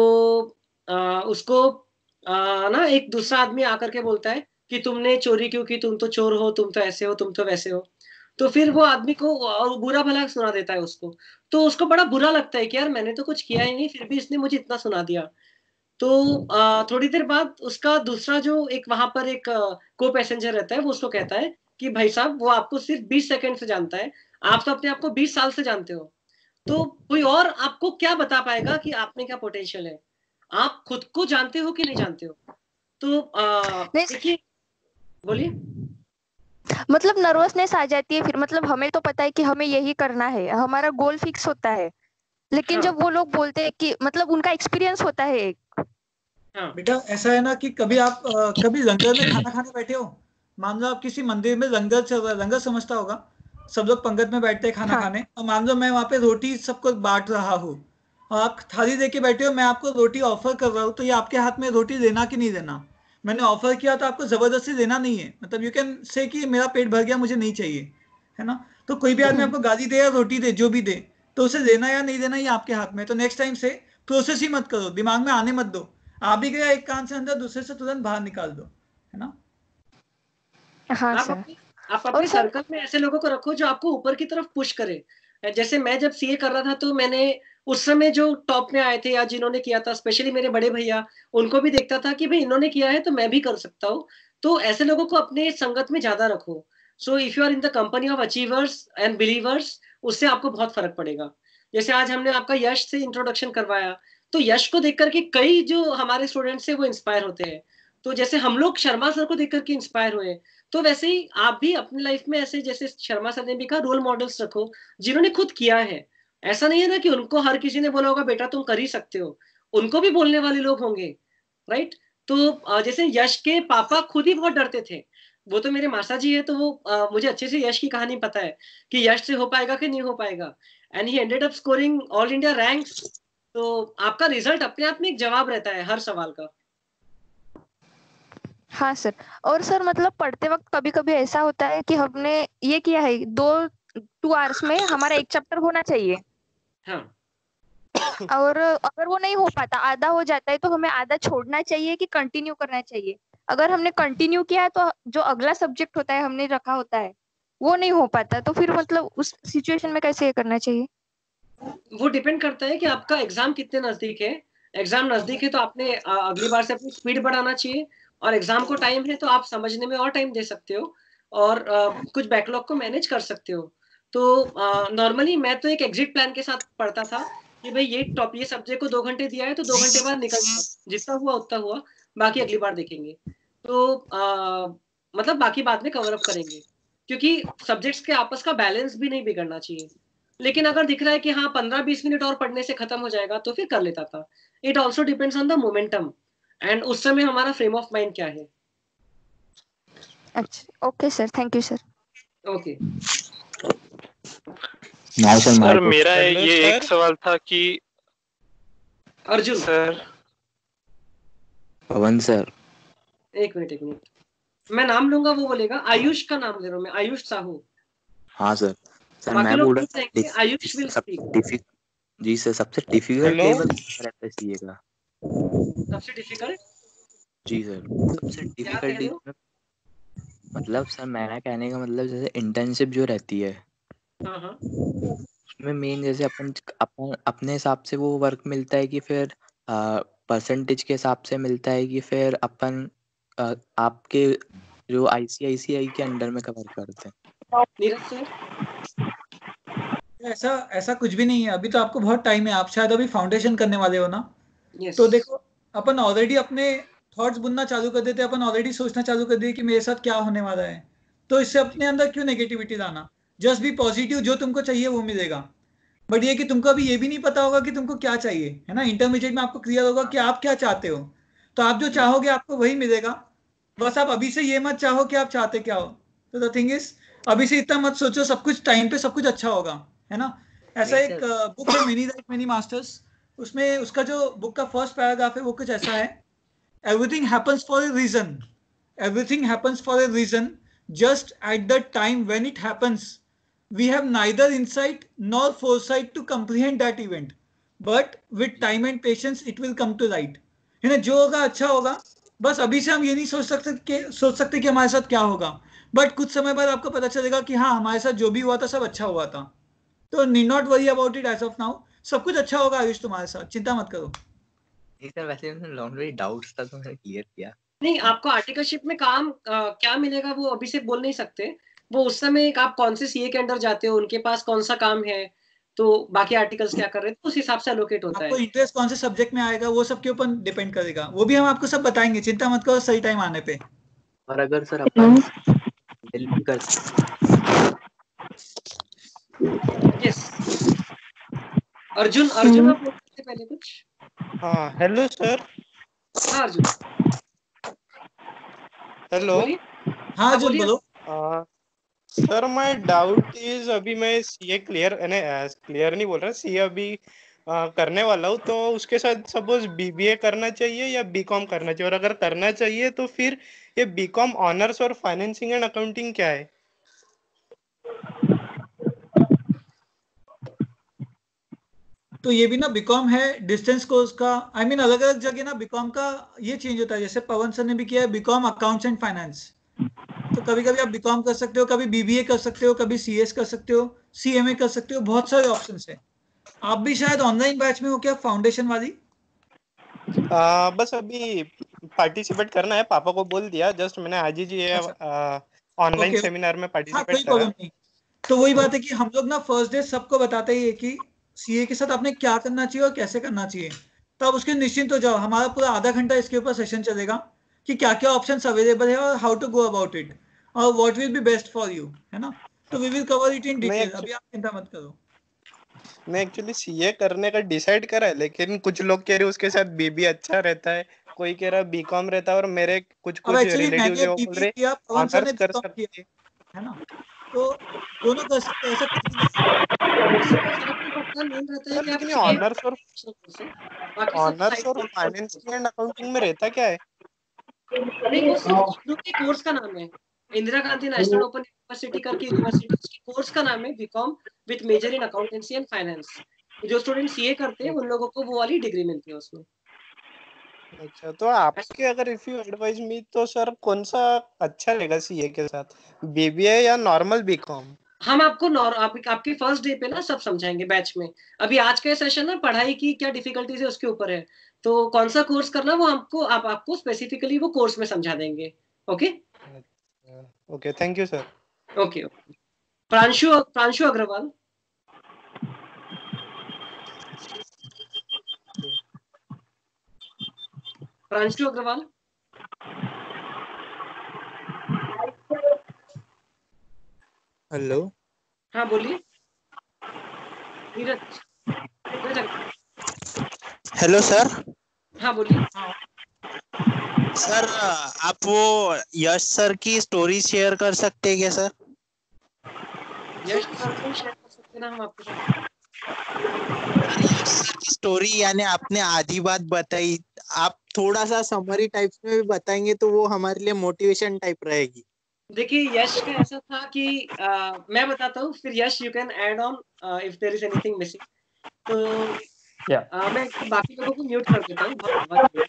Speaker 1: उसको ना एक दूसरा आदमी आकर के बोलता है कि तुमने चोरी क्यों की, तुम तो चोर हो, तुम तो ऐसे हो, तुम तो वैसे हो। तो फिर वो आदमी को बुरा भला सुना देता है उसको। तो उसको बड़ा बुरा लगता है कि यार मैंने तो कुछ किया ही नहीं, फिर भी इसने मुझे इतना सुना दिया। तो थोड़ी देर बाद उसका दूसरा जो एक वहां पर एक को पैसेंजर रहता है, वो उसको कहता है कि भाई साहब वो आपको सिर्फ 20 सेकंड से जानता है, आप तो अपने आप को 20 साल से जानते हो। तो कोई और आपको क्या बता पाएगा कि आप में क्या पोटेंशियल है? आप खुद को जानते हो कि नहीं जानते हो? तो देखिए, बोलिए।
Speaker 10: मतलब नर्वसनेस आ जाती है फिर, मतलब हमें तो पता है कि हमें यही करना है, हमारा गोल फिक्स होता है, लेकिन
Speaker 1: हाँ
Speaker 10: जब वो लोग बोलते हैं कि मतलब उनका एक्सपीरियंस होता है एक।
Speaker 1: हाँ
Speaker 2: बेटा ऐसा है ना कि कभी आप कभी लंगर में खाना खाने बैठे हो, मान लो आप किसी मंदिर में लंगर चल रहा है, लंगर समझता होगा, सब लोग पंगत में बैठते हैं खाना
Speaker 10: हाँ
Speaker 2: खाने, और मान लो मैं वहां पे रोटी सबको बांट रहा हूँ और आप थाली लेके बैठे हो, मैं आपको रोटी ऑफर कर रहा हूँ, तो ये आपके हाथ में रोटी देना कि नहीं देना? मैंने ऑफर किया तो आपको जबरदस्ती देना नहीं है, मतलब यू कैन से कि मेरा पेट भर गया, मुझे नहीं चाहिए, है ना? तो कोई भी आदमी आपको गाली दे या रोटी दे, जो भी दे, तो उसे देना या नहीं देना ये आपके हाथ में है। तो नेक्स्ट टाइम से प्रोसेस ही मत करो, दिमाग में आने मत दो, आ भी गया एक कान से अंदर, दूसरे से तुरंत बाहर निकाल दो, है ना?
Speaker 10: हाँ
Speaker 1: आप
Speaker 10: सर।
Speaker 1: अपने आप
Speaker 10: और
Speaker 1: अपने
Speaker 10: सर
Speaker 1: सर्कल में ऐसे लोगों को रखो जो आपको ऊपर की तरफ पुश करे। जैसे मैं जब सीए कर रहा था, तो मैंने उस समय जो टॉप में आए थे या जिन्होंने किया था, स्पेशली मेरे बड़े भैया, उनको भी देखता था कि भाई इन्होंने किया है तो मैं भी कर सकता हूँ। तो ऐसे लोगों को अपने संगत में ज्यादा रखो। So if you are in the company of achievers and believers, उससे आपको बहुत फर्क पड़ेगा। जैसे आज हमने आपका यश से इंट्रोडक्शन करवाया, तो यश को देख करके कई जो हमारे स्टूडेंट्स हैं वो इंस्पायर होते हैं। तो जैसे हम लोग शर्मा सर को देख करके इंस्पायर हुए, तो वैसे ही आप भी अपनी लाइफ में ऐसे, जैसे शर्मा सर ने भी कहा, रोल मॉडल्स रखो जिन्होंने खुद किया है। ऐसा नहीं है ना कि उनको हर किसी ने बोला होगा बेटा तुम कर ही सकते हो, उनको भी बोलने वाले लोग होंगे, राइट? तो जैसे यश के पापा खुद ही बहुत डरते थे, वो तो मेरे मासा जी है, तो वो मुझे अच्छे से यश की कहानी पता है कि यश से हो पाएगा कि नहीं हो पाएगा, and he ended up scoring all India ranks. तो आपका रिजल्ट अपने आप में एक जवाब रहता है हर सवाल का।
Speaker 10: हाँ सर। और सर मतलब पढ़ते वक्त कभी कभी ऐसा होता है कि हमने ये किया है 2 आवर्स में हमारा एक चैप्टर होना चाहिए,
Speaker 1: हाँ
Speaker 10: और अगर वो नहीं हो पाता, आधा हो जाता है, तो हमें आधा छोड़ना चाहिए कि कंटिन्यू करना चाहिए? अगर हमने कंटिन्यू किया है तो जो अगला सब्जेक्ट होता है हमने रखा होता है वो नहीं हो पाता, तो फिर मतलब उस सिचुएशन में कैसे ये करना चाहिए?
Speaker 1: वो डिपेंड करता है कि आपका एग्जाम कितने नजदीक है। एग्जाम नजदीक है तो आपने अगली बार से अपनी स्पीड बढ़ाना चाहिए, और एग्जाम को टाइम है तो आप समझने में और टाइम दे सकते हो, और कुछ बैकलॉग को मैनेज कर सकते हो। तो नॉर्मली मैं तो एक एग्जिट प्लान के साथ पढ़ता था कि भाई ये सब्जेक्ट को 2 घंटे दिया है तो 2 घंटे बाद निकल जाओ, जितना हुआ उतना हुआ, बाकी अगली बार देखेंगे। तो मतलब बाकी बाद में कवर अप करेंगे, क्योंकि सब्जेक्ट्स के आपस का बैलेंस भी नहीं बिगड़ना चाहिए। लेकिन अगर दिख रहा है कि हाँ 15-20 मिनट और पढ़ने से खत्म हो जाएगा, तो फिर कर लेता था। It also depends on the momentum and उस समय हमारा फ्रेम ऑफ माइंड क्या है।
Speaker 10: अच्छा, okay sir, thank you sir.
Speaker 1: Okay
Speaker 6: sir मेरा ये एक सवाल था कि
Speaker 1: अर्जुन
Speaker 6: सर,
Speaker 12: पवन सर,
Speaker 1: एक मिनट, मैं नाम लूंगा वो बोलेगा। आयुष का नाम ले रहा हूँ मैं, आयुष साहू।
Speaker 12: हाँ सर। सर
Speaker 1: बाकी
Speaker 12: मैं
Speaker 1: लोग
Speaker 12: बोल
Speaker 1: पूछ लेंगे, आयुष विल स्पीक।
Speaker 12: जी सर, सबसे डिफिकल्ट लेवल रहता है सीए का।
Speaker 1: सबसे डिफिकल्ट?
Speaker 12: जी सर, सबसे
Speaker 1: क्या कह रहे हो?
Speaker 12: मतलब सर मेरा कहने का मतलब जैसे इंटर्नशिप जो रहती है,
Speaker 1: हाँ
Speaker 12: उसमें मेन जैसे अपन अपन अपने हिसाब से वो वर्क मिलता है कि फिर परसेंटेज के हिसाब से मिलता है कि फिर अपन आपके जो आईसीआईसीआई के अंडर में कवर करते हैं।
Speaker 1: नीरज सर,
Speaker 2: ऐसा ऐसा कुछ भी नहीं है, अभी तो आपको बहुत टाइम है, आप शायद अभी फाउंडेशन करने वाले हो ना।
Speaker 1: yes.
Speaker 2: तो देखो, अपन ऑलरेडी अपने थॉट्स बुनना चालू कर देते, अपन ऑलरेडी सोचना चालू कर दिए कि मेरे साथ क्या होने वाला है, तो इससे अपने अंदर क्यों नेगेटिविटी लाना? जस्ट बी पॉजिटिव, जो तुमको चाहिए वो मिलेगा। बट ये कि तुमको अभी ये भी नहीं पता होगा कि तुमको क्या चाहिए, है ना? इंटरमीडिएट में आपको क्लियर होगा कि आप क्या चाहते हो, तो आप जो चाहोगे आपको वही मिलेगा। बस आप अभी से ये मत चाहो कि आप चाहते क्या हो, तो द थिंग इज अभी से इतना मत सोचो सब कुछ टाइम पे सब कुछ अच्छा होगा, है ना। ऐसा
Speaker 12: नहीं
Speaker 2: एक
Speaker 12: सर।
Speaker 2: बुक है मेनी लाइफ मेनी मास्टर्स, उसमें उसका जो बुक का फर्स्ट पैराग्राफ है वो कुछ ऐसा है, everything happens for a reason, everything happens for a reason, just at the time when it happens we have neither insight nor foresight to comprehend that event, but with time and patience it will come to light, है ना। जो होगा अच्छा होगा, बस अभी से हम ये नहीं सोच सकते कि हमारे साथ क्या होगा, बट कुछ समय बाद आपको पता चलेगा कि हाँ हमारे साथ जो भी हुआ था सब अच्छा हुआ था। तो need not worry about it as of now, सब कुछ अच्छा होगा आयुष तुम्हारे साथ, चिंता मत करो।
Speaker 12: नहीं सर, वैसे लॉन्ड्री डाउट्स था तो मैंने क्लियर किया।
Speaker 1: नहीं, आपको आर्टिकलशिप में काम क्या मिलेगा वो अभी से बोल नहीं सकते, वो उस समय आप कौन से सीए के अंडर जाते हो, उनके पास कौन सा काम है, तो बाकी आर्टिकल्स क्या कर रहे हैं, तो उस हिसाब से एलोकेट होता
Speaker 2: आपको
Speaker 1: है।
Speaker 2: इंटरेस्ट कौन से सब्जेक्ट में आएगा वो सब के ऊपर डिपेंड करेगा, वो भी हम आपको सब बताएंगे, चिंता मत करो सही टाइम आने पे।
Speaker 12: और अगर सर अपन हेल्प भी कर
Speaker 1: यस अर्जुन, अर्जुन आप बोल सकते पहले कुछ।
Speaker 13: हाँ हेलो सर।
Speaker 1: हाँ अर्जुन
Speaker 13: हेलो।
Speaker 2: हाँ
Speaker 1: हाँ
Speaker 2: अर्जुन
Speaker 1: बोलिए।
Speaker 2: बोलो।
Speaker 13: सर माय डाउट इज अभी मैं सीए क्लियर नहीं बोल रहा, सीए अभी करने वाला हूँ, तो उसके साथ सपोज बीबीए करना चाहिए या बीकॉम करना चाहिए, और अगर करना चाहिए तो फिर ये बीकॉम ऑनर्स और फाइनेंसिंग एंड अकाउंटिंग क्या है?
Speaker 2: तो ये भी ना बीकॉम है डिस्टेंस कोर्स का, आई मीन अलग अलग जगह ना बीकॉम का ये चेंज होता है, जैसे पवन सर ने भी किया है बीकॉम अकाउंट्स एंड फाइनेंस, तो कभी कभी आप बीकॉम कर सकते हो, कभी बीबीए कर सकते हो, कभी सीएस कर सकते हो, सीएमए कर सकते हो, बहुत सारे ऑप्शंस है। आप भी शायद ऑनलाइन बैच में हो क्या, फाउंडेशन वाली?
Speaker 13: बस अभी पार्टिसिपेट करना है, पापा को बोल दिया, जस्ट मैंने आज ही ये ऑनलाइन
Speaker 2: ओके,
Speaker 13: सेमिनार में
Speaker 2: हाँ
Speaker 13: पार्टिसिपेट
Speaker 2: कोई
Speaker 13: करा।
Speaker 2: प्रॉब्लम नहीं। तो वही बात है कि हम लोग ना फर्स्ट डे सबको बताते ही है कि सीए के साथ आपने क्या करना चाहिए और कैसे करना चाहिए, तो आप उसके निश्चिंत हो जाओ। हमारा पूरा आधा घंटा इसके ऊपर सेशन चलेगा कि क्या क्या ऑप्शंस अवेलेबल है और how to go about it और what will be best for you, है ना। तो we will cover it in detail, अभी आप चिंता मत करो।
Speaker 13: मैं एक्चुअली सीए करने का डिसाइड करा है, लेकिन कुछ लोग कह रहे उसके साथ बीबी अच्छा रहता है, कोई कह रहा बीकॉम रहता है, और मेरे कुछ
Speaker 2: अब
Speaker 13: कुछ
Speaker 2: एक्चुअली
Speaker 13: रिलेटिव्स
Speaker 2: मैंने
Speaker 13: है वो बोल
Speaker 2: बीबीए
Speaker 13: रहे
Speaker 2: किया, पवन सर ने
Speaker 13: ऑनर्स कर
Speaker 2: बीकॉम
Speaker 13: सकते।
Speaker 2: किया, है ना। तो दोनों कर सकते हैं, ऐसा कुछ भी नहीं है।
Speaker 1: इससे कोई फर्क नहीं पड़ता, मेन रहता है कि आप
Speaker 13: लेकिन
Speaker 1: सीए
Speaker 13: ऑनर्स और
Speaker 1: बाकी सब
Speaker 13: ऑनर्स और
Speaker 1: साइड।
Speaker 13: फाइनेंसिंग एंड अकाउंटिंग में रहता क्या है?
Speaker 1: नहीं, वो सिर्फ शुरू के कोर्स का नाम है, Indira Gandhi National Open University करके यूनिवर्सिटी, उसके कोर्स का नाम है BCom with major in accountancy and finance. जो स्टूडेंट सीए करते हैं उन लोगों को वो वाली डिग्री मिलती है उसमें।
Speaker 13: अच्छा, तो आपके अगर इफ यू एडवाइज मी तो सर कौन सा अच्छा रहेगा सीए के साथ, बीबीए या नॉर्मल बीकॉम?
Speaker 1: हम आपको आपके फर्स्ट डे पे ना सब समझाएंगे बैच में। अभी आज का सेशन ना पढ़ाई की क्या डिफिकल्टीज है उसके ऊपर है, तो कौन सा कोर्स करना वो आपको स्पेसिफिकली वो कोर्स में समझा देंगे। Okay
Speaker 13: okay, thank you sir.
Speaker 1: Okay. Pranshu Agarwal. Pranshu Agarwal.
Speaker 14: Hello.
Speaker 1: हाँ बोलिए। नीरज।
Speaker 14: Hello sir.
Speaker 1: हाँ बोलिए।
Speaker 14: सर आप वो यश सर की स्टोरी शेयर कर सकते हैं क्या सर?
Speaker 1: यश सर को शेयर कर सकते हैं ना हम आपके साथ।
Speaker 14: यश सर की स्टोरी यानी आपने आधी बात बताई, आप थोड़ा सा समरी टाइप्स में भी बताएंगे तो वो हमारे लिए मोटिवेशन टाइप रहेगी।
Speaker 1: देखिए यश का ऐसा था कि मैं बताता हूँ, फिर Yash you can add on if there is anything missing. तो मैं बाकी लोगों को म्यूट कर देता हूँ।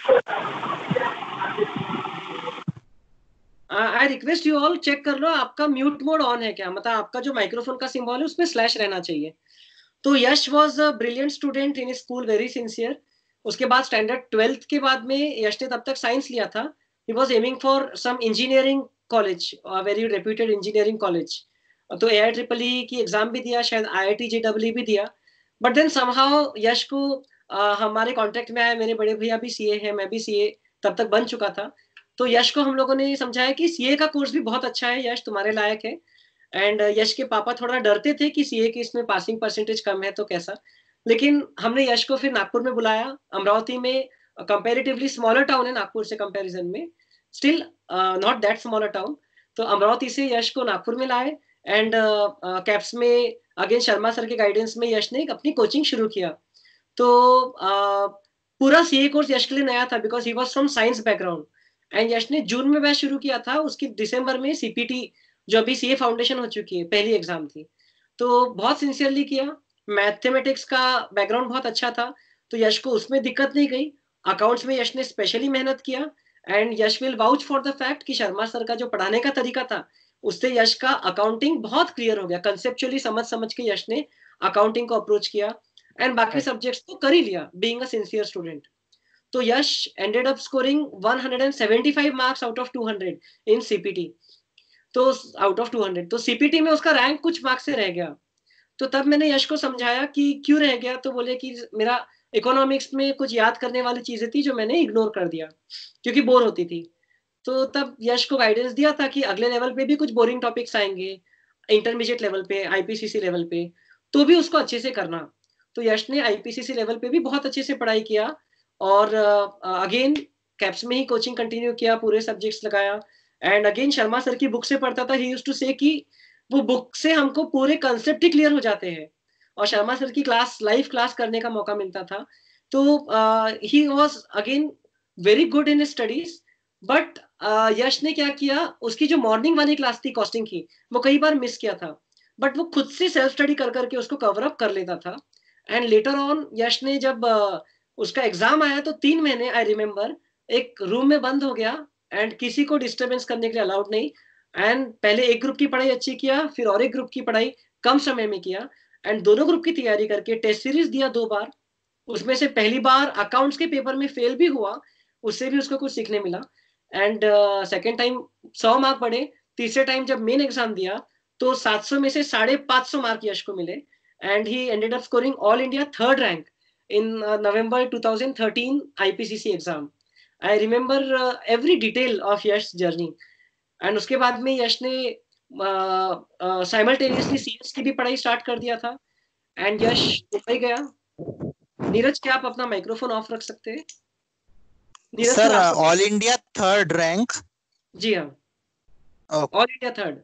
Speaker 1: I request you all check कर लो आपका म्यूट मोड ऑन है क्या, मतलब आपका जो माइक्रोफोन का सिंबल है उसमें स्लैश रहना चाहिए। तो Yash was a brilliant student in school, very sincere. उसके बाद स्टैंडर्ड 12th के बाद में यश ने तब तक साइंस लिया था। He was aiming for some engineering college, very reputed engineering college. तो AIEEE की एग्जाम भी दिया, शायद IIT JEE भी दिया। बट देन समहाउ यश को हमारे कांटेक्ट में आया, मेरे बड़े भैया भी सीए हैं, मैं भी सीए तब तक बन चुका था। तो यश को हम लोगों ने समझाया कि सीए का कोर्स भी बहुत अच्छा है यश, तुम्हारे लायक है। एंड यश के पापा थोड़ा डरते थे कि सीए के इसमें पासिंग परसेंटेज कम है तो कैसा, लेकिन हमने यश को फिर नागपुर में बुलाया। अमरावती में कंपैरेटिवली स्मॉलर टाउन है नागपुर से कंपैरिजन में, still not that smaller town. तो अमरावती से यश को नागपुर में लाए एंड कैप्स में अगेन शर्मा सर के गाइडेंस में यश ने अपनी कोचिंग शुरू किया। तो पूरा सीए कोर्स यश के लिए नया था because he was from science background and Yash ने जून में बैच शुरू किया था, उसकी दिसंबर में सीपीटी जो अभी सीए फाउंडेशन हो चुकी है पहली एग्जाम थी, तो बहुत सिंसियरली किया। मैथमेटिक्स का बैकग्राउंड बहुत अच्छा था तो यश को उसमें दिक्कत नहीं गई। अकाउंट्स में यश ने स्पेशली मेहनत किया and Yash will vouch for the fact कि शर्मा सर का जो पढ़ाने का तरीका था उससे यश का अकाउंटिंग बहुत क्लियर हो गया। कंसेप्चुअली समझ समझ के यश ने अकाउंटिंग को अप्रोच किया एंड बाकी सब्जेक्ट्स तो कर ही लिया बीइंग अ सिंसियर स्टूडेंट। तो Yash ended up scoring 175 marks out of 200 in CPT. तो आउट ऑफ 200 तो सीपीटी में उसका रैंक कुछ मार्क्स से रह गया। तो तब मैंने यश को समझाया कि क्यों रह गया, तो बोले कि मेरा इकोनॉमिक्स में कुछ याद करने वाली चीजें थी जो मैंने इग्नोर कर दिया क्योंकि बोर होती थी। तो तब यश को गाइडेंस दिया था कि अगले लेवल पे भी कुछ बोरिंग टॉपिक्स आएंगे, इंटरमीडिएट लेवल पे, आईपीसीसी लेवल पे, तो भी उसको अच्छे से करना। तो यश ने आईपीसीसी लेवल पे भी बहुत अच्छे से पढ़ाई किया और अगेन कैप्स में ही कोचिंग कंटिन्यू किया, पूरे सब्जेक्ट्स लगाया एंड अगेन शर्मा सर की बुक से पढ़ता था। ही यूज्ड टू से कि वो बुक से हमको पूरे कंसेप्ट ही क्लियर हो जाते हैं और शर्मा सर की क्लास लाइव क्लास करने का मौका मिलता था। तो he was again very good in studies. But Yash ने क्या किया, उसकी जो मॉर्निंग वाली क्लास थी कॉस्टिंग की वो कई बार मिस किया था, बट वो खुद से सेल्फ स्टडी कर करके उसको कवर अप कर लेता था। एंड लेटर ऑन यश ने जब उसका एग्जाम आया तो 3 महीने आई रिमेम्बर एक रूम में बंद हो गया एंड किसी को डिस्टर्बेंस करने के लिए अलाउड नहीं। एंड पहले एक ग्रुप की पढ़ाई अच्छी किया, फिर और एक ग्रुप की पढ़ाई कम समय में किया एंड दोनों ग्रुप की तैयारी करके टेस्ट सीरीज दिया 2 बार। उसमें से पहली बार अकाउंट्स के पेपर में फेल भी हुआ, उससे भी उसको कुछ सीखने मिला एंड सेकेंड टाइम 100 मार्क पढ़े। तीसरे टाइम जब मेन एग्जाम दिया तो 700 में से 550 मार्क यश को मिले and he ended up scoring all India 3rd rank in November 2013 IPCC exam. I remember every detail of Yash journey. And उसके बाद में यश ने साइमल्टेनियसली सीएस की भी पढ़ाई स्टार्ट कर दिया था एंड यश मुंबई गया। नीरज क्या आप अपना माइक्रोफोन ऑफ रख सकते हैं? Neeraj
Speaker 14: sir all India 3rd rank?
Speaker 1: जी हाँ, all India 3rd,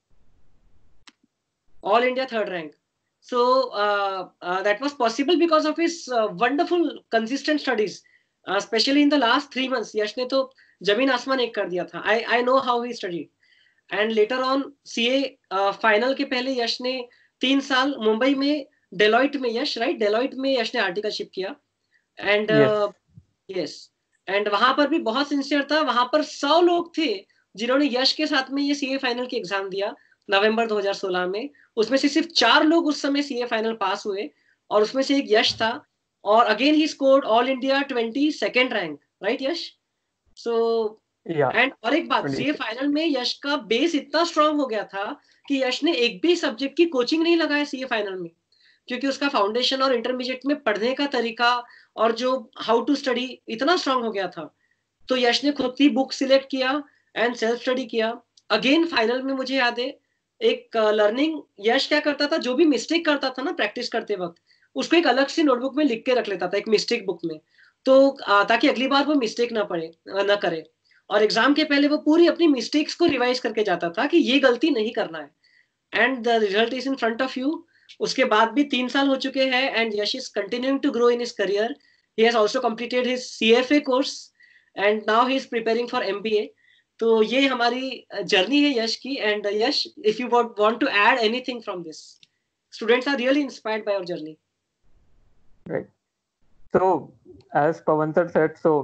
Speaker 1: all India 3rd rank. So that was possible because of his wonderful consistent studies, especially in the last 3 months. Yash ने तो जमीन आसमान एक कर दिया था। I know how he studied. And later on CA final के पहले यश ने 3 साल मुंबई में डेलॉइट में डेलॉइट में यश ने आर्टिकलशिप किया एंड यस एंड वहां पर भी बहुत सिंसियर था। वहां पर 100 लोग थे जिन्होंने यश के साथ में ये CA फाइनल की एग्जाम दिया नवंबर 2016 में। उसमें से सिर्फ 4 लोग उस समय CA फाइनल पास हुए और उसमें से एक यश था और again he scored all India 22nd rank, right Yash? So and और एक बात, CA फाइनल में यश का बेस इतना स्ट्रांग हो गया था कि यश ने एक भी सब्जेक्ट की कोचिंग नहीं लगाया CA फाइनल में क्योंकि उसका फाउंडेशन और इंटरमीडिएट में पढ़ने का तरीका और जो हाउ टू स्टडी इतना स्ट्रांग हो गया था। तो यश ने खुद ही बुक सिलेक्ट किया एंड सेल्फ स्टडी किया। अगेन फाइनल में मुझे याद है एक लर्निंग यश क्या करता था, जो भी मिस्टेक करता था ना प्रैक्टिस करते वक्त उसको एक अलग सी नोटबुक में लिख के रख लेता था, एक मिस्टेक बुक में, तो ताकि अगली बार वो मिस्टेक ना करे। और एग्जाम के पहले वो पूरी अपनी मिस्टेक्स को रिवाइज करके जाता था कि ये गलती नहीं करना है and the result is in front of you. उसके बाद भी 3 साल हो चुके हैं and Yash is continuing to grow in his career. He has also completed his CFA course and now he is preparing for MBA। तो ये हमारी जर्नी है यश की। And Yash, if you want to add anything from this, students are really inspired by your journey.
Speaker 3: Right. So, as Pawan sir said, so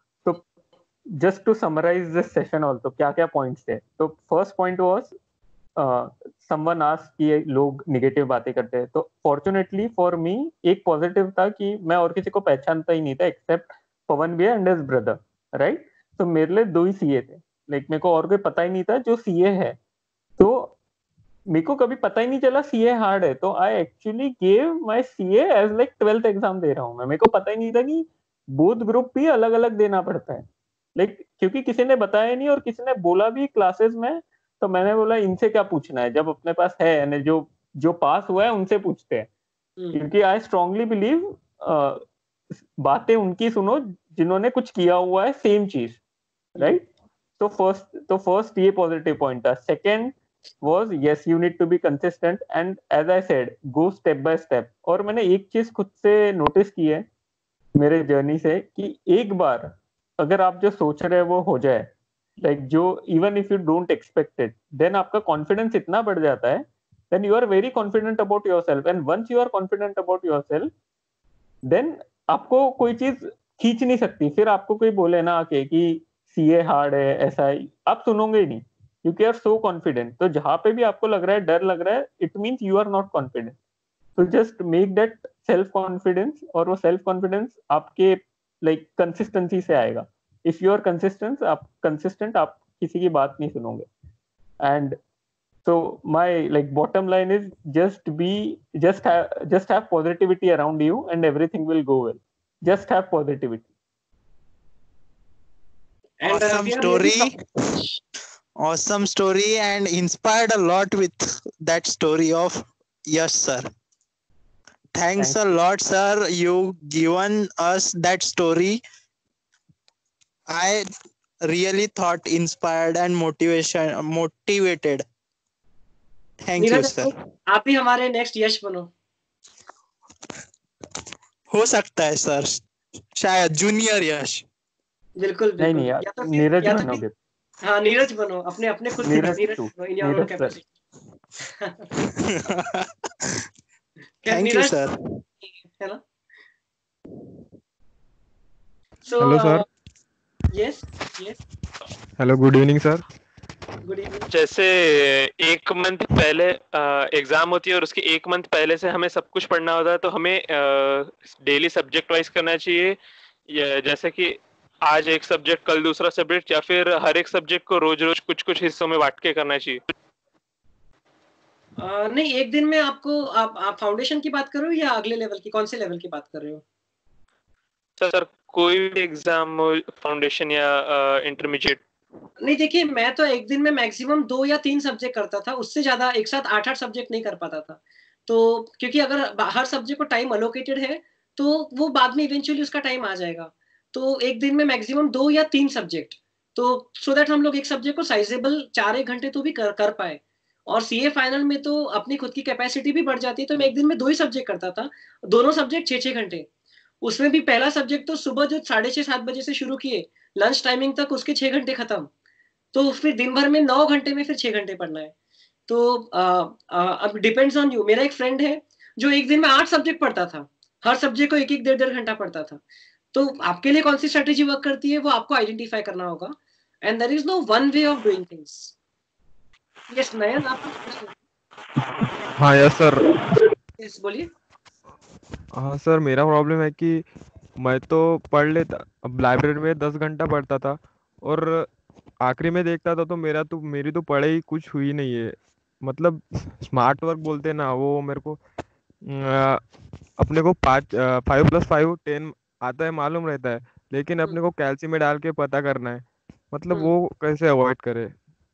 Speaker 3: just to summarize this session also, क्या-क्या points थे? तो first point was someone asked कि लोग negative बातें करते हैं। तो fortunately for me एक positive था कि मैं और किसी को पहचानता ही नहीं था except पवन भैया and his brother, right? तो मेरे लिए 2 ही CA थे, like मेरे को और कोई पता ही नहीं था जो CA है। तो मेरे को कभी पता ही नहीं चला CA हार्ड है, तो I actually gave my CA as like 12th exam दे रहा हूँ मैं। मेरे को पता ही नहीं था कि बोथ ग्रुप भी अलग अलग देना पड़ता है, लाइक क्योंकि किसी ने बताया नहीं और किसी ने बोला भी क्लासेस में, तो मैंने बोला इनसे क्या पूछना है, जब अपने पास है यानी जो पास हुआ है उनसे पूछते हैं। क्योंकि आई स्ट्रांगली बिलीव बातें उनकी सुनो जिन्होंने कुछ किया हुआ है सेम चीज, राइट? तो फर्स्ट ये पॉजिटिव पॉइंट था. Second was yes you need to be consistent and as I said go step by step. और मैंने एक चीज खुद से नोटिस की है मेरे जर्नी से कि एक बार अगर आप जो सोच रहे हैं वो हो जाए, लाइक जो even if you don't expect it, then आपका कॉन्फिडेंस इतना बढ़ जाता है, then you are very confident about yourself, and once you are confident about yourself then आपको कोई चीज खींच नहीं सकती. फिर आपको कोई बोले ना आके कि सीए हार्ड है ऐसा है, आप सुनोगे ही नहीं क्योंकि आर सो कॉन्फिडेंट. तो जहां पे भी आपको लग रहा है डर लग रहा है, it means you are not confident. तो just make that self confidence, और वो सेल्फ कॉन्फिडेंस आपके लाइक कंसिस्टेंसी से आएगा. इफ यू आर कंसिस्टेंट आप किसी की बात नहीं सुनोगे. And so my like bottom line is just have positivity around you and everything will go well. Just have positivity.
Speaker 1: And
Speaker 14: awesome story and inspired a lot with that story of Yash sir. Thanks a lot sir, you given us that story. I really thought inspired and motivated. Thank you sir.
Speaker 1: आप ही हमारे next यश बनो.
Speaker 14: हो सकता है sir, शायद junior यश.
Speaker 1: बिल्कुल
Speaker 3: नहीं यार, नीरज बनोगे.
Speaker 1: हाँ नीरज बनो, अपने अपने खुद से नीरज बनो in your capacity.
Speaker 14: Thank you sir.
Speaker 1: है ना. So
Speaker 15: hello sir.
Speaker 1: Yes.
Speaker 15: Hello, good evening sir.
Speaker 6: जैसे एक मंथ पहले एग्जाम होती है और उसके एक मंथ पहले से हमें सब कुछ पढ़ना होता है, तो हमें डेली सब्जेक्ट वाइज करना चाहिए, जैसे कि आज एक सब्जेक्ट कल दूसरा सब्जेक्ट, या फिर हर एक सब्जेक्ट को रोज रोज कुछ कुछ हिस्सों में बांट के करना चाहिए?
Speaker 1: नहीं, एक दिन में आपको आप फाउंडेशन की बात कर रहे हो या अगले लेवल की, कौन से लेवल की बात कर रहे हो?
Speaker 6: सर कोई भी एग्जाम फाउंडेशन या इंटरमीडिएट?
Speaker 1: नहीं देखिए, मैं तो एक दिन में मैक्सिमम 2 या 3 सब्जेक्ट करता था, उससे ज्यादा एक साथ 8-8 सब्जेक्ट नहीं कर पाता था. तो क्योंकि अगर हर सब्जेक्ट को टाइम अलोकेटेड है तो वो बाद में इवेंचुअली उसका टाइम आ जाएगा. तो एक दिन में मैक्सिमम 2 या 3 सब्जेक्ट, तो सो दैट हम लोग एक सब्जेक्ट को साइजेबल 4-1 घंटे तो भी कर पाए. और सीए फाइनल में तो अपनी खुद की कैपेसिटी भी बढ़ जाती है, तो मैं एक दिन में 2 ही सब्जेक्ट करता था, दोनों सब्जेक्ट 6-6 घंटे. उसमें भी पहला सब्जेक्ट तो सुबह जो 6:30-7 बजे से शुरू किए, लंच टाइमिंग तक उसके 6 घंटे खत्म. तो फिर दिन भर में 9 घंटे में फिर 6 घंटे पढ़ना है. तो अब डिपेंड्स ऑन यू. मेरा एक फ्रेंड है जो एक दिन में 8 सब्जेक्ट पढ़ता था, हर सब्जेक्ट को 1-1 1.5 घंटा पढ़ता था. तो आपके लिए कौन सी स्ट्रेटेजी वर्क करती है वो आपको आइडेंटिफाई करना होगा. And there is no one way of doing things. Yes Nayan, आप?
Speaker 15: हाँ यस सर.
Speaker 1: यस बोलिए.
Speaker 15: हाँ सर, मेरा प्रॉब्लम है कि मैं तो पढ़ लेता, अब लाइब्रेरी में 10 घंटा पढ़ता था और आखिरी में देखता था तो मेरी तो पढ़ाई कुछ हुई नहीं है. मतलब स्मार्ट वर्क बोलते हैं ना, वो मेरे को अपने को 5+5 10 आता है, मालूम रहता है, लेकिन अपने को कैल्सी में डाल के पता करना है. मतलब वो कैसे अवॉइड करे?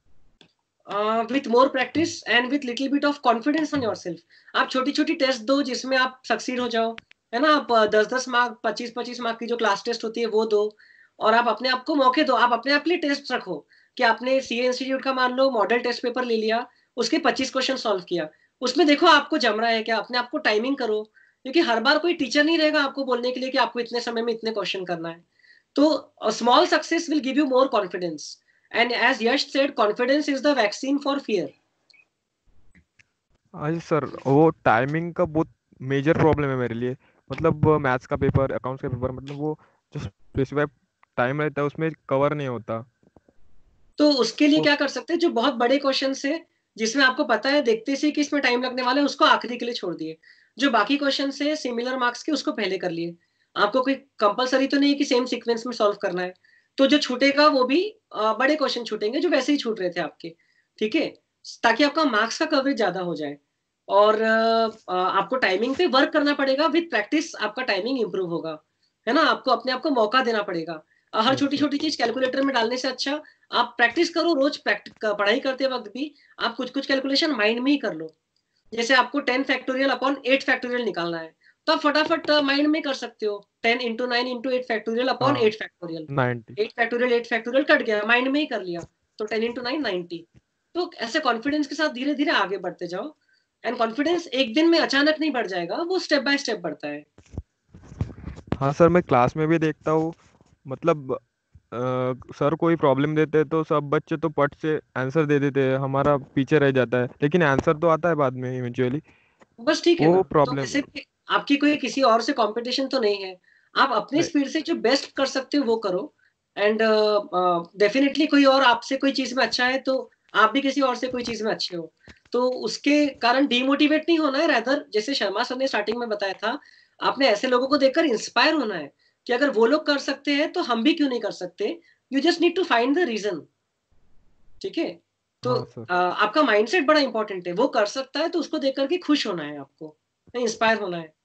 Speaker 1: With more practice and with little bit of confidence on yourself. आप छोटी छोटी टेस्ट दो जिसमें आप सक्सीड हो जाओ, है ना. आप 10-10 मार्क 25-25 मार्क की जो क्लास टेस्ट होती है वो दो, और आप अपने आप को मौके दो. आप अपने आप के लिए टेस्ट रखो कि आपने सीए इंस्टीट्यूट का मान लो मॉडल टेस्ट पेपर ले लिया, उसके 25 क्वेश्चन सॉल्व किया, उसमें देखो आपको जम रहा है क्या. अपने आप को टाइमिंग करो, क्योंकि हर बार कोई टीचर नहीं रहेगा आपको बोलने के लिए कि आपको इतने समय में इतने क्वेश्चन करना है. तो small success will give you more confidence. And as Yash said, confidence is the vaccine for fear.
Speaker 15: हाँ सर, वो टाइमिंग का बहुत मेजर प्रॉब्लम है मेरे लिए. मतलब मैथ्स का पेपर, अकाउंट्स का पेपर, मतलब वो जो स्पेसिफाइड टाइम रहता है उसमें कवर नहीं होता.
Speaker 1: तो उसके लिए क्या कर सकते हैं, जो बहुत बड़े क्वेश्चन है जिसमें आपको पता है देखते से कि इसमें टाइम लगने वाला है, उसको आखिरी के लिए छोड़ दिए. जो बाकी क्वेश्चन है सिमिलर मार्क्स के, उसको पहले कर लिए. आपको कोई कंपलसरी तो नहीं कि सेम सीक्वेंस में सॉल्व करना है. तो जो छूटेगा वो भी बड़े क्वेश्चन छूटेंगे जो वैसे ही छूट रहे थे आपके, ठीक है, ताकि आपका मार्क्स का कवरेज ज्यादा हो जाए. और आपको टाइमिंग पे वर्क करना पड़ेगा. विद प्रैक्टिस आपका टाइमिंग इंप्रूव होगा, है ना. आपको अपने आप को मौका देना पड़ेगा. हर छोटी छोटी चीज कैलकुलेटर में डालने से अच्छा आप प्रैक्टिस करो. रोज पढ़ाई करते वक्त भी आप कुछ कुछ कैलकुलेशन माइंड में ही कर लो. जैसे आपको 10 फैक्टोरियल अपॉन 8 फैक्टोरियल निकालना है, तो आप फटाफट माइंड में कर सकते हो 10 into 9 into 8 फैक्टोरियल अपॉन
Speaker 15: हाँ
Speaker 1: 8 फैक्टोरियल
Speaker 15: 90
Speaker 1: 8 फैक्टोरियल कट गया, माइंड में ही कर लिया, तो 10 into 9 90। तो ऐसे कॉन्फिडेंस के साथ धीरे धीरे आगे बढ़ते जाओ, एंड कॉन्फिडेंस एक दिन में अचानक नहीं बढ़ जाएगा, वो स्टेप बाय स्टेप बढ़ता है।
Speaker 15: हाँ सर, मैं क्लास में भी देखता हूँ, मतलब सर कोई प्रॉब्लम देते हैं तो सब बच्चे तो पट से आंसर दे देते हैं, हमारा पीछे रह जाता है, लेकिन आंसर तो आता है बाद में इवेंचुअली।
Speaker 1: बस ठीक है ना,
Speaker 15: वो
Speaker 1: तो
Speaker 15: प्रॉब्लम।
Speaker 1: वैसे भी आपकी कोई किसी और से कंपटीशन तो नहीं है, आप अपनी स्पीड से जो बेस्ट कर सकते हो वो करो, एंड डेफिनेटली कोई और आपसे कोई चीज में अच्छा है तो आप भी किसी और से कोई चीज में अच्छे हो, तो उसके कारण डीमोटिवेट नहीं होना है, रादर जैसे शर्मा सर ने स्टार्टिंग में बताया था, आपने ऐसे लोगों को देखकर इंस्पायर होना है कि अगर वो लोग कर सकते हैं तो हम भी क्यों नहीं कर सकते। You just need to find the reason, ठीक है। तो
Speaker 15: हाँ सर।
Speaker 1: आपका माइंडसेट बड़ा इंपॉर्टेंट है, वो कर सकता है तो उसको देख करके खुश होना है, आपको इंस्पायर होना है।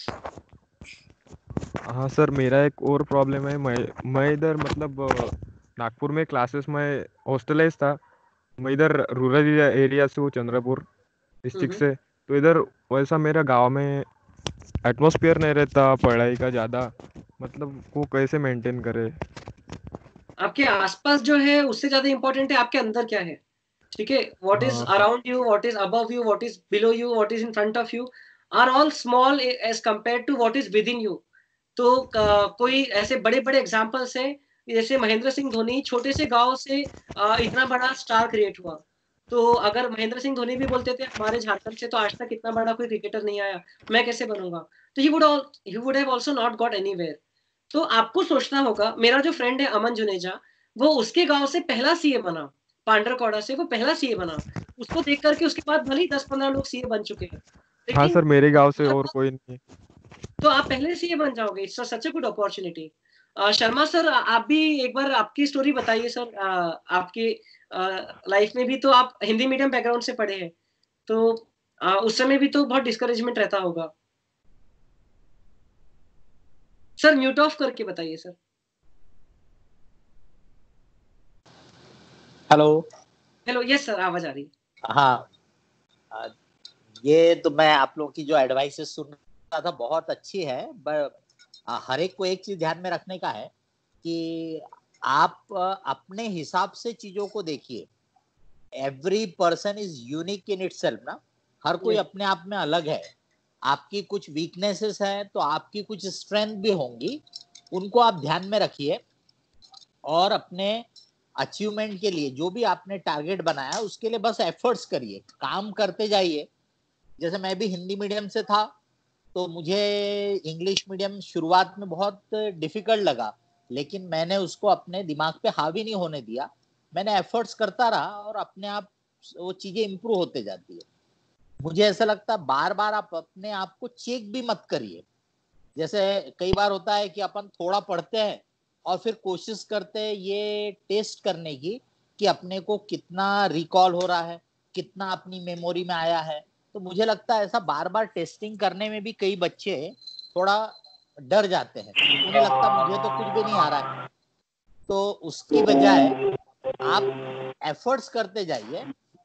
Speaker 15: हाँ सर, मेरा एक और प्रॉब्लम है, मैं इधर मतलब नागपुर में क्लासेस में हॉस्टलाइज था, मैं इधर रूरल एरिया से हूँ, चंद्रपुर डिस्ट्रिक्ट से, तो इधर वैसा मेरा गांव में एटमॉस्फेयर नहीं रहता पढ़ाई का ज़्यादा, मतलब वो कैसे मेंटेन करे।
Speaker 1: आपके आसपास जो है उससे ज्यादा इंपॉर्टेंट है आपके अंदर क्या है, ठीक है। व्हाट इज
Speaker 15: हाँ सर।
Speaker 1: Around you, what is above you, what is below you, what is in front of you are all small as compare to what is within you. तो कोई ऐसे बड़े बड़े एग्जांपल्स हैं, जैसे महेंद्र सिंह धोनी छोटे से गांव से इतना बड़ा स्टार क्रिएट हुआ, तो अगर महेंद्र सिंह धोनी भी बोलते थे हमारे झारखंड से तो आज तक इतना बड़ा कोई क्रिकेटर नहीं आया, मैं कैसे बनूंगा, तो he would have also not got anywhere. तो आपको सोचना होगा, मेरा जो फ्रेंड है अमन जुनेजा, वो उसके गांव से पहला सीए बना, पांडरकौड़ा से वो पहला सीए बना, उसको देख करके उसके बाद भले ही 10-15 लोग सीए बन चुके हैं,
Speaker 15: हाँ
Speaker 1: लेकिन
Speaker 15: सर, मेरे गांव से और कोई नहीं है।
Speaker 1: तो आप पहले सीए बन जाओगे, it's such a good opportunity. Sharma sir, आप भी एक बार आपकी स्टोरी बताइए सर, आपके लाइफ में भी तो आप हिंदी मीडियम बैकग्राउंड से पढ़े हैं, तो उस समय भी तो बहुत डिस्करेजमेंट रहता होगा सर, म्यूट ऑफ करके बताइए sir.
Speaker 4: Hello
Speaker 1: hello, yes sir, आवाज आ रही है।
Speaker 4: हाँ, ये तो मैं आप लोगों की जो एडवाइसेस सुन रहा था बहुत अच्छी है, हर एक को एक चीज ध्यान में रखने का है कि आप अपने हिसाब से चीजों को देखिए। Every person is unique in itself ना, हर कोई अपने आप में अलग है। आपकी कुछ वीकनेसेस है तो आपकी कुछ स्ट्रेंथ भी होंगी, उनको आप ध्यान में रखिए और अपने अचीवमेंट के लिए जो भी आपने टारगेट बनाया उसके लिए बस एफर्ट्स करिए, काम करते जाइए। जैसे मैं भी हिंदी मीडियम से था तो मुझे इंग्लिश मीडियम शुरुआत में बहुत डिफिकल्ट लगा, लेकिन मैंने उसको अपने दिमाग पे हावी नहीं होने दिया, मैंने एफर्ट्स करता रहा और अपने आप वो चीजें इंप्रूव होते जाती है। मुझे ऐसा लगता है बार बार आप अपने आप को चेक भी मत करिए। जैसे कई बार होता है कि अपन थोड़ा पढ़ते हैं और फिर कोशिश करते हैं ये टेस्ट करने की कि अपने को कितना रिकॉल हो रहा है, कितना अपनी मेमोरी में आया है। तो मुझे लगता है ऐसा बार बार टेस्टिंग करने में भी कई बच्चे थोड़ा डर जाते हैं, उन्हें लगता है मुझे तो कुछ भी नहीं आ रहा है। तो उसकी बजाय आप एफर्ट्स करते जाइए,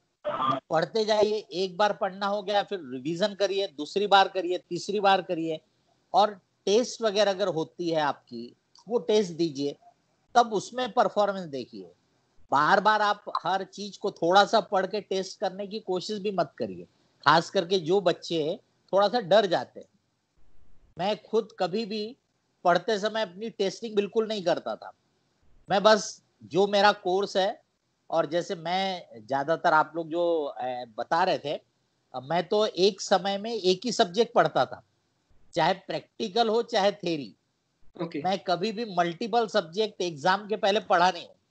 Speaker 4: पढ़ते जाइए, एक बार पढ़ना हो गया फिर रिवीजन करिए, दूसरी बार करिए, तीसरी बार करिए, और टेस्ट वगैरह अगर होती है आपकी वो टेस्ट दीजिए, तब उसमें परफॉर्मेंस देखिए। बार बार आप हर चीज को थोड़ा सा पढ़ के टेस्ट करने की कोशिश भी मत करिए, खास करके जो बच्चे थोड़ा सा डर जाते हैं। मैं खुद कभी भी पढ़ते समय अपनी टेस्टिंग बिल्कुल नहीं करता था, मैं बस जो मेरा कोर्स है, और जैसे मैं ज्यादातर आप लोग जो बता रहे थे, मैं तो एक समय में एक ही सब्जेक्ट पढ़ता था, चाहे प्रैक्टिकल हो चाहे थ्योरी। मैं कभी भी मल्टीपल सब्जेक्ट एग्जाम के पहले पढ़ा नहीं हूँ।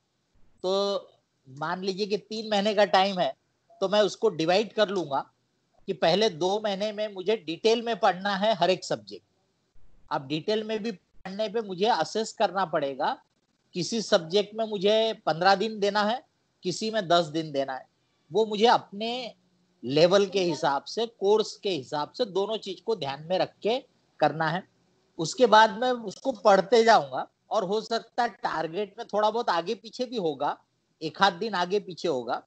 Speaker 4: तो मान लीजिए कि 3 महीने का टाइम है तो मैं उसको डिवाइड कर लूंगा कि पहले 2 महीने में मुझे डिटेल में पढ़ना है हर एक सब्जेक्ट। अब डिटेल में भी पढ़ने पे मुझे असेस करना पड़ेगा, किसी सब्जेक्ट में मुझे 15 दिन देना है, किसी में 10 दिन देना है। वो मुझे अपने लेवल के हिसाब से, कोर्स के हिसाब से दोनों चीज को ध्यान में रख के करना है। उसके बाद मैं उसको पढ़ते जाऊंगा और हो सकता है टारगेट में थोड़ा बहुत आगे पीछे भी होगा, एक आध दिन आगे पीछे होगा।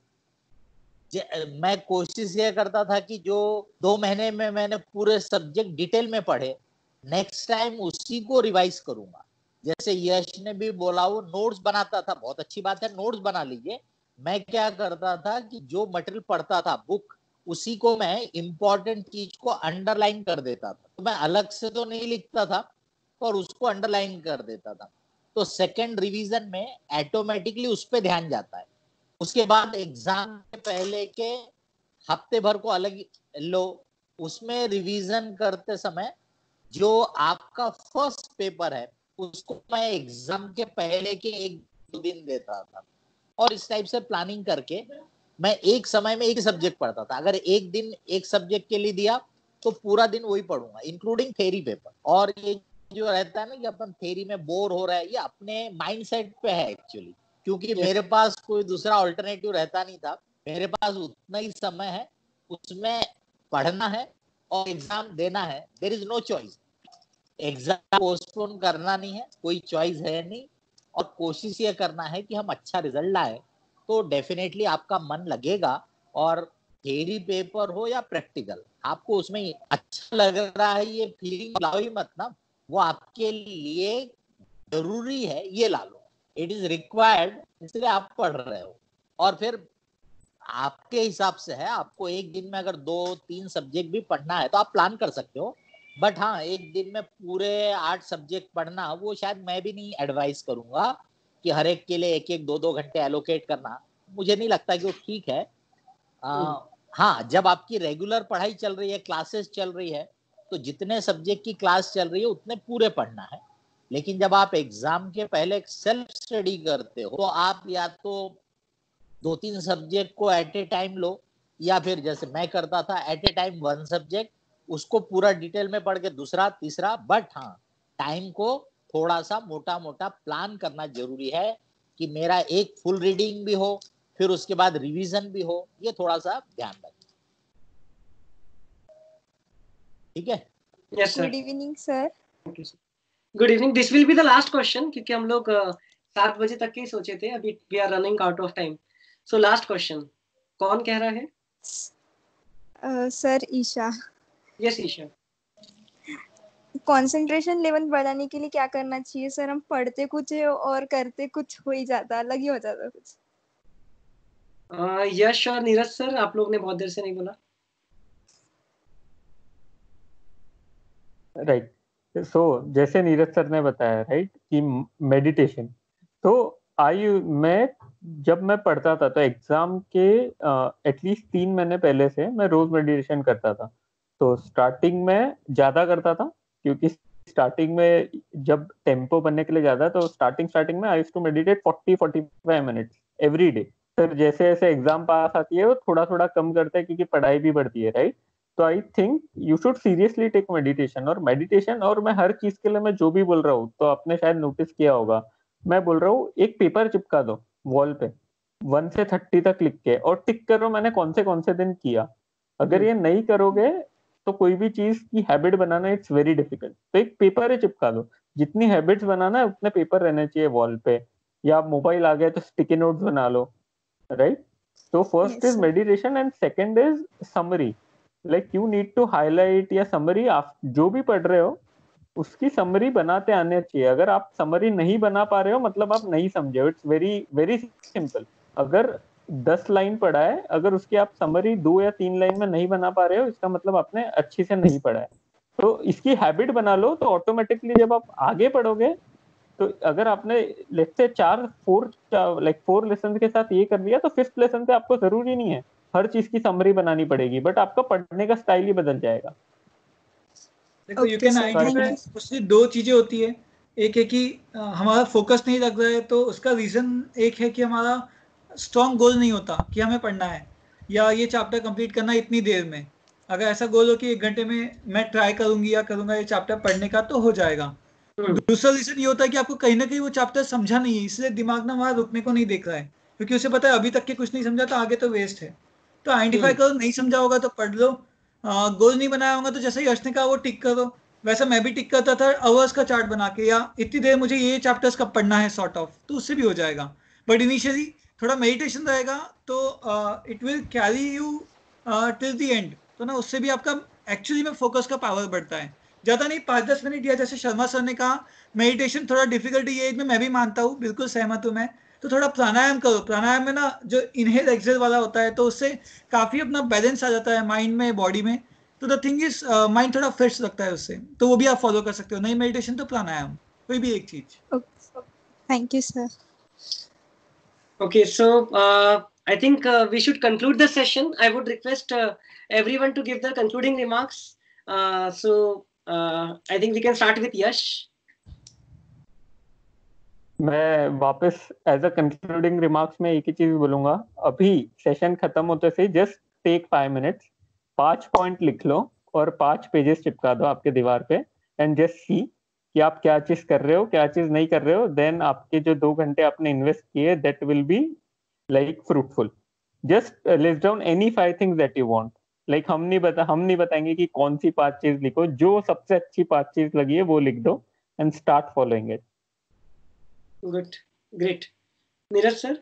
Speaker 4: मैं कोशिश ये करता था कि जो 2 महीने में मैंने पूरे सब्जेक्ट डिटेल में पढ़े, नेक्स्ट टाइम उसी को रिवाइज करूंगा। जैसे यश ने भी बोला वो नोट्स बनाता था, बहुत अच्छी बात है, नोट्स बना लीजिए। मैं क्या करता था कि जो मटेरियल पढ़ता था बुक, उसी को मैं इंपॉर्टेंट चीज को अंडरलाइन कर देता था। तो मैं अलग से तो नहीं लिखता था और उसको अंडरलाइन कर देता था, तो सेकंड रिवीजन में ऑटोमेटिकली उस पर ध्यान जाता है। उसके बाद एग्जाम के पहले के हफ्ते भर को अलग लो, उसमें रिवीजन करते समय जो आपका फर्स्ट पेपर है उसको मैं एग्जाम के पहले के 1-2 दिन देता था, और इस टाइप से प्लानिंग करके मैं एक समय में एक सब्जेक्ट पढ़ता था। अगर एक दिन एक सब्जेक्ट के लिए दिया तो पूरा दिन वही पढ़ूंगा, इंक्लूडिंग थ्योरी पेपर। और ये जो रहता है ना कि अपन थ्योरी में बोर हो रहा है, ये अपने माइंडसेट पे है एक्चुअली, क्योंकि मेरे पास कोई दूसरा ऑल्टरनेटिव रहता नहीं था। मेरे पास उतना ही समय है, उसमें पढ़ना है और एग्जाम देना है। There is no choice, exam postpone करना नहीं है, कोई चॉइस है नहीं, और कोशिश ये करना है कि हम अच्छा रिजल्ट लाए। तो डेफिनेटली आपका मन लगेगा, और थ्योरी पेपर हो या प्रैक्टिकल, आपको उसमें अच्छा लग रहा है, ये फीलिंग लाओ ही मत ना, वो आपके लिए जरूरी है, ये ला लो, इट इज रिक्वायर्ड, इसलिए आप पढ़ रहे हो। और फिर आपके हिसाब से है, आपको एक दिन में अगर 2-3 सब्जेक्ट भी पढ़ना है तो आप प्लान कर सकते हो, बट हाँ, एक दिन में पूरे 8 सब्जेक्ट पढ़ना, वो शायद मैं भी नहीं एडवाइस करूंगा कि हर एक के लिए 1-1, 2-2 घंटे एलोकेट करना, मुझे नहीं लगता कि वो ठीक है। हाँ, जब आपकी रेगुलर पढ़ाई चल रही है, क्लासेस चल रही है, तो जितने सब्जेक्ट की क्लास चल रही है उतने पूरे पढ़ना है। लेकिन जब आप एग्जाम के पहले सेल्फ स्टडी करते हो तो आप या तो 2-3 सब्जेक्ट को एट ए टाइम लो, या फिर जैसे मैं करता था एट ए टाइम 1 सब्जेक्ट, उसको पूरा डिटेल में पढ़ के दूसरा, तीसरा। बट हाँ, टाइम को थोड़ा सा मोटा मोटा प्लान करना जरूरी है कि मेरा एक फुल रीडिंग भी हो, फिर उसके बाद रिवीजन भी हो, ये थोड़ा सा ध्यान रखें। ठीक है?
Speaker 1: Yes sir.
Speaker 8: Good evening sir.
Speaker 1: Good evening. This will be the last question, क्योंकि हम लोग 7 बजे तक के ही सोचे थे, अभी we are running out of time. So last question, कौन कह रहा है?
Speaker 8: Sir Isha.
Speaker 1: Yes Isha.
Speaker 8: Concentration level बढ़ाने के लिए क्या करना चाहिए सर? हम पढ़ते कुछ है और करते कुछ हो ही जाता, अलग ही हो जाता कुछ।
Speaker 1: यश और नीरज सर, आप लोग ने बहुत देर से नहीं बोला।
Speaker 3: राइट, सो जैसे नीरज सर ने बताया राइट कि मेडिटेशन, तो जब मैं पढ़ता था तो एग्जाम के एटलीस्ट 3 महीने पहले से मैं रोज मेडिटेशन करता था। तो स्टार्टिंग में ज्यादा करता था, क्योंकि स्टार्टिंग में जब टेम्पो बनने के लिए ज्यादा, तो स्टार्टिंग में I used to meditate 40-45 minutes every day. फिर जैसे जैसे एग्जाम पास आती है वो थोड़ा थोड़ा कम करते हैं, क्योंकि पढ़ाई भी बढ़ती है राइट। तो I think you should seriously take meditation. और मैं हर चीज के लिए मैं जो भी बोल रहा हूँ, तो आपने शायद नोटिस किया होगा, मैं बोल रहा हूँ एक पेपर चिपका दो वॉल पे 1 से 30 तक लिख के, और टिक करो मैंने कौन से दिन किया। अगर ये नहीं करोगे तो कोई भी चीज की हैबिट बनाना इट्स वेरी डिफिकल्ट। तो एक पेपर ही चिपका दो, जितनी हैबिट्स बनाना है उतने पेपर रहने चाहिए वॉल पे, या मोबाइल आ गया तो स्टिकी नोट्स बना लो राइट। तो first is meditation and second is summary. Like you need to highlight या समरी, आप जो भी पढ़ रहे हो उसकी समरी बनाते आने चाहिए। अगर आप समरी नहीं बना पा रहे हो मतलब आप नहीं समझे हो। It's very very simple. अगर 10 लाइन पढ़ा है, अगर उसकी आप समरी 2 या 3 लाइन में नहीं बना पा रहे हो, इसका मतलब आपने अच्छी से नहीं पढ़ा है। तो इसकी हैबिट बना लो, तो ऑटोमेटिकली जब आप आगे पढ़ोगे, तो अगर आपने लेट्स से 4 लेसन के साथ ये कर लिया, तो 5th लेसन पे आपको जरूरी नहीं है हर चीज की समरी बनानी पड़ेगी, बट आपका पढ़ने का स्टाइल ही बदल जाएगा।
Speaker 2: देखो यू कैन आइडेंटिफाई उससे 2 चीजें होती है। एक है कि हमारा फोकस नहीं लग रहा है, तो उसका रीजन एक है कि हमारा स्ट्रॉन्ग गोल नहीं होता कि हमें पढ़ना है या ये चैप्टर कंप्लीट करना है इतनी देर में। अगर ऐसा गोल हो कि 1 घंटे में मैं ट्राई करूंगी या करूंगा ये चैप्टर पढ़ने का, तो हो जाएगा। दूसरा रीजन ये होता है कि आपको कहीं ना कहीं वो चैप्टर समझा नहीं है, इसलिए दिमाग ना वहां रुकने को नहीं देख रहा है, क्योंकि उसे पता है अभी तक के कुछ नहीं समझा तो आगे तो वेस्ट है। तो आइडेंटिफाई करो, नहीं समझा होगा तो पढ़ लो, गोल नहीं बनाया होगा तो जैसे यश ने कहा वो टिक करो। वैसा मैं भी टिक करता था अवर्स का चार्ट बना के, या इतनी देर मुझे ये चैप्टर्स कब पढ़ना है सॉर्ट ऑफ, तो उससे भी हो जाएगा। बट इनिशियली थोड़ा मेडिटेशन रहेगा तो it will carry you till the end, तो ना उससे भी आपका एक्चुअली में फोकस का पावर बढ़ता है। ज्यादा नहीं, 5-10 मिनट, या जैसे शर्मा सर ने कहा मेडिटेशन थोड़ा डिफिकल्ट ये एज में, मैं भी मानता हूँ, बिल्कुल सहमत हूँ मैं। तो थोड़ा प्राणायाम करो, प्राणायाम में ना जो इनहेल एक्सहेल वाला होता है तो उससे काफी अपना बैलेंस आ जाता है माइंड में, बॉडी में। तो द थिंग इज माइंड थोड़ा फ्रेश लगता है उससे, तो वो भी आप फॉलो कर सकते हो, नहीं मेडिटेशन तो प्राणायाम, कोई भी एक चीज।
Speaker 8: Thank you sir.
Speaker 1: Okay, so I think we should conclude the session. I would request everyone to give their concluding remarks. I think we can start with Yash.
Speaker 3: मैं वापस एज अ कंक्लूडिंग रिमार्क्स में एक ही चीज बोलूंगा, अभी session खत्म होते से जस्ट टेक 5 मिनट्स, 5 पॉइंट लिख लो और 5 पेजेस चिपका दो आपके दीवार पे, एंड जस्ट सी कि आप क्या चीज कर रहे हो, क्या चीज नहीं कर रहे हो। देन आपके जो 2 घंटे आपने इन्वेस्ट किए, that will be like fruitful. Just list down any 5 things that you want. Like हम नहीं बताएंगे कि कौन सी 5 चीज लिखो, जो सबसे अच्छी 5 चीज लगी है वो लिख दो and start following it.
Speaker 1: Good, great. Neeraj sir?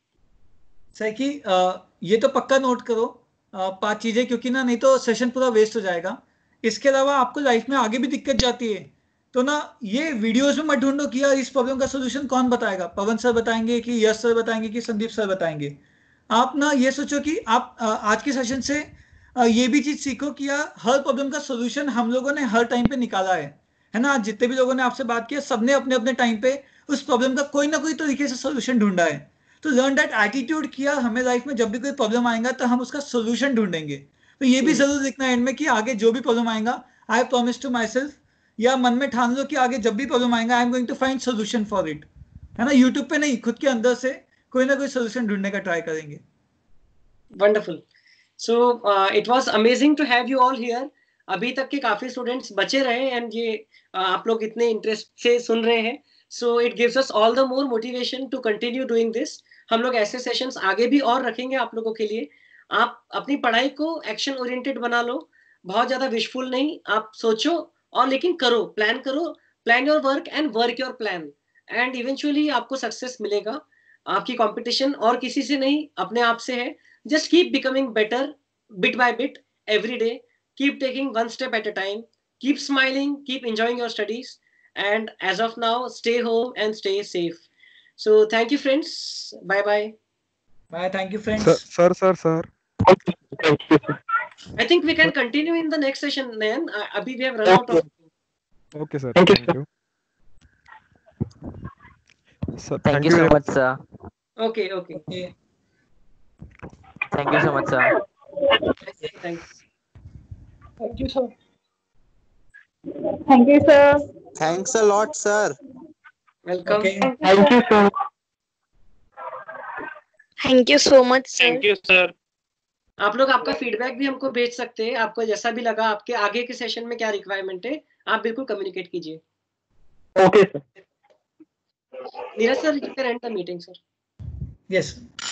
Speaker 2: Sir कि ये तो पक्का नोट करो 5 चीजें, क्योंकि ना नहीं तो सेशन पूरा वेस्ट हो जाएगा। इसके अलावा आपको लाइफ में आगे भी दिक्कत जाती है तो ना ये वीडियोस में मत ढूंढो कि यार इस प्रॉब्लम का सोल्यूशन कौन बताएगा, पवन सर बताएंगे कि यश सर बताएंगे कि संदीप सर बताएंगे। आप ना ये सोचो कि आप आज के सेशन से ये भी चीज सीखो कि यार हर प्रॉब्लम का सोल्यूशन हम लोगों ने हर टाइम पे निकाला है ना। आज जितने भी लोगों ने आपसे बात किया, सबने अपने अपने टाइम पे उस प्रॉब्लम का कोई ना कोई तरीके से सोल्यूशन ढूंढा है। तो लर्न दैट एटीट्यूड किया, हमें लाइफ में जब भी कोई प्रॉब्लम आएगा तो हम उसका सोल्यूशन ढूंढेंगे। तो ये भी जरूर लिखना एंड में कि आगे जो भी प्रॉब्लम आएगा, I promise to my self, या मन में ठान लो कि आगे जब भी प्रॉब्लम आएगा I am going to find solution for it, है ना। यूट्यूब पे नहीं, खुद के अंदर से कोई ना कोई सोल्यूशन ढूंढने का ट्राई करेंगे।
Speaker 1: Wonderful. So it was amazing to have you all here. अभी तक के काफी स्टूडेंट्स बचे रहे एंड ये आप लोग इतने इंटरेस्ट से सुन रहे हैं, so it gives us all the more motivation to continue doing this. हम लोग ऐसे सेशंस आगे भी और रखेंगे आप लोगों के लिए। आप अपनी पढ़ाई को एक्शन ओरिएंटेड बना लो, बहुत ज्यादा विशफुल नहीं, आप सोचो और लेकिन करो, plan your work and work your plan, and eventually आपको सक्सेस मिलेगा। आपकी कंपटीशन और किसी से नहीं, अपने आप से है। Just keep becoming better bit by bit every day. Keep taking one step at a time. Keep smiling, keep enjoying your studies. And as of now, stay home and stay safe. So thank you, friends. Bye bye.
Speaker 2: Bye. Thank you, friends.
Speaker 15: Sir.
Speaker 1: I think we can continue in the next session, Nayan. Abhi we have run out of.
Speaker 15: Okay, sir. Thank you. Sir,
Speaker 5: thank you so much, sir.
Speaker 1: Okay.
Speaker 5: Thank you so much, sir.
Speaker 1: Thanks.
Speaker 16: Thank you, sir. Thank you, sir.
Speaker 14: Thanks a lot, sir.
Speaker 1: Welcome.
Speaker 16: Okay. Thank you, sir.
Speaker 9: Thank you so much, sir.
Speaker 6: Thank you sir.
Speaker 1: आप लोग आपका feedback भी हमको भेज सकते हैं, आपको जैसा भी लगा, आपके आगे के सेशन में क्या रिक्वायरमेंट है, आप बिल्कुल कम्युनिकेट कीजिए।
Speaker 16: Okay, sir.
Speaker 1: Neeraj sir, you can end the meeting, sir.
Speaker 2: Yes.